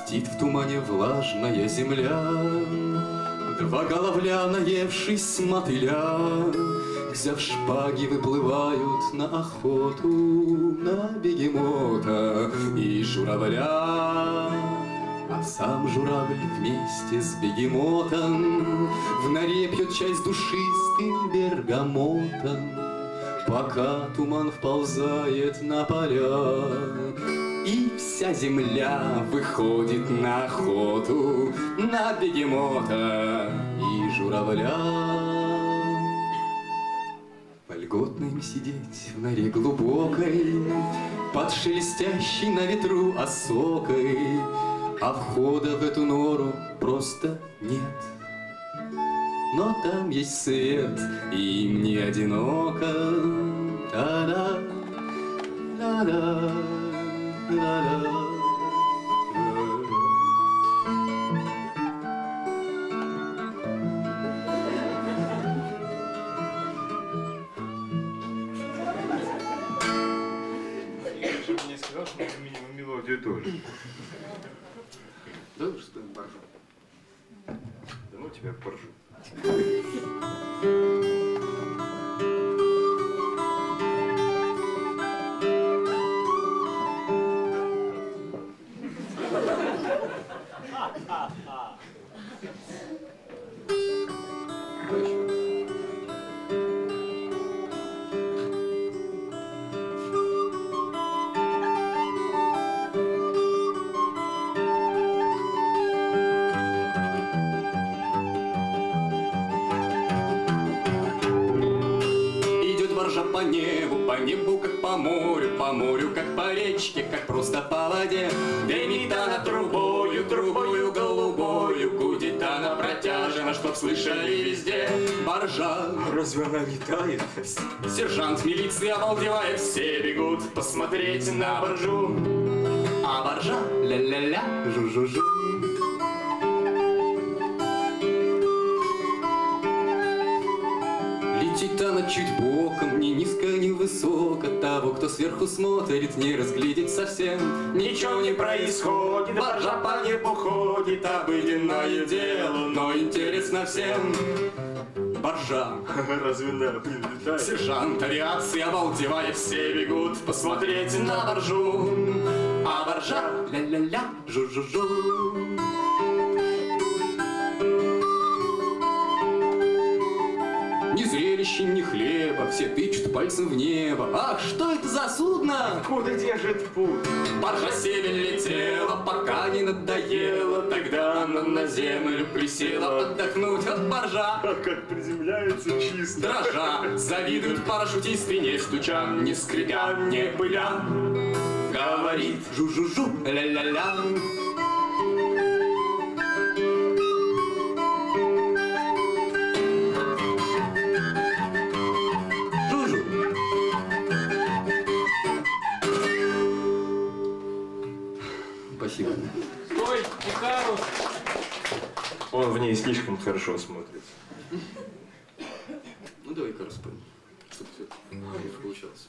Блестит в тумане влажная земля. Два головля, наевшись мотыля, взяв шпаги, выплывают на охоту на бегемота и журавля. А сам журавль вместе с бегемотом в норе пьет чай с душистым бергамотом, пока туман вползает на поля, и вся земля выходит на охоту на бегемота и журавля. Вольготно им сидеть в норе глубокой, под шелестящей на ветру осокой, а входа в эту нору просто нет. Но там есть свет, и им не одиноко. Та-да, та-да, та-да. Чтобы мне сказал, что это минимум мелодию тоже. Да уж, что боржу. Да ну тебя поржу. По небу, по небу, как по морю, по морю, как по речке, как просто по воде. Дымит она трубою, трубою голубою, гудит она протяжно, чтоб слышали везде. Боржа, разве она летает? Сержант милиции обалдевает, все бегут посмотреть на боржу. А боржа, ля-ля-ля, жу-жу-жу. Летит она чуть боком, ни низко, ни высоко. Того, кто сверху смотрит, не разглядеть совсем. Ничего не происходит, боржа по небу ходит. Обыденное дело, но интересно всем. Боржа, разве она летает? Сержант авиации обалдевая, все бегут посмотреть на боржу. А боржа, ля-ля-ля, жу-жу-жу. Ни зрелища, ни хлеба, все тычут пальцем в небо. Ах, что это за судно? Куда держит путь? Боржа север летела, пока не надоело. Тогда она на землю присела отдохнуть от боржа. А как приземляется чисто. Дрожа, завидуют парашютисты, не стуча, не скрипя, не пыля. Говорит жу-жу-жу, ля-ля-ля. Спасибо. Стой, Икарус! Он в ней слишком хорошо смотрится. Ну давай Икарус споем, чтобы все получалось.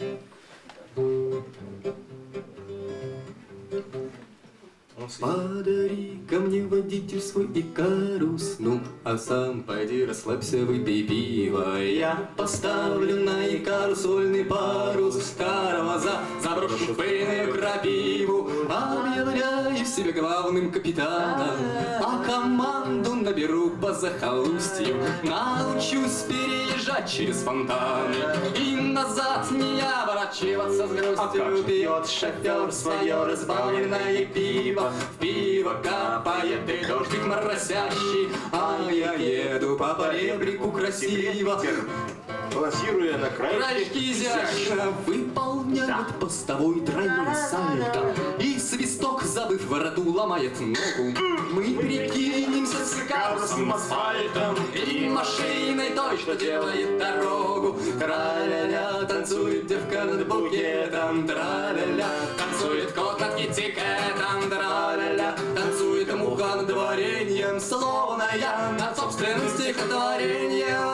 Подари ко мне, водитель, свой Икарус, ну, а сам пойди расслабься, выпей пиво. Я поставлю на Икарус вольный парус, старого за заброшу пыльную крапиву. Объявляю себя главным капитаном, а команду наберу по захолустью. Научусь переезжать через фонтаны и назад не оборачиваться с грустью. Пьет шофер свое разбавленное пиво, в пиво капает и дождик моросящий, а я еду по поребрику красиво. Балансируя на краешке, краешки изящно выполняют постовой тройной сальто, и свисток, забыв вороту, ломает ногу. Мы прикинемся с Икарусом асфальтом и машиной той, что делает дорогу. Тра-ля-ля, танцует девка над букетом, тра-ля-ля, танцует кот над китикетом, тра-ля-ля, танцует муха над вареньем, словно я над собственным стихотворением.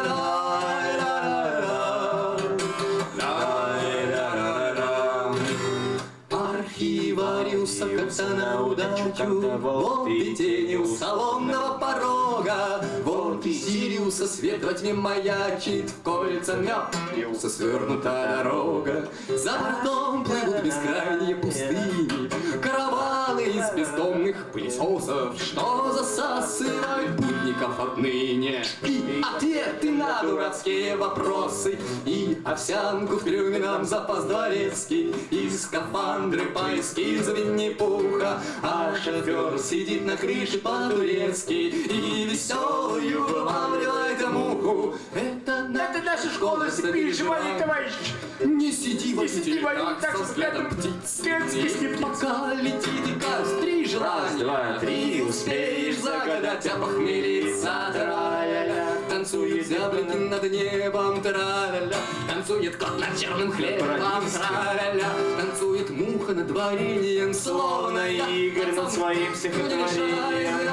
Архивариуса, как шанса на удачу. Вот и тени у салонного порога, вот и Сириуса свет во тьме маячит, в кольца Меопиуса свернута дорога. За бортом плывут бескрайние пустыни, караваны из бездомных пылесосов, что засасывают путников отныне. И ответы на дурацкие вопросы, и овсянку в трюме нам запас дворецкий, и скафандры по эскизу Винни-Пуха, а шофер сидит на крыше по-турецки и веселую вылавливает муху. Это, Это наша школа сопереживания, товарищ. Не сиди в Не сиди в так, так, со взглядом птиц. Птиц. Пока летит и кажется три желания. Раз, два, три, успеешь загадать, а похмелиться. Тра-ля-ля, танцует зяблики над небом. Тра-ля-ля, танцует кот над черным хлебом. Тра-ля-ля, танцует муха над вареньем. Словно Игорь над своим стихотворением.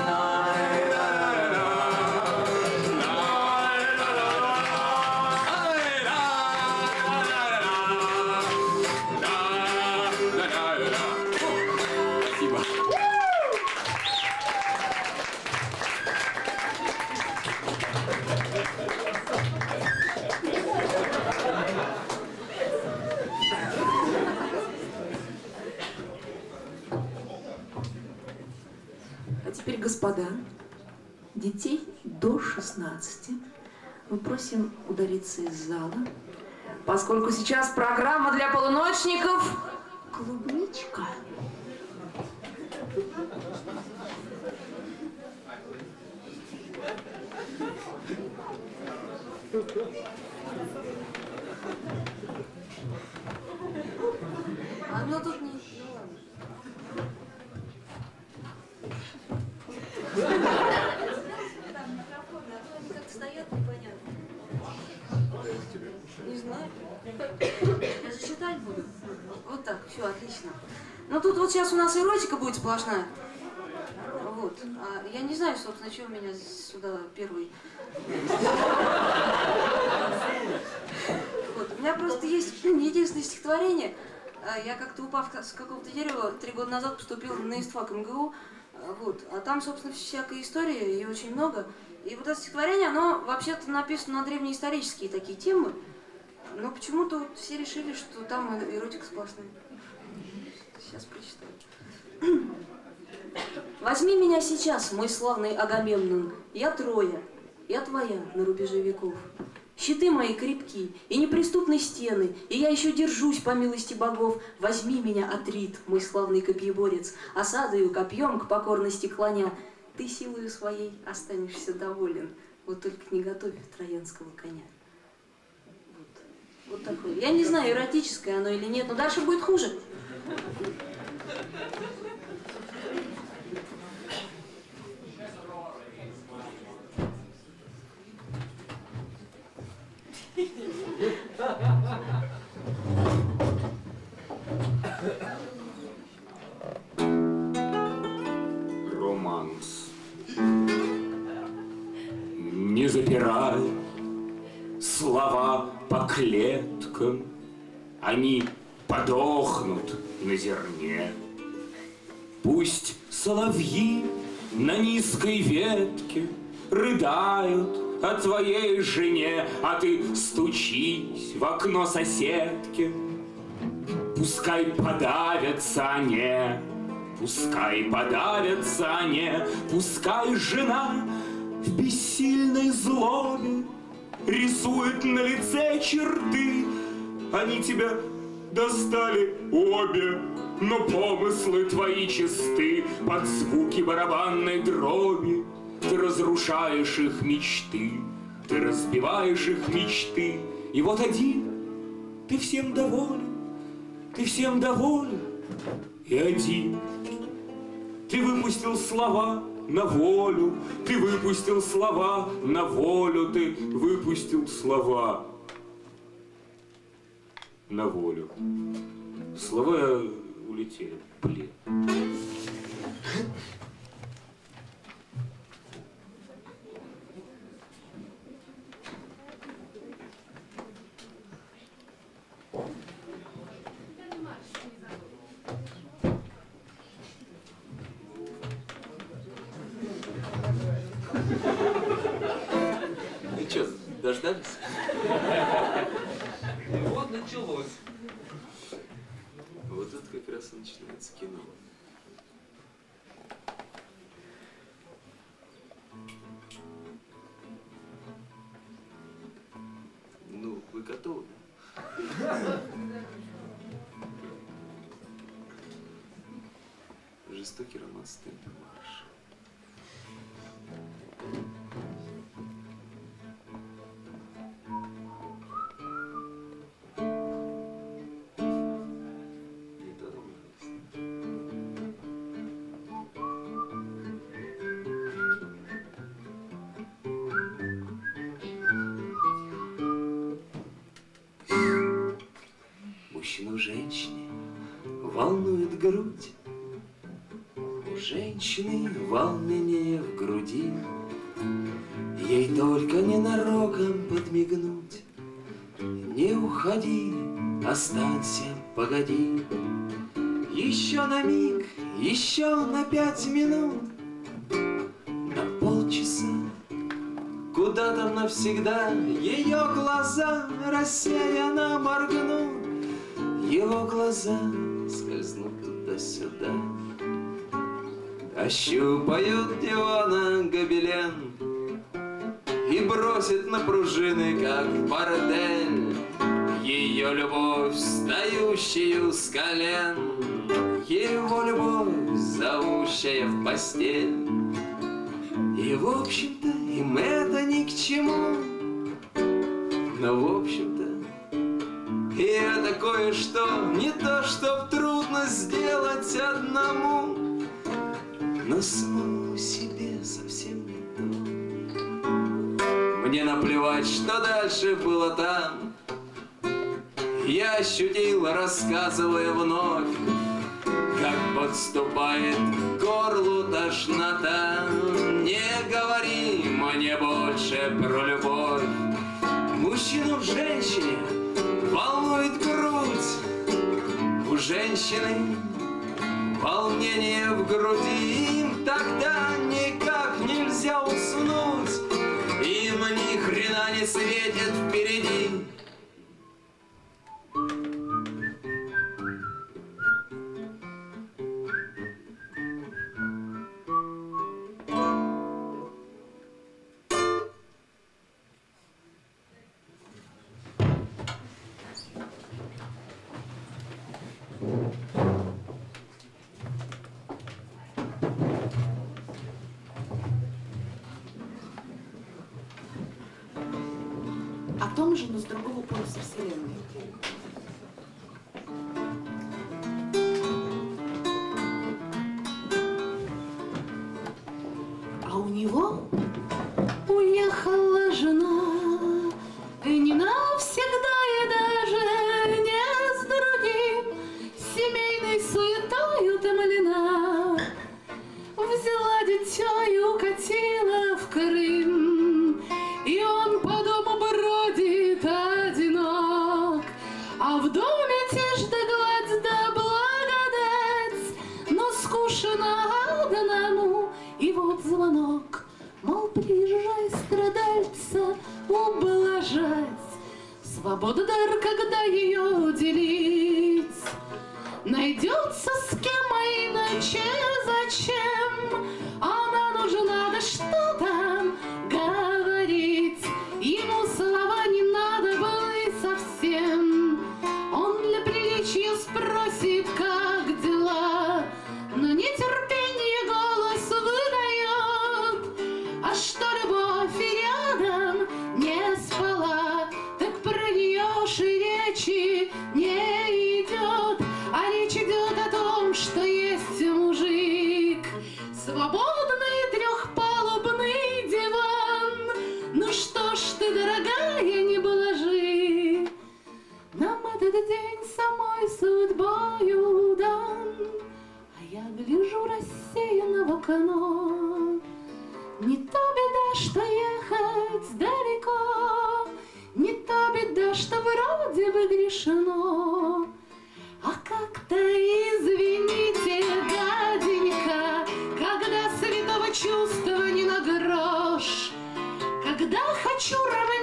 А теперь, господа, детей до шестнадцати мы просим удалиться из зала, поскольку сейчас программа для полуночников «Клубничка». А ну тут не... Ну ладно. Как стоят, непонятно. Не знаю. Я же считать буду. Вот так, все, отлично. Ну тут вот сейчас у нас эротика будет сплошная. Вот. А я не знаю, собственно, что меня сюда первый. Вот. У меня просто есть единственное стихотворение. Я как-то, упав с какого-то дерева, три года назад поступил на ИСТФАК МГУ. Вот. А там, собственно, всякая история, и очень много. И вот это стихотворение, оно вообще-то написано на древнеисторические такие темы, но почему-то вот все решили, что там эротика сплошная. Сейчас прочитаю. Возьми меня сейчас, мой славный Агамемнон, я Троя, я твоя на рубеже веков. Щиты мои крепки и неприступны стены, и я еще держусь по милости богов. Возьми меня, Атрит, мой славный копьеборец, осадою копьем к покорности клоня. Ты силою своей останешься доволен, вот только не готовь троянского коня. Вот, вот такое. Я не знаю, эротическое оно или нет, но дальше будет хуже. Романс. Не запирай слова по клеткам, они подохнут на зерне. Пусть соловьи на низкой ветке рыдают о твоей жене, а ты стучись в окно соседки. Пускай подавятся они, пускай подавятся они, пускай жена в бессильной злобе рисует на лице черты. Они тебя достали обе, но помыслы твои чисты. Под звуки барабанной дроби ты разрушаешь их мечты, ты разбиваешь их мечты. И вот один, ты всем доволен, ты всем доволен. И один, ты выпустил слова на волю, ты выпустил слова на волю, ты выпустил слова на волю. Слова улетели, блин. что, дождались? И вот началось. Вот это как раз и начинается кино. Ну, вы готовы? Жестокий романс темпе марш. Мужчину женщине волнует грудь, у женщины волнение в груди, ей только ненароком подмигнуть. Не уходи, останься, погоди, еще на миг, еще на пять минут, на полчаса, куда там навсегда ее глаза рассеянно моргнут. Его глаза скользнут туда-сюда, ощупают дивана гобелен и бросит на пружины, как бордель, ее любовь, встающую с колен, его любовь, зовущая в постель. И в общем-то им это ни к чему, но в общем-то и это кое-что, не то, чтоб трудно сделать одному, но самому себе совсем не то. Мне наплевать, что дальше было там, я ощутил, рассказывая вновь, как подступает к горлу тошнота. Не говори мне больше про любовь, мужчину в женщине волнует грудь, у женщины волнение в груди, им тогда никак нельзя уснуть, им ни хрена не светит впереди. О том же, но с другого полюса Вселенной. А у него уехала жена, и не навсегда, и даже не с другим, семейной суетой утомлена. Взяла дитя и укатила в Крым, и он по дому бродит одинок, а в доме тишь да гладь да благодать, но скучно одному. И вот звонок, мол, приезжай, страдальца ублажать, свобода дар, когда ее делить, найдется с кем, а иначе зачем? Она нужна, да что там говорить, ему слова не надо было и совсем. Он для приличия спросит, как дела, но нетерпение голос выдает. А что любовь и рядом не спала, так про нее ж и речи не идет. А речь идет о том, что есть мужик, свободный трехпалубный диван. Ну что ж ты, дорогая, не блажи, нам этот день самой судьбою дан. А я гляжу рассеянно в окно, не то беда, что ехать далеко, не то беда, что вроде бы грешно. А как-то, извините, гаденько, когда святого чувства не на грош, когда хочу равнять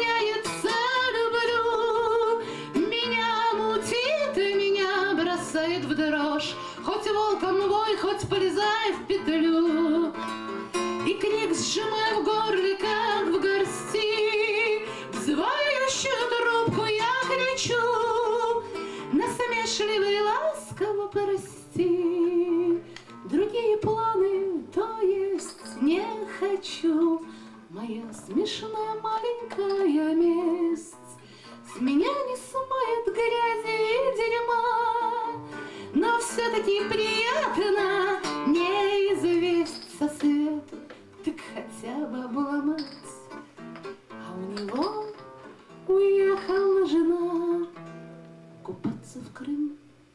в петлю. И крик сжимая в горле, как в горсти, взвающую трубку я кричу: насмешливый ласково прости. Другие планы, то есть не хочу. Моя смешная маленькая месть с меня не смоет грязи и дерьма, но все-таки приятно не известь со свету, так хотя бы обломать. А у него уехала жена купаться в Крым.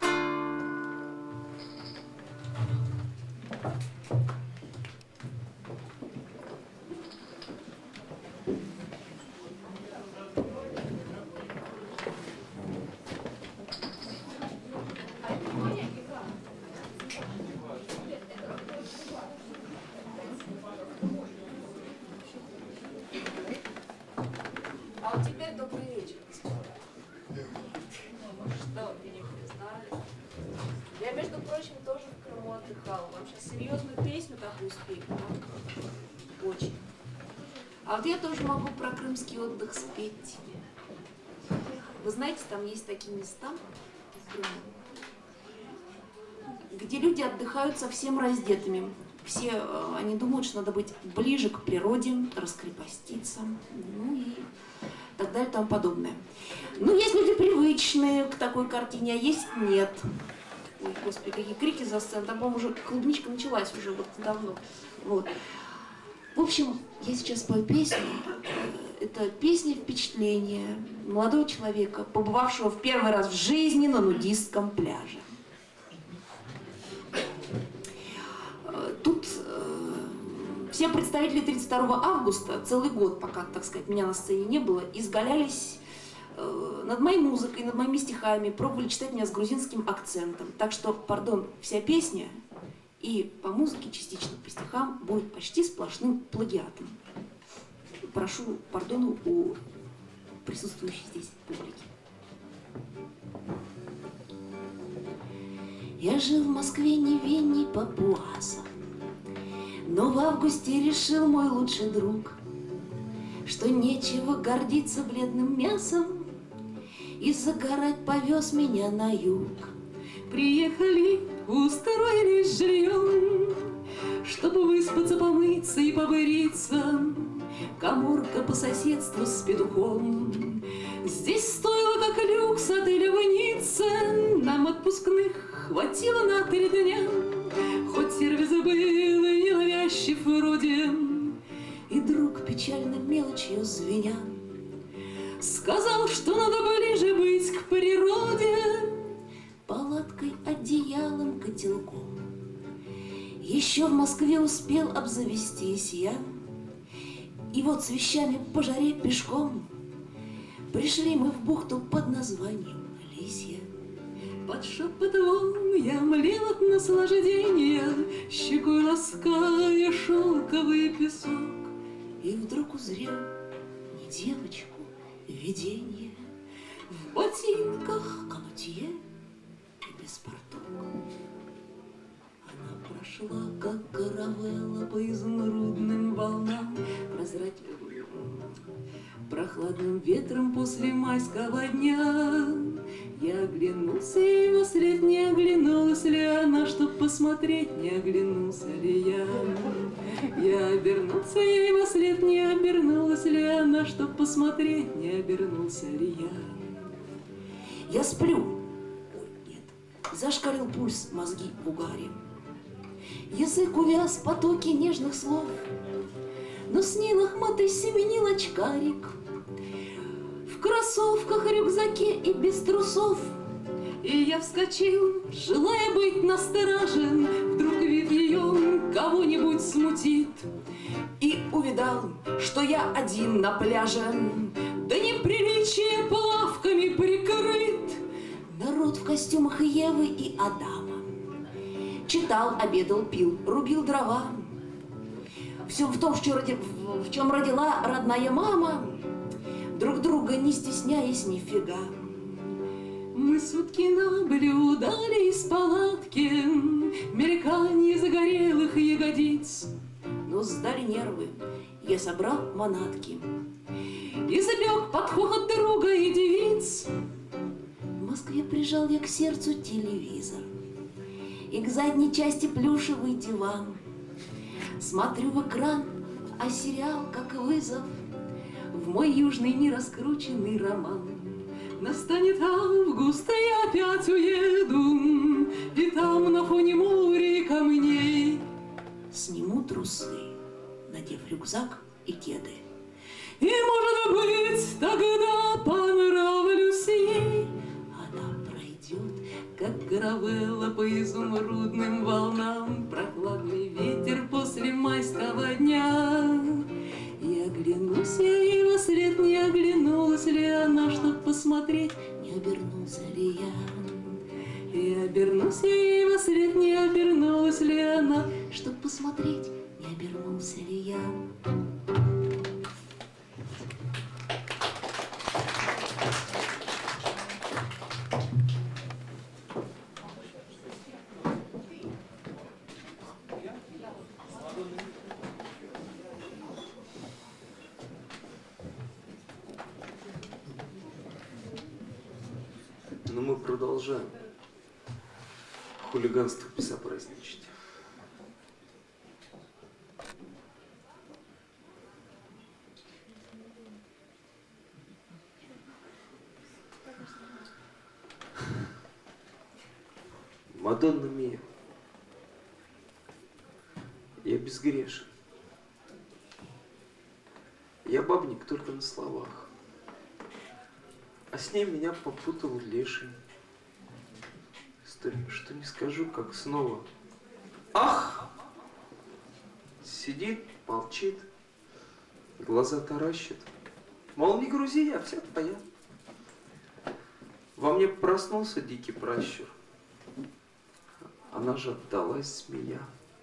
А вот теперь добрый вечер, господа. Что, вы не признали? Я, между прочим, тоже в Крыму отдыхала. Вам сейчас серьезную песню такую спеть? Да? Очень. А вот я тоже могу про крымский отдых спеть тебе. Вы знаете, там есть такие места в Крыму, где люди отдыхают совсем раздетыми. Все э, они думают, что надо быть ближе к природе, раскрепоститься, ну и так далее и тому подобное. Ну, есть люди привычные к такой картине, а есть нет. Ой, господи, какие крики за сценой. Там, по-моему, уже клубничка началась уже вот давно. Вот. В общем, я сейчас пою песню. Это песня впечатления молодого человека, побывавшего в первый раз в жизни на нудистском пляже. Тут э, все представители тридцать второго августа, целый год, пока, так сказать, меня на сцене не было, изгалялись э, над моей музыкой, над моими стихами, пробовали читать меня с грузинским акцентом. Так что, пардон, вся песня и по музыке, частично по стихам, будет почти сплошным плагиатом. Прошу пардону у присутствующей здесь публики. Я жил в Москве, не Вене, Папуаса, но в августе решил мой лучший друг, что нечего гордиться бледным мясом, и загорать повез меня на юг. Приехали, устроились жильем, чтобы выспаться, помыться и побриться. Каморка по соседству с петухом. Здесь стоило как люкс отеля в Ницце. Нам отпускных хватило на три дня. Хоть сервис был и ненавязчив вроде, и друг печально мелочью звеня сказал, что надо ближе быть к природе. Палаткой, одеялом, котелком еще в Москве успел обзавестись я. И вот с вещами по жаре пешком пришли мы в бухту под названием Лисья. Под шепот волн я млел от наслаждения, щекой лаская шелковый песок. И вдруг узрел не девочку, видение в ботинках, канутье и без порток. Она прошла, как каравелла, по изумрудным волнам, прозрать прохладным ветром после майского дня. Я оглянулся, и во след не оглянулась ли она, чтоб посмотреть, не оглянулся ли я. Я обернулся, и во след не обернулась ли она, чтоб посмотреть, не обернулся ли я. Я сплю. Ой, нет. Зашкалил пульс, мозги в угаре. Язык увяз, потоки нежных слов, но с ней лохматый семенил очкарик в кроссовках, рюкзаке и без трусов. И я вскочил, желая быть насторожен, вдруг вид ее кого-нибудь смутит. И увидал, что я один на пляже, да неприличие плавками прикрыт. Народ в костюмах Евы и Адама читал, обедал, пил, рубил дрова. Все в том, что роди... в чем родила родная мама, друг друга не стесняясь нифига. Мы сутки наблюдали из палатки мельканье загорелых ягодиц. Но сдали нервы, я собрал манатки и запек под хохот друга и девиц. В Москве прижал я к сердцу телевизор и к задней части плюшевый диван. Смотрю в экран, а сериал как вызов в мой южный нераскрученный роман. Настанет август, и я опять уеду, и там на фоне моря и камней сниму трусы, надев рюкзак и кеды. И, может быть, тогда понравлюсь ей. Она пройдет, как каравелла по изумрудным волнам, прохладный ветер после майского дня. И оглянусь я ей во след, не оглянулась ли она, чтоб посмотреть, не обернулся ли я. И обернусь я ей во след, не обернулась ли она, чтоб посмотреть, не обернулся ли я. Но мы продолжаем хулиганство безобразничать. Мадонна Мия, я безгрешен. Я бабник только на словах. А с ней меня попутал леший. Что не скажу, как снова. Ах! Сидит, молчит, глаза таращит. Мол, не грузи, я вся твоя. Во мне проснулся дикий пращур. Она же отдалась, змея.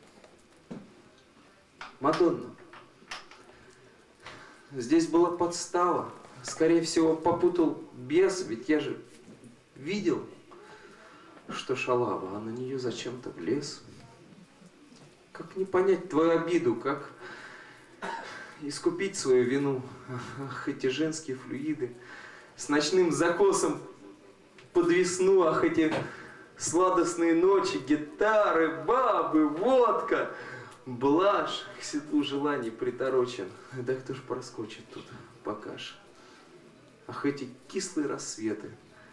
Мадонна, здесь была подстава. Скорее всего, попутал бес, ведь я же видел, что шалава, а на нее зачем-то влез. Как не понять твою обиду, как искупить свою вину? Ах, эти женские флюиды с ночным закосом под весну, ах, эти сладостные ночи, гитары, бабы, водка, блажь, к седлу желаний приторочен. Да кто ж проскочит тут, покаж. Ах, эти кислые рассветы,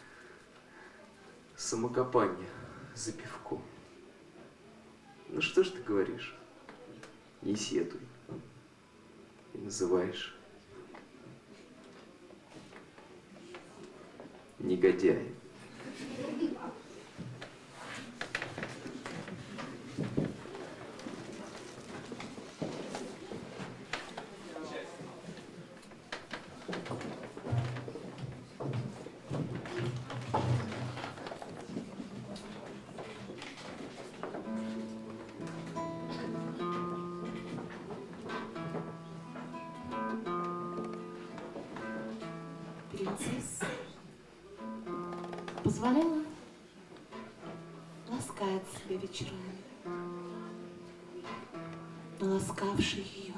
самокопание за пивком. Ну что ж ты говоришь? Не сетуй. И называешь негодяем. Принцесса позволяла ласкать себя вечерами, но ласкавший ее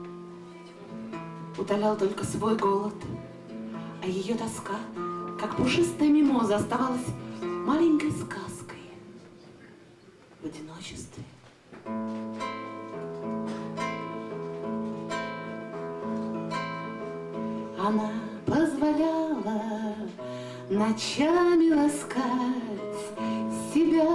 утолял только свой голод, а ее тоска, как пушистая мимоза, оставалась маленькой сказкой в одиночестве. Она позволяла ночами ласкать себя,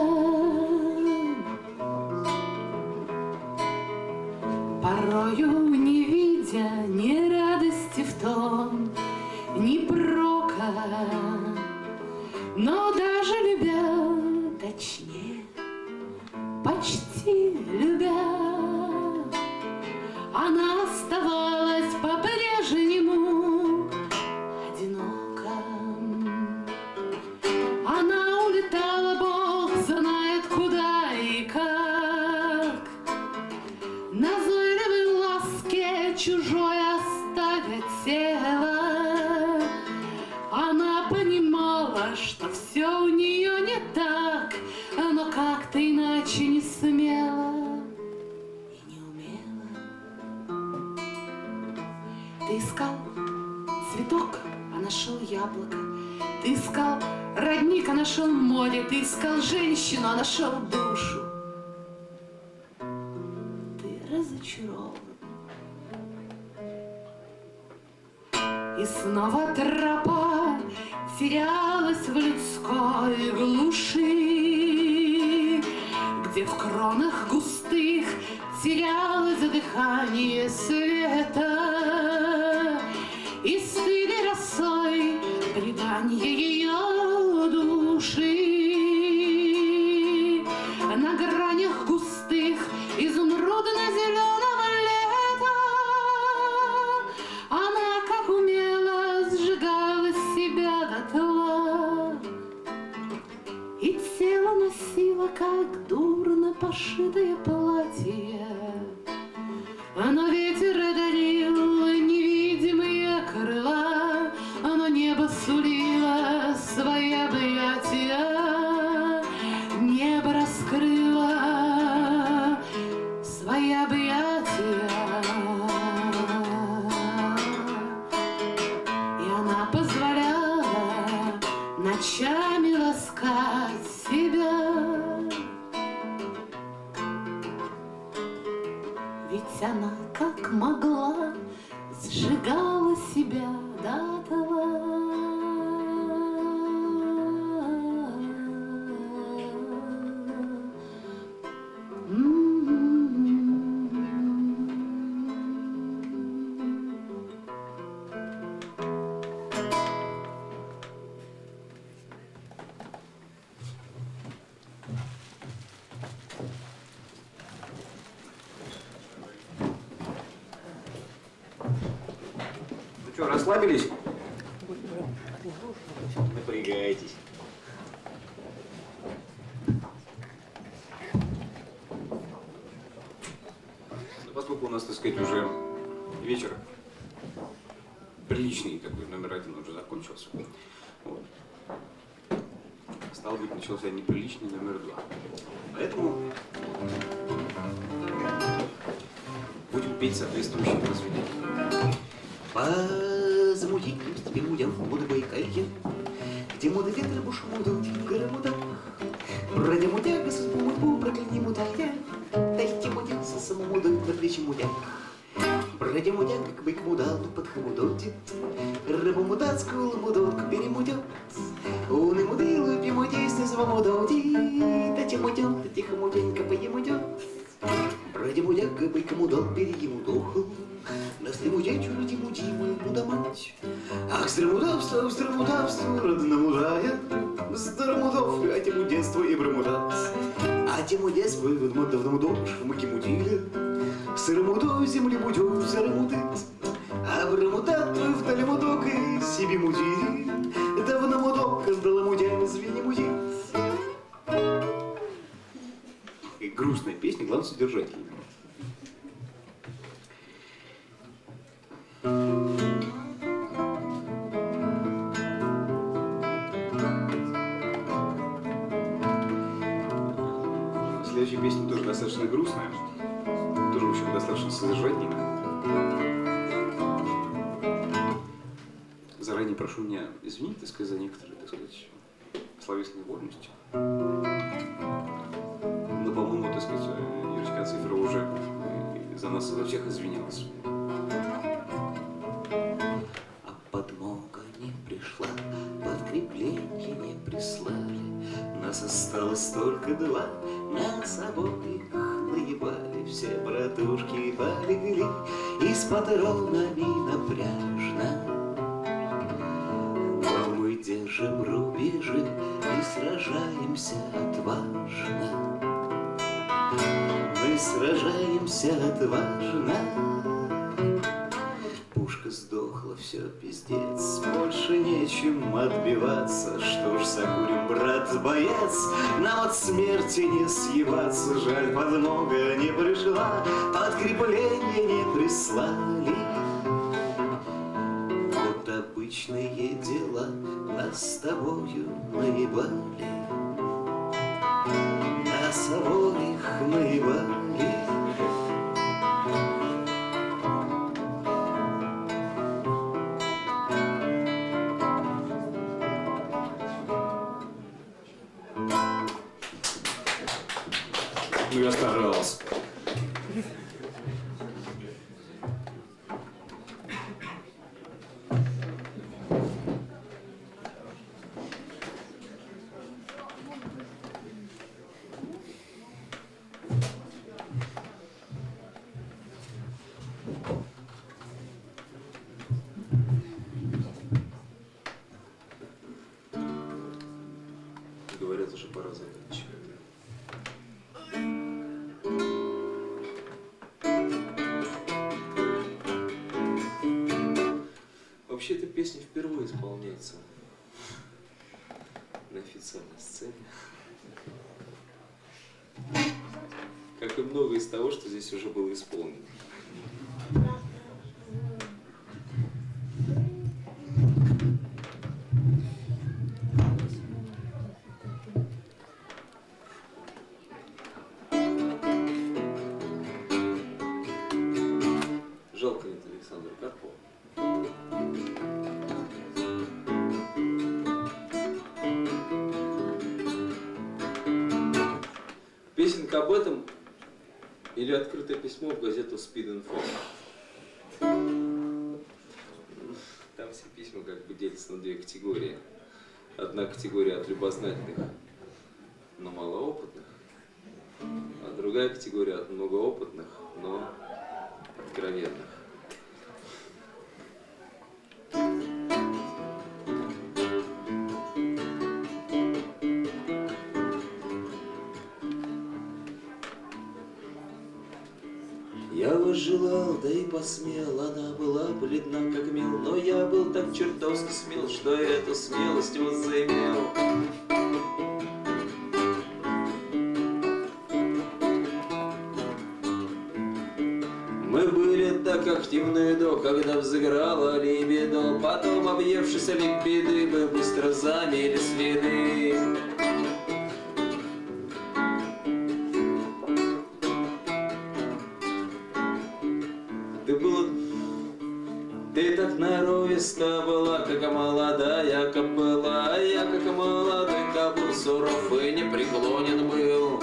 порою не видя ни радости в том, ни прока, но даже любя, точнее, почти любя, она оставалась по-прежнему одинока. Она улетала, Бог знает куда и как, назойливой ласке чужой оставя тело. Она понимала, что все Ты искал цветок, а нашел яблоко. Ты искал родник, а нашел море. Ты искал женщину, а нашел душу. Ты разочарован. И снова тропа терялась в людской глуши, где в кронах густых терялось дыхание света, и стыли росой предание ее души. На гранях густых изумрудно-зеленого лета она, как умело, сжигала себя дотла, и тело носило, как дурно пошитое платье. Но ветер дарил невидимые крыла, но небо сулило свои объятия. Небо раскрыло свои объятия, и она позволяла ночами ласкать себя. Ведь она, как могла, сжигала себя дотла. Ну что, расслабились? Напрягайтесь. Ну, поскольку у нас, так сказать, уже вечер, приличный такой номер один уже закончился. Вот. Стало быть, начался неприличный номер два. Поэтому будем петь соответствующие произведения. По замутительным степям удям буду байкалья, где моды ветра бушмудут, громудок. Пройдем утяга со спумутку, проклянем утая, дайте мудиться самому дать на плечи мудяк. Пройдем утяга, как бык мудал, под хмудотит, рыбу мудацкую ламудотку перемудет. Он и мудил, и мудейся с вамудоти, дайте мудет, да тихо муденько поемудет. Пройдем утяга, бык мудал, переему доху. Нас не мудей, чуди мудимую мудомать. Ах, здравудавство, ах, здравудавство, родному рая. Здравудов, а тему детство и брамудат. А тему детство и давному дош, муки мудили. Сыромуду, земли мудю, сыромудит. А брамудат твой вдали мудок и себе мудили. Давно мудок, сдала мудями, звени мудит. И грустная песня, главное содержательная. Следующая песня тоже достаточно грустная, тоже, в общем, достаточно содержательная. Заранее прошу меня извинить, так сказать, за некоторые, так сказать, словесные вольности. Но, по-моему, так сказать, Юрочка Цифра уже за нас, за всех извинялась. А подмога не пришла, подкрепление не прислали. Нас осталось только два, нас обоих наебали. Все братушки полегли и с патронами напряжно. Но мы держим рубежи и сражаемся отважно. Мы сражаемся отважно. Пушка сдохла, все, пиздец, больше нечем отбиваться. Что ж, закурим, брат, боец, нам от смерти не съебаться. Жаль, подмога не пришла, подкрепление не прислали. Вот обычные дела нас с тобою наебали. Нас обоих наебали. что я старался. Говорят, уже пора заканчивать. Вообще эта песня впервые исполняется на официальной сцене. Как и много из того, что здесь уже было исполнено. Жалко нет Александра Карпова. Песенка об этом или открытое письмо в газету Speed Info. Там все письма как бы делятся на две категории. Одна категория от любознательных, но малоопытных, а другая категория от многоопытных, но откровенных. Я вас желал, да и посмел, она была бледна как мел, но я был так чертовски смел, что эту смелость воззаимел. Мы были так активны до, когда взыграла либидо, потом, объевшись либиды, мы быстро замели следы. Ты была, ты так норовиста была, как молодая кобыла, а я, как молодой кобыл, суров и непреклонен был.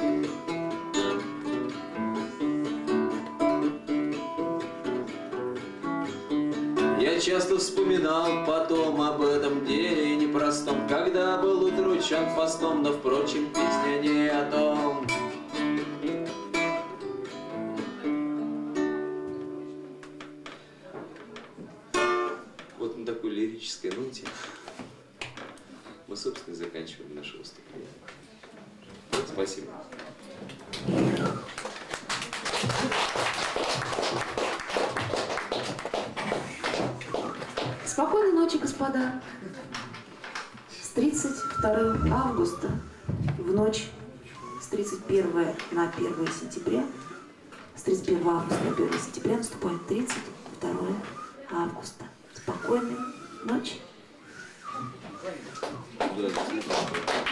Я часто вспоминал потом об этом деле непростом, когда был утручен постом, но, впрочем, песня не о том. Вот на такой лирической ноте мы, собственно, и заканчиваем наше выступление. Спасибо. Спокойной ночи, господа. С тридцать второго августа в ночь с тридцать первого на первое сентября, с тридцать первого августа на первое сентября наступает тридцать второе августа. Спокойной ночи. Да,